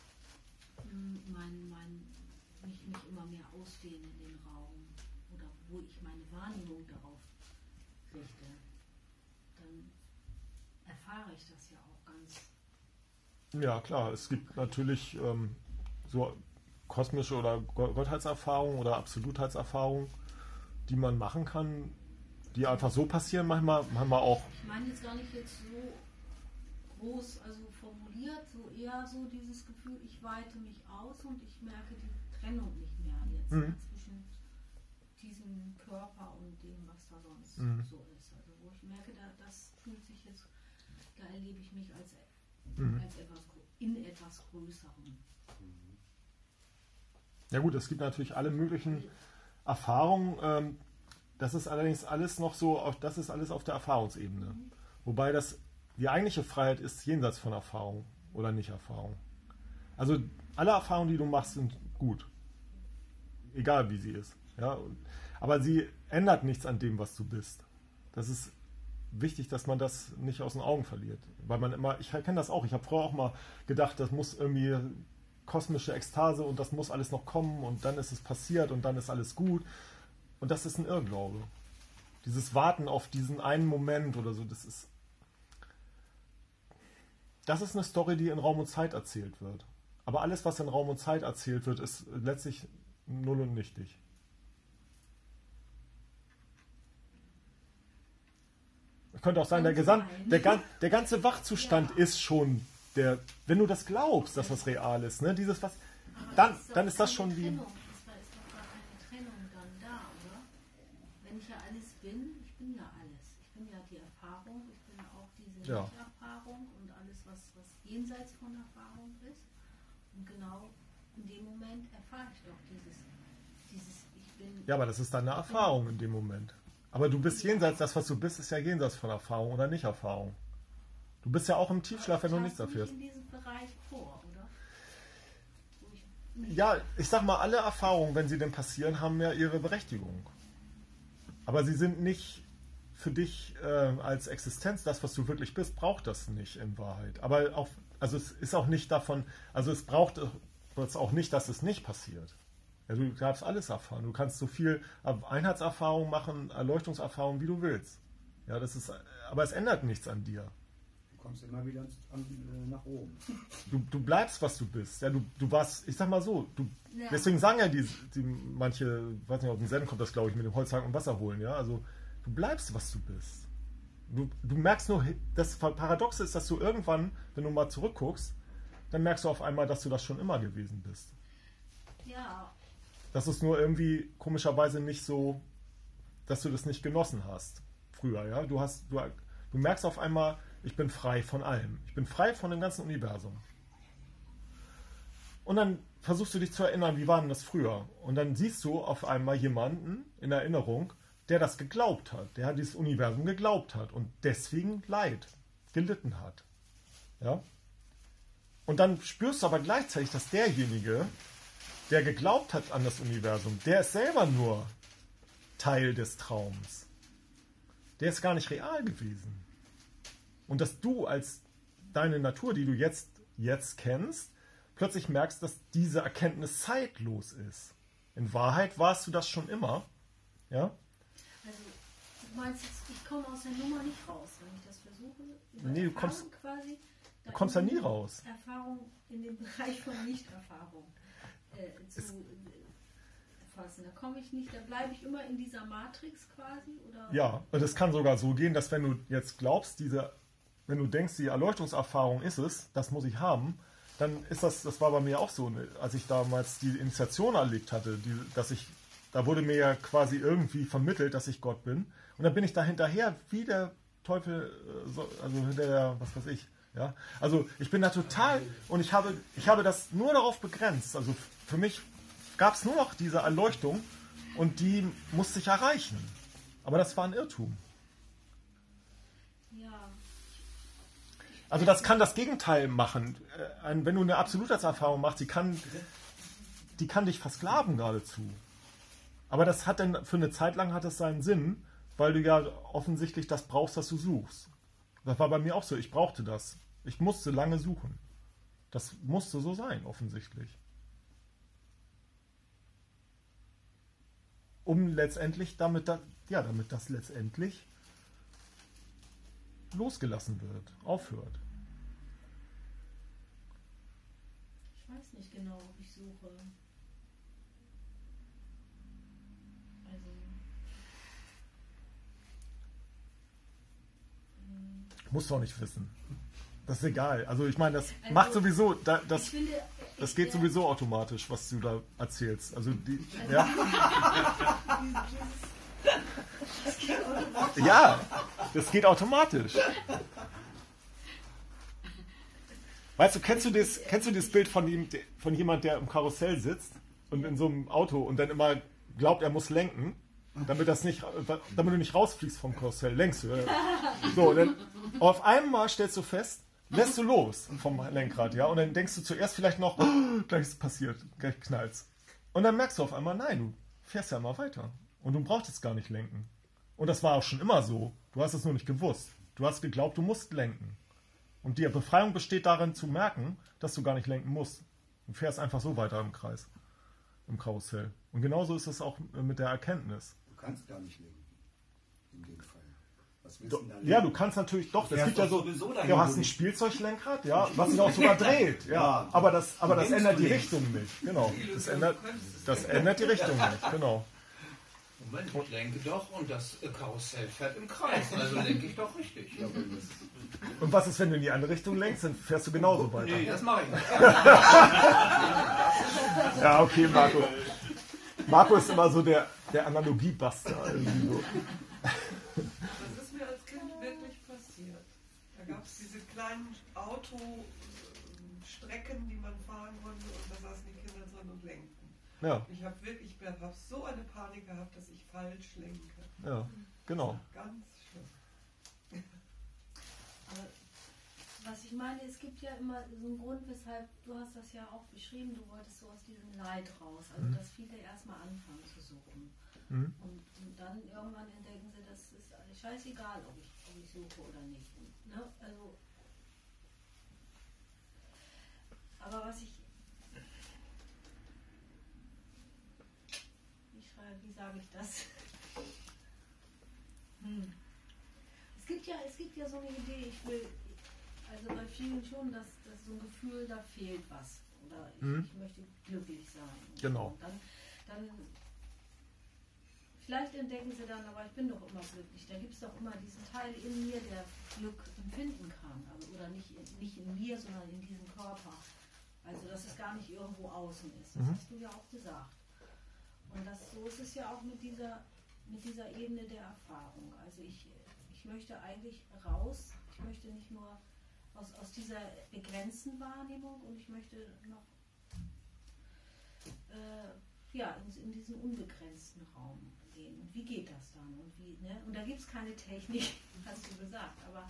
mich immer mehr ausdehne in den Raum oder wo ich meine Wahrnehmung darauf richte, dann erfahre ich das ja auch ganz. Ja, klar. Es gibt natürlich so kosmische oder Gottheitserfahrungen oder Absolutheitserfahrungen, die man machen kann, die einfach so passieren, manchmal auch. Ich meine jetzt gar nicht jetzt so groß, also formuliert, so eher so dieses Gefühl, ich weite mich aus und ich merke die Trennung nicht mehr jetzt zwischen diesem Körper und dem, was da sonst so ist. Also wo ich merke, das fühlt sich jetzt, da erlebe ich mich als etwas Größerem. Ja gut, es gibt natürlich alle möglichen Erfahrungen. Das ist allerdings alles noch so, das ist alles auf der Erfahrungsebene. Wobei die eigentliche Freiheit ist jenseits von Erfahrung oder Nicht-Erfahrung. Also alle Erfahrungen, die du machst, sind gut. Egal wie sie ist. Ja? Aber sie ändert nichts an dem, was du bist. Das ist wichtig, dass man das nicht aus den Augen verliert. Weil man immer, ich kenne das auch, ich habe früher auch mal gedacht, das muss irgendwie kosmische Ekstase und das muss alles noch kommen und dann ist es passiert und dann ist alles gut. Und das ist ein Irrglaube. Dieses Warten auf diesen einen Moment oder so, das ist eine Story, die in Raum und Zeit erzählt wird. Aber alles, was in Raum und Zeit erzählt wird, ist letztlich null und nichtig. Es könnte auch sein, der ganze Wachzustand ist schon wenn du das glaubst, dass das real ist, ne? Dann ist das schon die. Es ist doch gar keine Trennung dann da, oder? Wenn ich ja alles bin, ich bin ja alles. Ich bin ja die Erfahrung, ich bin auch diese Nicht-Erfahrung und alles, was jenseits von Erfahrung ist. Und genau in dem Moment erfahre ich doch dieses Ich bin. Ja, aber das ist deine Erfahrung in dem Moment. Aber du bist jenseits, das was du bist, ist ja jenseits von Erfahrung oder Nicht-Erfahrung. Du bist ja auch im Tiefschlaf, wenn du nichts erfährst. In diesem Bereich vor, oder? Ja, ich sag mal, alle Erfahrungen, wenn sie denn passieren, haben ja ihre Berechtigung. Aber sie sind nicht für dich als Existenz, das, was du wirklich bist, braucht das nicht in Wahrheit. Aber auch, also es ist auch nicht davon, also es braucht es auch nicht, dass es nicht passiert. Ja, du darfst alles erfahren. Du kannst so viel Einheitserfahrung machen, Erleuchtungserfahrung, wie du willst. Ja, aber es ändert nichts an dir. Du kommst immer wieder nach oben. Du bleibst, was du bist. Ja, du warst, ich sag mal so, deswegen sagen ja die manche, weiß nicht, auf dem Senden kommt das, glaube ich, mit dem Holzhaken und Wasser holen. Ja, also du bleibst, was du bist. Du merkst nur, das Paradoxe ist, dass du irgendwann, wenn du mal zurückguckst, dann merkst du auf einmal, dass du das schon immer gewesen bist. Ja. Das ist nur irgendwie komischerweise nicht so, dass du das nicht genossen hast früher. Ja, du merkst auf einmal, ich bin frei von allem. Ich bin frei von dem ganzen Universum. Und dann versuchst du dich zu erinnern, wie war denn das früher? Und dann siehst du auf einmal jemanden in Erinnerung, der das geglaubt hat, der dieses Universum geglaubt hat und deswegen Leid gelitten hat. Ja? Und dann spürst du aber gleichzeitig, dass derjenige, der geglaubt hat an das Universum, der ist selber nur Teil des Traums. Der ist gar nicht real gewesen. Und dass du als deine Natur, die du jetzt kennst, plötzlich merkst, dass diese Erkenntnis zeitlos ist. In Wahrheit warst du das schon immer. Ja? Also, du meinst jetzt, ich komme aus der Nummer nicht raus, wenn ich das versuche? Nee, du kommst da nie raus. Erfahrung in dem Bereich von Nichterfahrung zu fassen. Da komme ich nicht, da bleibe ich immer in dieser Matrix quasi? Oder? Ja, und es kann sogar so gehen, dass wenn du jetzt glaubst, wenn du denkst, die Erleuchtungserfahrung ist es, das muss ich haben, dann ist das war bei mir auch so, als ich damals die Initiation erlebt hatte, da wurde mir ja quasi irgendwie vermittelt, dass ich Gott bin. Und dann bin ich da hinterher wie der Teufel, also hinter der, was weiß ich. Ja? Also ich bin da total, und ich habe das nur darauf begrenzt. Also für mich gab es nur noch diese Erleuchtung und die musste ich erreichen. Aber das war ein Irrtum. Ja. Also das kann das Gegenteil machen. Wenn du eine Absolutheitserfahrung machst, die kann dich versklaven geradezu. Aber das hat dann für eine Zeit lang hat es seinen Sinn, weil du ja offensichtlich das brauchst, was du suchst. Das war bei mir auch so. Ich brauchte das. Ich musste lange suchen. Das musste so sein, offensichtlich. Um letztendlich, damit das letztendlich losgelassen wird, aufhört. Ich weiß nicht genau, ob ich suche. Musst du auch nicht wissen. Das ist egal. Also ich meine, das macht sowieso, das geht sowieso automatisch, was du da erzählst. Also ja. Ja, das geht automatisch. Weißt du, kennst du das Bild von jemand, der im Karussell sitzt und in so einem Auto und dann immer glaubt, er muss lenken, damit du nicht rausfliegst vom Karussell, lenkst du. So, dann auf einmal stellst du fest, lässt du los vom Lenkrad, ja, und dann denkst du zuerst vielleicht noch, gleich ist es passiert, gleich knallt's. Und dann merkst du auf einmal, nein, du fährst ja immer weiter und du brauchtest gar nicht lenken. Und das war auch schon immer so, du hast es nur nicht gewusst. Du hast geglaubt, du musst lenken. Und die Befreiung besteht darin zu merken, dass du gar nicht lenken musst. Du fährst einfach so weiter im Kreis, im Karussell. Und genauso ist es auch mit der Erkenntnis. Du kannst gar nicht lenken, in dem Fall. Ja, du kannst natürlich doch. Das gibt ja so. Du hast ein Spielzeuglenkrad, ja, was sich auch sogar dreht. Ja, aber das ändert die Richtung nicht. Genau. Das ändert die Richtung nicht. Genau. Moment, ich lenke doch und das Karussell fährt im Kreis. Also lenke ich doch richtig. Und was ist, wenn du in die andere Richtung lenkst? Dann fährst du genauso weiter. Nee, das mache ich nicht. Ja, okay, Marco. Marco ist immer so der Analogiebuster. Irgendwie so. Das ist mir als Kind wirklich passiert. Da gab es diese kleinen Autostrecken, die man fahren konnte, und da saßen die Kinder drin und lenkten. Ja. Ich habe so eine Panik gehabt, dass ich falsch lenke. Ja, genau. Ganz schlimm. Aber was ich meine, es gibt ja immer so einen Grund, weshalb, du hast das ja auch beschrieben, du wolltest so aus diesem Leid raus. Also dass viele erstmal anfangen zu suchen. Mhm. Und dann irgendwann entdecken sie, das ist scheißegal, ob ich suche oder nicht. Ne? Also, aber wie sage ich das? gibt ja so eine Idee, ich will, also bei vielen schon, dass so ein Gefühl, da fehlt was. Oder ich möchte glücklich sein. Genau. Und dann vielleicht entdecken sie dann, aber ich bin doch immer glücklich. Da gibt es doch immer diesen Teil in mir, der Glück empfinden kann. Also, oder nicht in mir, sondern in diesem Körper. Also dass es gar nicht irgendwo außen ist. Das hast du ja auch gesagt. Und so ist es ja auch mit dieser Ebene der Erfahrung. Also ich möchte eigentlich raus, ich möchte nicht nur aus dieser begrenzten Wahrnehmung und ich möchte noch in diesen unbegrenzten Raum gehen. Und wie geht das dann? Und da gibt es keine Technik, hast du gesagt, aber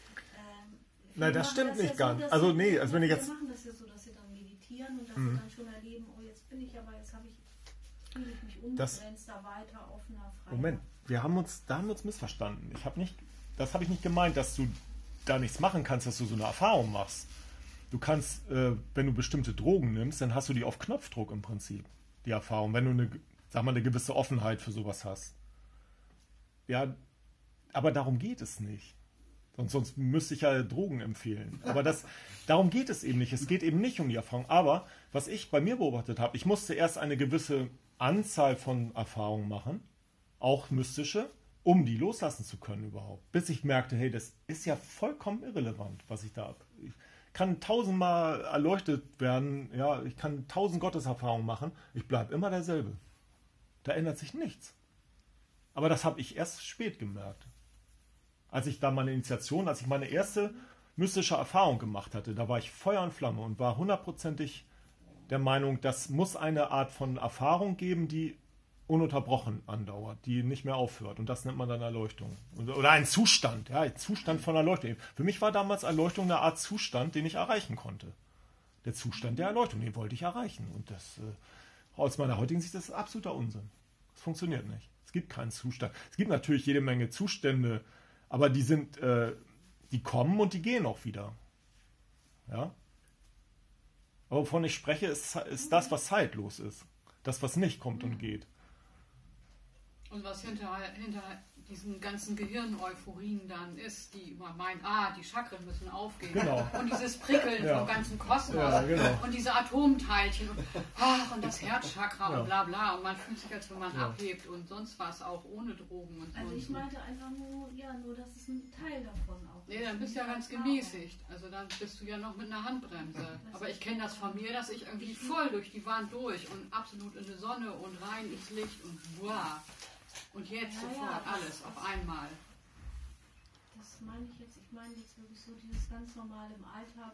nein, das stimmt nicht ganz. So, also nee, also wenn ich jetzt... Wir machen das ja so, dass sie dann meditieren und dass sie dann schon erleben, oh jetzt fühle ich mich unbegrenzter, weiter, offener, freier. Moment, da haben wir uns missverstanden. Das habe ich nicht gemeint, dass du da nichts machen kannst, dass du so eine Erfahrung machst. Du kannst, wenn du bestimmte Drogen nimmst, dann hast du die auf Knopfdruck im Prinzip, die Erfahrung, wenn du eine gewisse Offenheit für sowas hast. Ja, aber darum geht es nicht. Sonst müsste ich ja Drogen empfehlen. Aber darum geht es eben nicht. Es geht eben nicht um die Erfahrung. Aber was ich bei mir beobachtet habe, ich musste erst eine gewisse Anzahl von Erfahrungen machen, auch mystische, um die loslassen zu können überhaupt. Bis ich merkte, hey, das ist ja vollkommen irrelevant, was ich da habe. Ich kann 1000-mal erleuchtet werden, ja, ich kann 1000 Gotteserfahrungen machen, ich bleibe immer derselbe. Da ändert sich nichts. Aber das habe ich erst spät gemerkt. Als ich meine erste mystische Erfahrung gemacht hatte, da war ich Feuer und Flamme und war 100%ig der Meinung, das muss eine Art von Erfahrung geben, die ununterbrochen andauert, die nicht mehr aufhört. Und das nennt man dann Erleuchtung. Oder ein Zustand, ja, ein Zustand von Erleuchtung. Für mich war damals Erleuchtung eine Art Zustand, den ich erreichen konnte. Der Zustand der Erleuchtung, den wollte ich erreichen. Und das, aus meiner heutigen Sicht, das ist absoluter Unsinn. Das funktioniert nicht. Es gibt keinen Zustand. Es gibt natürlich jede Menge Zustände, aber die kommen und die gehen auch wieder. Ja? Aber wovon ich spreche, ist das, was zeitlos ist. Das, was nicht kommt und geht. Und was hinter diesen ganzen Gehirneuphorien dann ist, die immer meinen, die Chakren müssen aufgehen. Genau. Und dieses Prickeln vom ganzen Kosmos. Ja, genau. Und diese Atomteilchen und das Herzchakra und bla bla. Und man fühlt sich, als wenn man abhebt und sonst was, auch ohne Drogen. Und also ich meinte einfach nur, dass es ein Teil davon auch ist. Nee, dann bist du ja ganz gemäßigt. Also dann bist du ja noch mit einer Handbremse. Aber ich kenne das von mir, dass ich irgendwie voll durch die Wand durch und absolut in die Sonne und rein ins Licht und wow. Und jetzt sofort alles auf einmal. Das meine ich jetzt. Ich meine jetzt wirklich so dieses ganz normale im Alltag,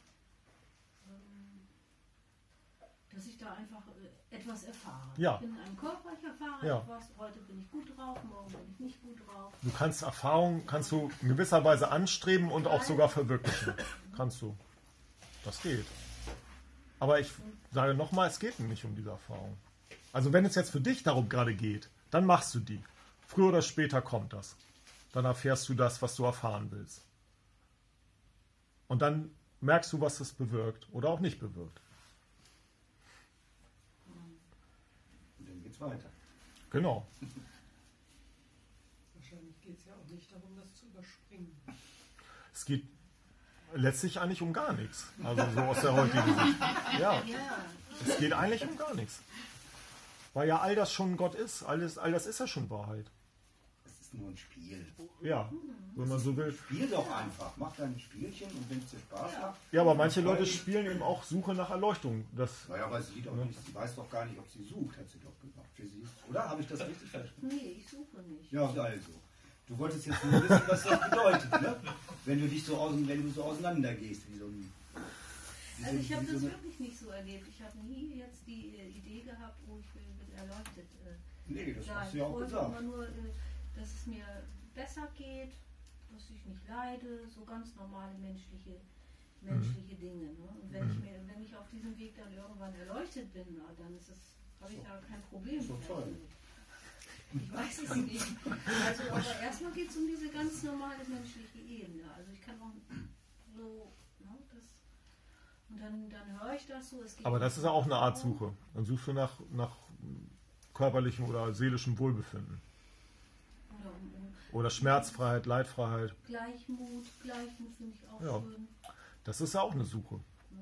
dass ich da einfach etwas erfahre. Ja. Ich bin in einem Körper, ich erfahre etwas. Heute bin ich gut drauf, morgen bin ich nicht gut drauf. Du kannst Erfahrungen, in gewisser Weise anstreben und auch sogar verwirklichen. Kannst du. Das geht. Aber ich sage nochmal, es geht nicht um diese Erfahrung. Also wenn es jetzt für dich darum gerade geht, dann machst du die. Früher oder später kommt das. Dann erfährst du das, was du erfahren willst. Und dann merkst du, was das bewirkt oder auch nicht bewirkt. Und dann geht's weiter. Genau. Wahrscheinlich geht es ja auch nicht darum, das zu überspringen. Es geht letztlich eigentlich um gar nichts. Also so aus der heutigen Sicht. Ja. Es geht eigentlich um gar nichts. Weil ja all das schon Gott ist. All das ist ja schon Wahrheit. Es ist nur ein Spiel. Ja, wenn man so will. Spiel doch einfach. Mach dein Spielchen und wenn es dir Spaß macht. Ja, aber manche Leute spielen eben auch Suche nach Erleuchtung. Naja, aber sie weiß doch gar nicht, ob sie sucht, hat sie doch gesagt. Für sie. Oder habe ich das richtig verstanden? Nee, ich suche nicht. Ja, also. Du wolltest jetzt nur wissen, was das bedeutet, ne? Wenn du so auseinander gehst, wie so ein... Also ich habe das wirklich nicht so erlebt. Ich habe nie jetzt die Idee gehabt, ich will erleuchtet nee, das sein. hast du ja auch gesagt. Immer nur, dass es mir besser geht, dass ich nicht leide, so ganz normale menschliche Dinge. Ne? Und wenn ich auf diesem Weg dann irgendwann erleuchtet bin, dann habe ich da kein Problem so toll. Ich weiß es nicht. Also, aber erstmal geht es um diese ganz normale menschliche Ebene. Also ich kann auch so, und dann höre ich das so. Aber das ist ja auch eine Art Suche. Dann suchst du nach körperlichem oder seelischem Wohlbefinden. Oder Schmerzfreiheit, Leidfreiheit. Gleichmut finde ich auch schön. Das ist ja auch eine Suche. Ja.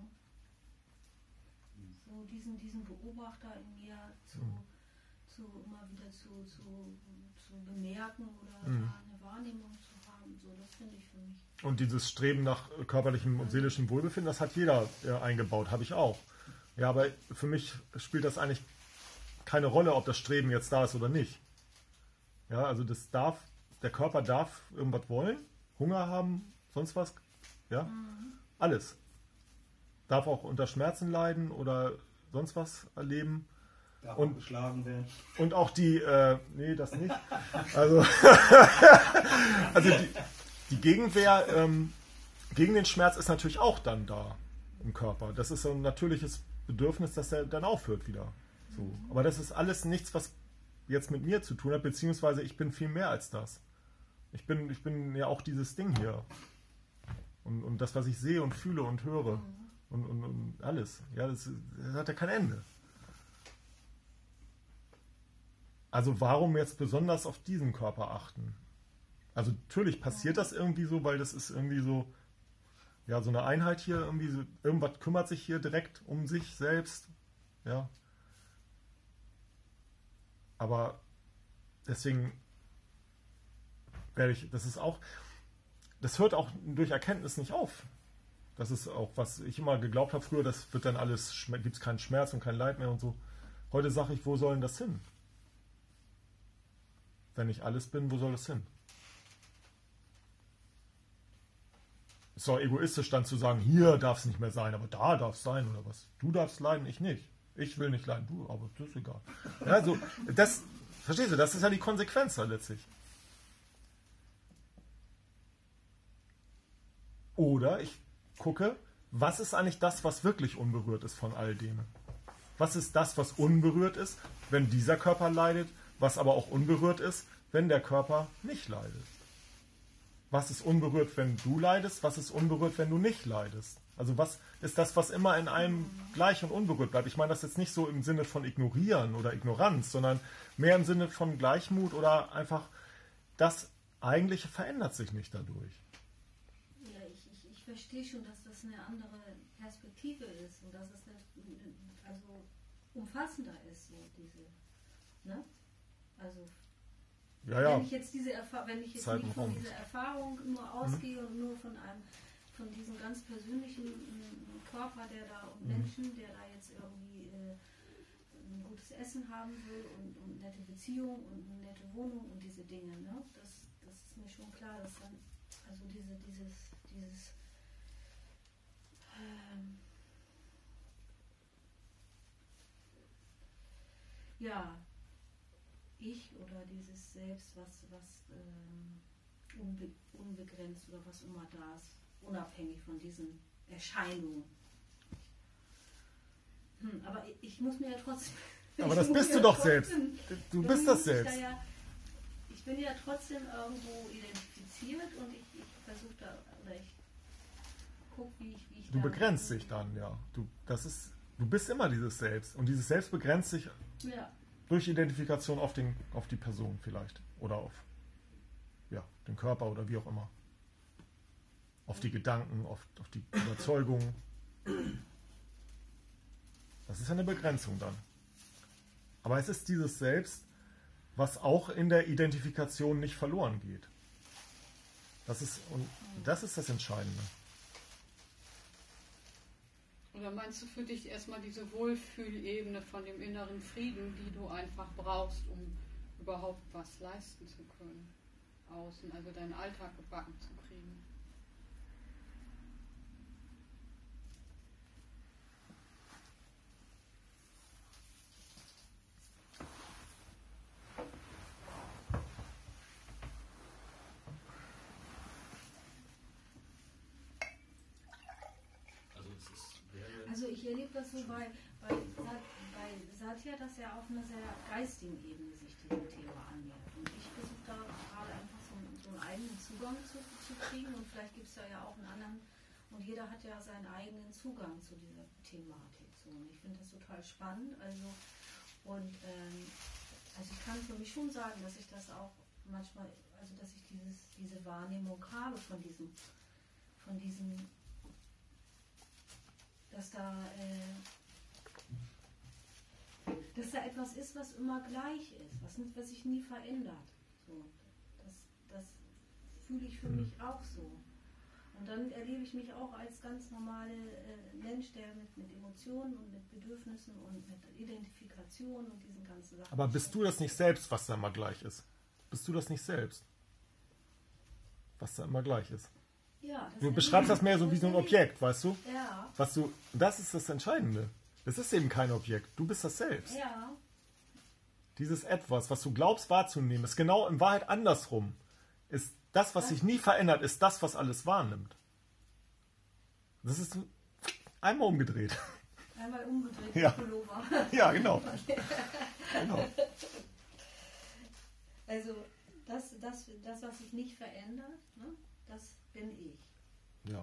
So diesen Beobachter in mir immer wieder zu bemerken oder eine Wahrnehmung zu haben, so, das finde ich für mich. Und dieses Streben nach körperlichem und seelischem Wohlbefinden, das hat jeder eingebaut, habe ich auch. Ja, aber für mich spielt das eigentlich keine Rolle, ob das Streben jetzt da ist oder nicht. Ja, also der Körper darf irgendwas wollen, Hunger haben, sonst was, ja, alles. Darf auch unter Schmerzen leiden oder sonst was erleben. Darf auch geschlagen werden. Und auch die, nee, das nicht. Also, die Gegenwehr gegen den Schmerz ist natürlich auch dann da im Körper. Das ist so ein natürliches Bedürfnis, dass er dann aufhört wieder. So. Aber das ist alles nichts, was jetzt mit mir zu tun hat, beziehungsweise ich bin viel mehr als das. Ich bin ja auch dieses Ding hier. Und das, was ich sehe und fühle und höre und alles. Ja, das hat ja kein Ende. Also warum jetzt besonders auf diesen Körper achten? Also natürlich passiert das irgendwie so, weil das ist irgendwie so, ja, so eine Einheit hier, irgendwie so, irgendwas kümmert sich hier direkt um sich selbst. Ja. Aber deswegen das hört auch durch Erkenntnis nicht auf. Das ist auch, was ich immer geglaubt habe früher, das wird dann alles, gibt es keinen Schmerz und kein Leid mehr und so. Heute sage ich, wo soll denn das hin? Wenn ich alles bin, wo soll das hin? Ist doch egoistisch dann zu sagen, hier darf es nicht mehr sein, aber da darf es sein oder was? Du darfst leiden, ich nicht. Ich will nicht leiden, du, aber das ist egal. Ja, also, verstehst du, das ist ja die Konsequenz da letztlich. Oder ich gucke, was ist eigentlich das, was wirklich unberührt ist von all dem? Was ist das, was unberührt ist, wenn dieser Körper leidet, was aber auch unberührt ist, wenn der Körper nicht leidet? Was ist unberührt, wenn du leidest? Was ist unberührt, wenn du nicht leidest? Also was ist das, was immer in einem gleich und unberührt bleibt? Ich meine das jetzt nicht so im Sinne von ignorieren oder Ignoranz, sondern mehr im Sinne von Gleichmut oder einfach, das Eigentliche verändert sich nicht dadurch. Ja, ich verstehe schon, dass das eine andere Perspektive ist und dass es also umfassender ist, so diese, ne? Also ja. Wenn ich jetzt nicht von dieser Erfahrung nur ausgehe und nur von diesem ganz persönlichen Körper, der da und Menschen, der da jetzt irgendwie ein gutes Essen haben will und nette Beziehung und eine nette Wohnung und diese Dinge, ne? Das ist mir schon klar, dass dann also dieses ja, ich oder dieses Selbst, was unbegrenzt oder was immer da ist, unabhängig von diesen Erscheinungen. Aber ich muss mir ja trotzdem... Aber das bist du doch selbst. Du bist das selbst. Ich bin ja trotzdem irgendwo identifiziert und ich versuche da, oder ich gucke, wie ich Du begrenzt dich dann, ja. Du bist immer dieses Selbst. Und dieses Selbst begrenzt sich durch Identifikation auf die Person vielleicht. Oder auf den Körper oder wie auch immer. Auf die Gedanken, auf die Überzeugungen. Das ist ja eine Begrenzung dann. Aber es ist dieses Selbst, was auch in der Identifikation nicht verloren geht. Das ist das Entscheidende. Oder meinst du für dich erstmal diese Wohlfühlebene von dem inneren Frieden, die du einfach brauchst, um überhaupt was leisten zu können? Außen, also deinen Alltag gebacken zu kriegen? Also ich erlebe das so bei Satya, dass er auf einer sehr geistigen Ebene sich diesem Thema annähert. Und ich versuche da gerade einfach so einen eigenen Zugang zu kriegen und vielleicht gibt es da ja auch einen anderen und jeder hat ja seinen eigenen Zugang zu dieser Thematik. So. Und ich finde das total spannend. Also ich kann für mich schon sagen, dass ich das auch manchmal, also dass ich diese Wahrnehmung habe von diesem, dass da etwas ist, was immer gleich ist, was sich nie verändert. So, das fühle ich für mich auch so. Und dann erlebe ich mich auch als ganz normale Mensch, der mit Emotionen und mit Bedürfnissen und mit Identifikation und diesen ganzen Sachen. Aber bist du das nicht selbst, was da immer gleich ist? Bist du das nicht selbst, was da immer gleich ist? Ja, du beschreibst das mehr so wie so ein Objekt, weißt du? Ja. Das ist das Entscheidende. Es ist eben kein Objekt. Du bist das selbst. Ja. Dieses Etwas, was du glaubst wahrzunehmen, ist genau in Wahrheit andersrum. Ist das, was sich nie verändert, ist das, was alles wahrnimmt. Das ist einmal umgedreht. Einmal umgedreht, ja. Pullover. Ja, genau. Genau. Also das, was sich nicht verändert, ne, das bin ich. Ja.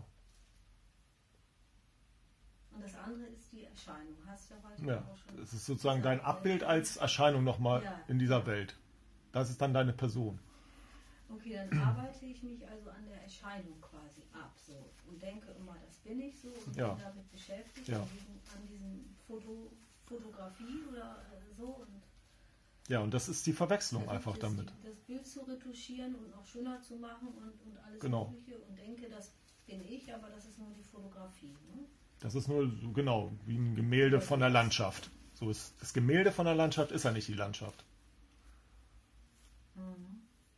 Und das andere ist die Erscheinung. Hast du heute auch schon. Es ist sozusagen dein Abbild als Erscheinung nochmal in dieser Welt. Das ist dann deine Person. Okay, dann arbeite ich mich also an der Erscheinung quasi ab so und denke immer, das bin ich so und bin damit beschäftigt, an diesen Fotografie oder so. Und ja, und das ist die Verwechslung einfach damit. Das Bild zu retuschieren und noch schöner zu machen und alles Mögliche und denke, das bin ich, aber das ist nur die Fotografie. Ne? Das ist nur, genau, wie ein Gemälde von der Landschaft. So ist, das Gemälde von der Landschaft ist ja nicht die Landschaft. Mhm.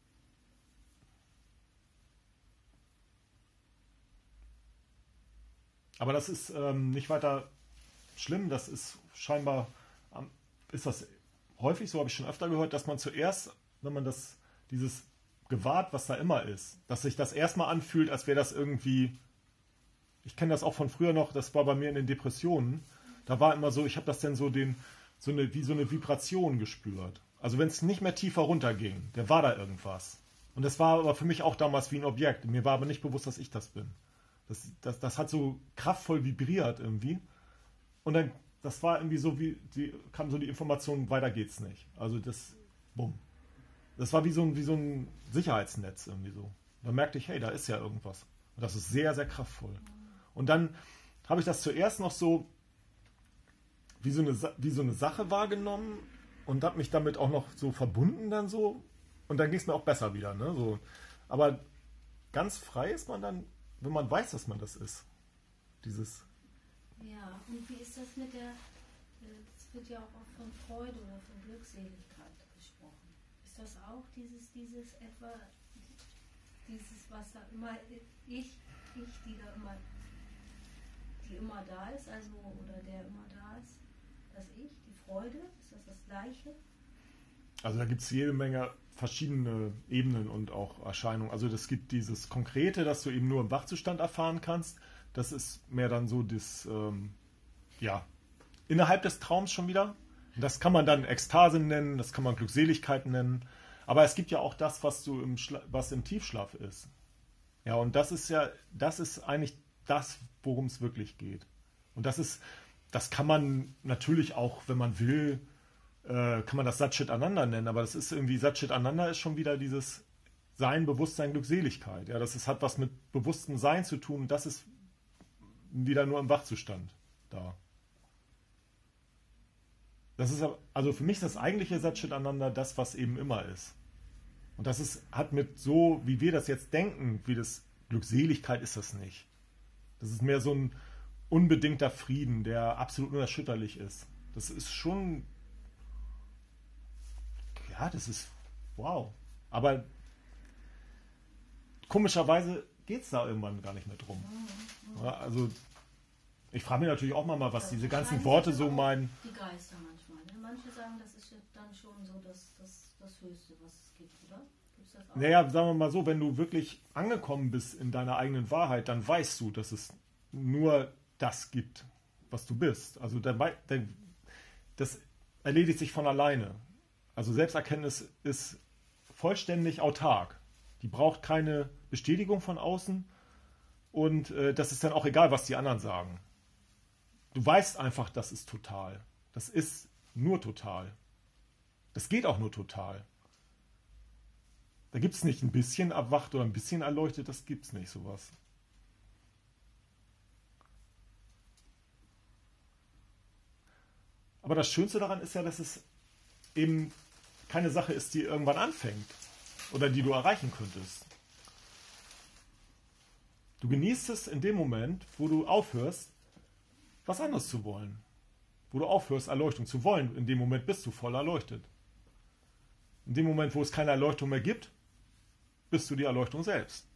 Aber das ist nicht weiter schlimm. Das ist scheinbar, ist das häufig, so habe ich schon öfter gehört, dass man zuerst, wenn man dieses gewahrt, was da immer ist, dass sich das erstmal anfühlt, als wäre das irgendwie, ich kenne das auch von früher noch, das war bei mir in den Depressionen, da war immer so, ich habe das dann wie so eine Vibration gespürt. Also wenn es nicht mehr tiefer runterging, dann war da irgendwas. Und das war aber für mich auch damals wie ein Objekt. Mir war aber nicht bewusst, dass ich das bin. Das hat so kraftvoll vibriert irgendwie. Und dann, das war irgendwie so, kam so die Information, weiter geht's nicht. Also bumm. Das war wie so ein Sicherheitsnetz irgendwie so. Da merkte ich, hey, da ist ja irgendwas. Und das ist sehr, sehr kraftvoll. Und dann habe ich das zuerst noch so wie so eine Sache wahrgenommen und habe mich damit auch noch so verbunden dann so. Und dann ging es mir auch besser wieder. Ne? So. Aber ganz frei ist man dann, wenn man weiß, dass man das ist. Ja, und wie ist das mit es wird ja auch oft von Freude oder von Glückseligkeit gesprochen. Ist das auch dieses was da immer, die immer da ist, also, oder der immer da ist, das Ich, die Freude, ist das Gleiche? Also da gibt es jede Menge verschiedene Ebenen und auch Erscheinungen. Also es gibt dieses Konkrete, das du eben nur im Wachzustand erfahren kannst. Das ist mehr dann so innerhalb des Traums schon wieder. Das kann man dann Ekstase nennen, das kann man Glückseligkeit nennen. Aber es gibt ja auch das, was im Tiefschlaf ist. Ja, und das ist eigentlich das, worum es wirklich geht. Und das kann man natürlich auch, wenn man will, kann man das Sat Chit Ananda nennen, aber das ist irgendwie, Sat Chit Ananda ist schon wieder dieses Sein, Bewusstsein, Glückseligkeit. Ja, hat was mit bewusstem Sein zu tun und das ist wieder nur im Wachzustand da. Das ist also für mich das eigentliche Sat Chit Ananda das, was eben immer ist. Und das hat mit so, wie wir das jetzt denken, wie das Glückseligkeit ist das nicht. Das ist mehr so ein unbedingter Frieden, der absolut unerschütterlich ist. Das ist schon, ja, das ist wow. Aber komischerweise geht es da irgendwann gar nicht mehr drum. Ja, also ich frage mich natürlich auch mal, was diese ganzen Worte so meinen. Die Geister manchmal. Ne? Manche sagen, das ist dann schon so das Höchste, was es gibt, oder? Gibt's das auch? Naja, sagen wir mal so, wenn du wirklich angekommen bist in deiner eigenen Wahrheit, dann weißt du, dass es nur das gibt, was du bist. Also das erledigt sich von alleine. Also Selbsterkenntnis ist vollständig autark. Die braucht keine Bestätigung von außen und das ist dann auch egal, was die anderen sagen. Du weißt einfach, das ist total. Das ist nur total. Das geht auch nur total. Da gibt es nicht ein bisschen erwacht oder ein bisschen erleuchtet, das gibt es nicht, sowas. Aber das Schönste daran ist ja, dass es eben keine Sache ist, die irgendwann anfängt oder die du erreichen könntest. Du genießt es in dem Moment, wo du aufhörst, was anderes zu wollen. Wo du aufhörst, Erleuchtung zu wollen. In dem Moment bist du voll erleuchtet. In dem Moment, wo es keine Erleuchtung mehr gibt, bist du die Erleuchtung selbst.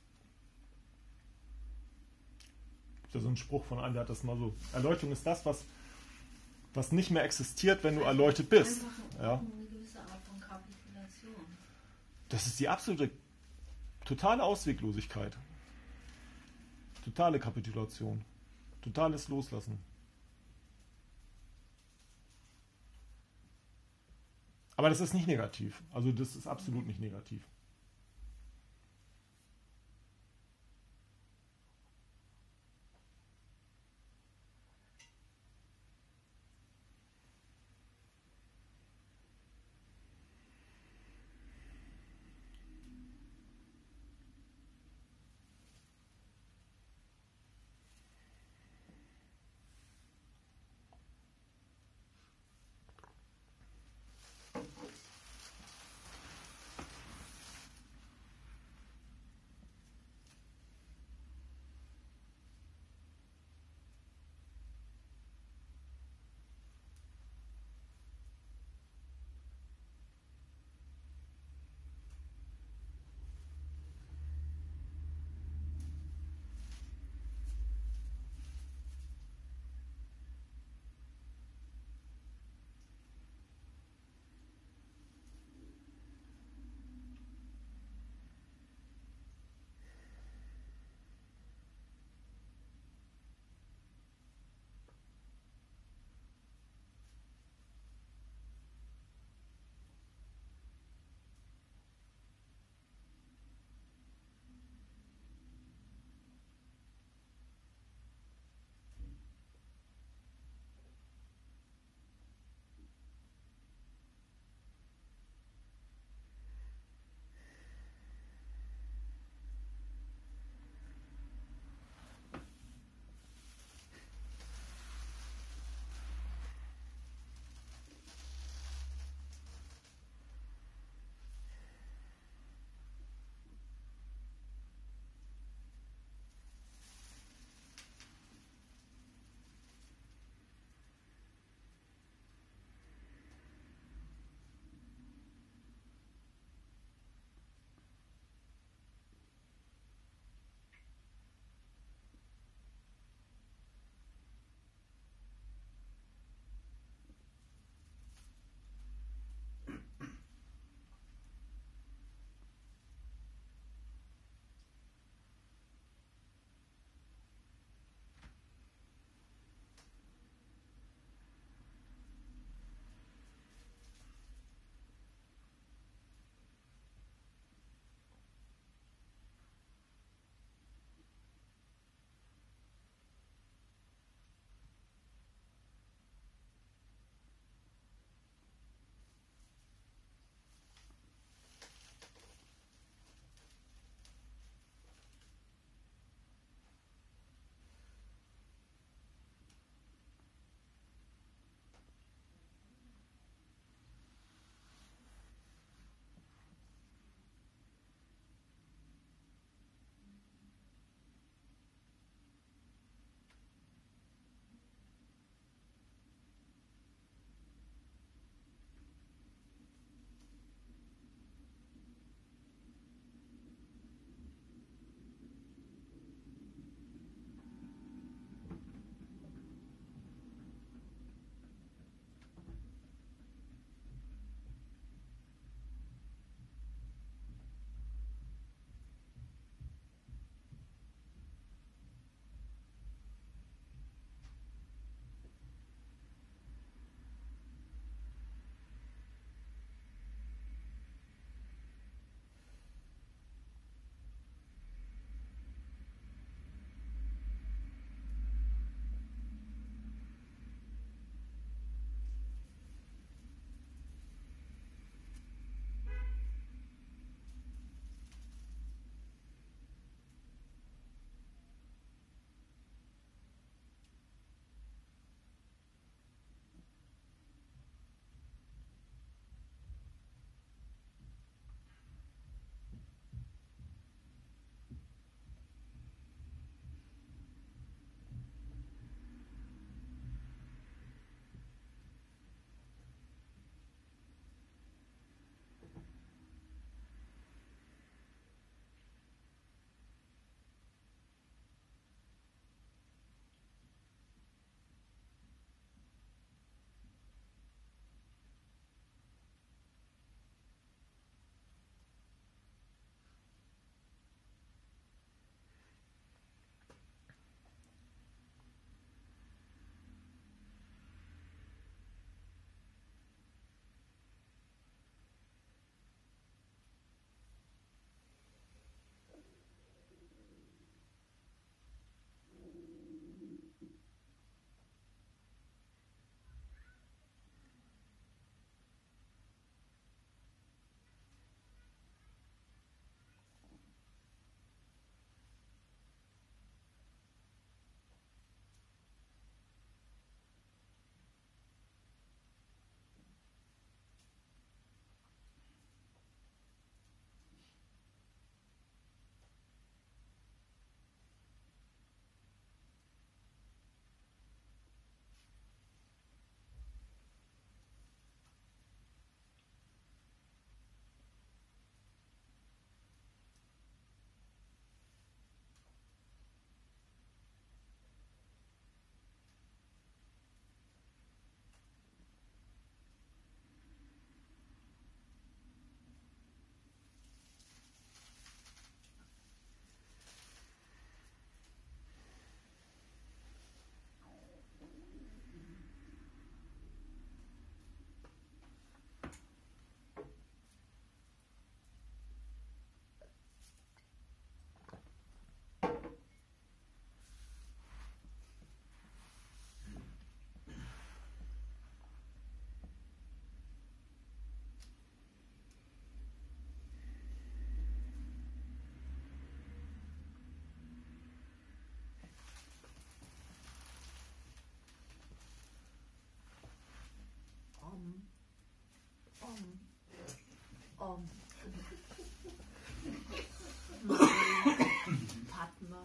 Es gibt ja so einen Spruch von einem, der hat das mal so. Erleuchtung ist das, was nicht mehr existiert, wenn du erleuchtet bist. Ja. Eine gewisse Art von Kapitulation. Das ist die absolute, totale Ausweglosigkeit. Totale Kapitulation. Totales Loslassen. Aber das ist nicht negativ. Also das ist absolut nicht negativ. Traum. Padma.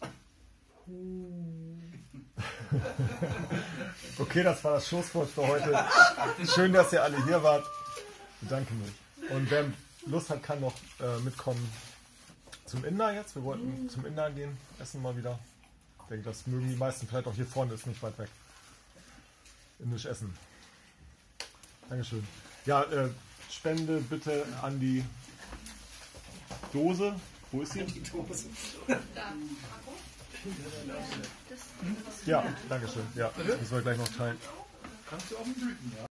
Okay, das war das Schlusswort für heute. Schön, dass ihr alle hier wart. Ich bedanke mich. Und wer Lust hat, kann noch mitkommen zum Inder jetzt. Wir wollten zum Inder gehen, essen mal wieder. Ich denke, das mögen die meisten. Vielleicht auch hier vorne, ist nicht weit weg. Indisch essen. Dankeschön. Ja, Spende bitte an die Dose. Wo ist sie? Die Dose. Ja, Dankeschön. Ja, das müssen wir gleich noch teilen. Kannst du auch mit Blüten, ja?